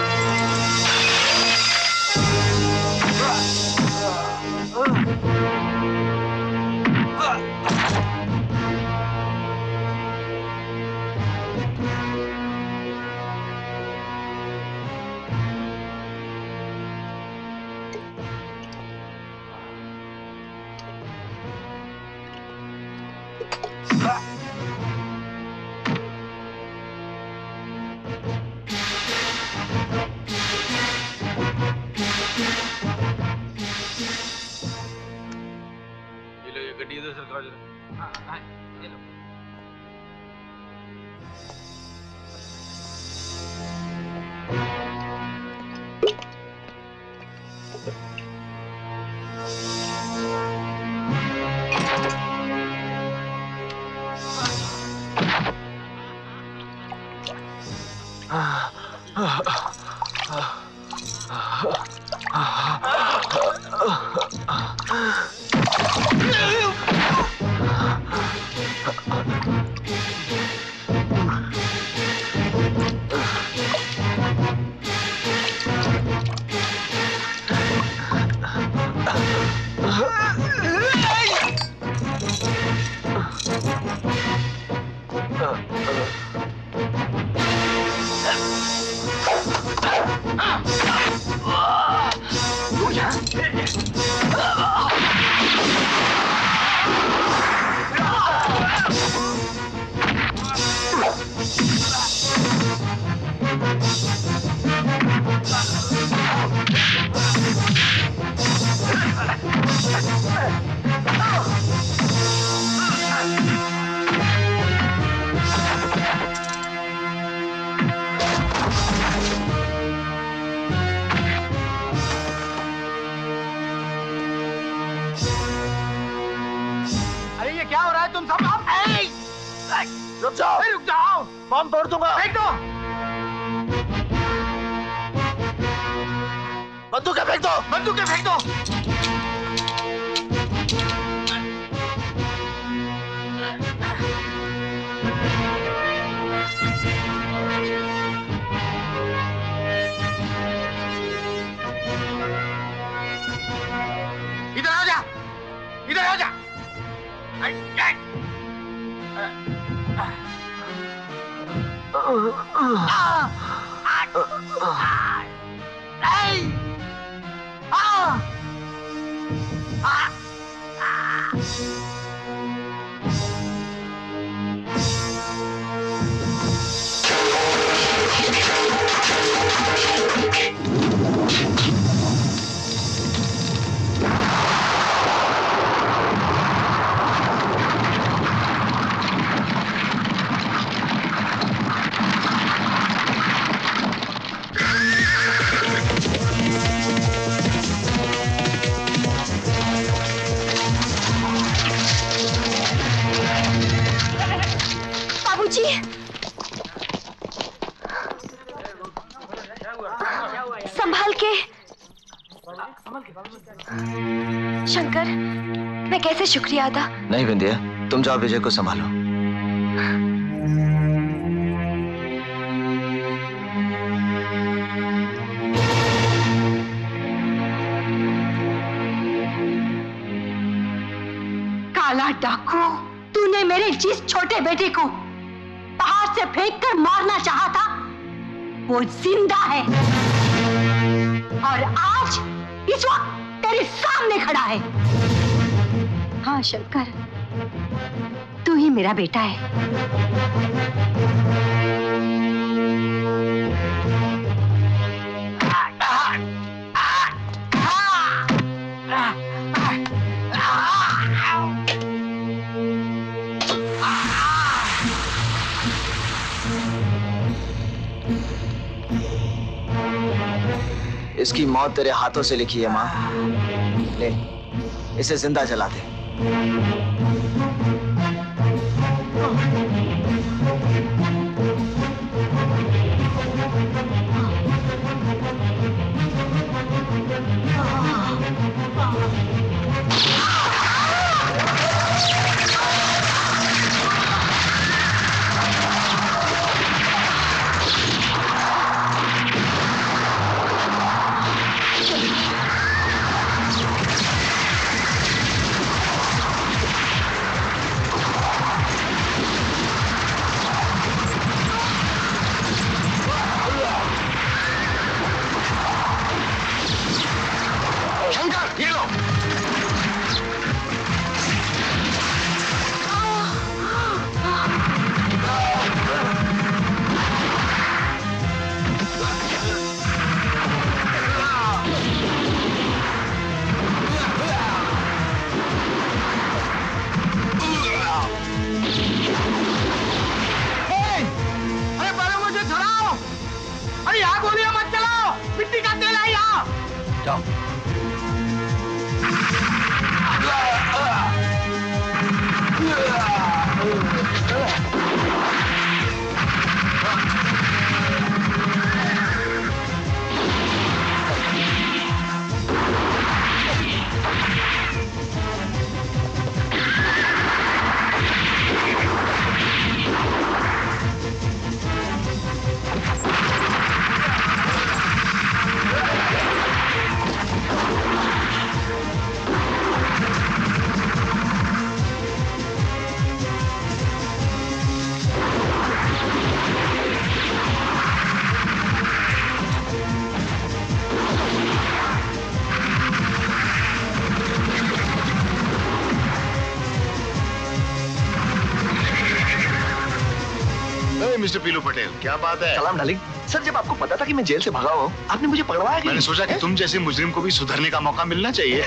रुक जाओ, रुक जाओ, बम तोड़ दूंगा। फेंक दो, बंदूकें फेंक दो, बंदूकें फेंक दो। इधर आ जा, इधर आ जा। संभाल के। शंकर, मैं कैसे शुक्रिया अदा? नहीं बिंदिया, तुम जाओ विजय को संभालो। काला डाकू, तूने मेरे जिस छोटे बेटे को पहाड़ से फेंक कर मारना चाहा था वो जिंदा है और आज इस वक्त तेरे सामने खड़ा है। हाँ शंकर, तू ही मेरा बेटा है। इसकी मौत तेरे हाथों से लिखी है माँ। ले, इसे जिंदा जला दे। मिस्टर पीलू पटेल, क्या बात है? सलाम डार्लिंग। सर, जब आपको पता था कि मैं जेल से भागा हूँ, आपने मुझे पकड़वाया क्यों? मैंने सोचा कि तुम जैसे मुजरिम को भी सुधरने का मौका मिलना चाहिए।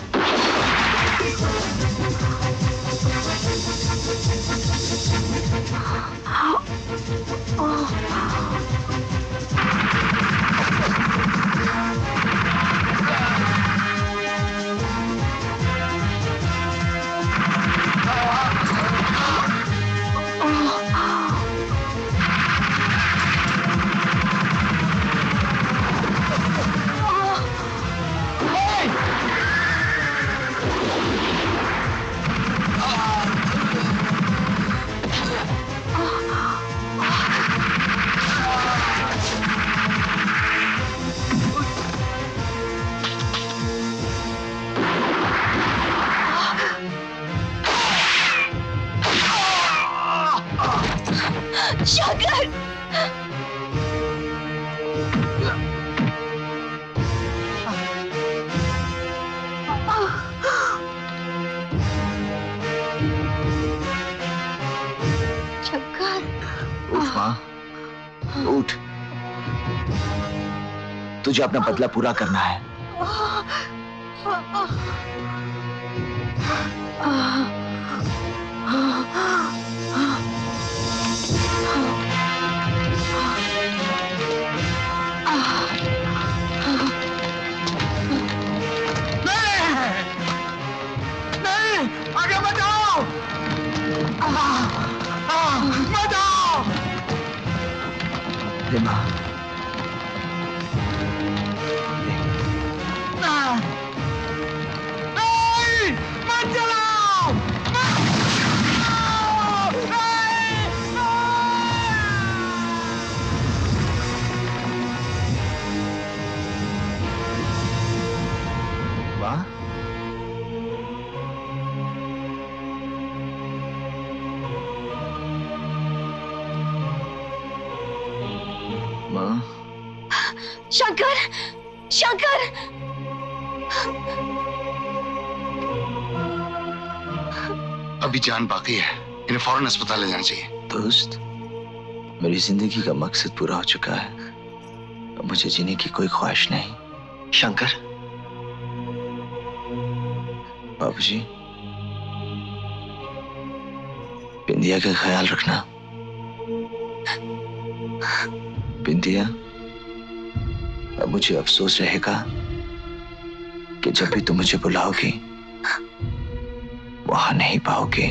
तुझे अपना बदला पूरा करना है। शंकर, शंकर! अभी जान बाकी है, इन्हें फौरन अस्पताल ले जाना चाहिए। दोस्त, मेरी जिंदगी का मकसद पूरा हो चुका है। अब मुझे जीने की कोई ख्वाहिश नहीं। शंकर, बाबूजी, बिंदिया का ख्याल रखना। बिंदिया, अब मुझे अफसोस रहेगा कि जब भी तुम मुझे बुलाओगी वहां नहीं पाओगे।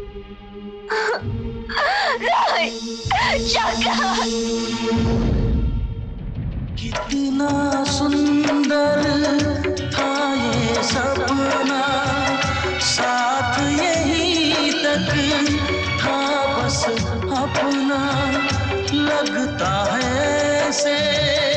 कितना सुंदर था ये सपना, साथ यही तक था बस अपना, लगता है ऐसे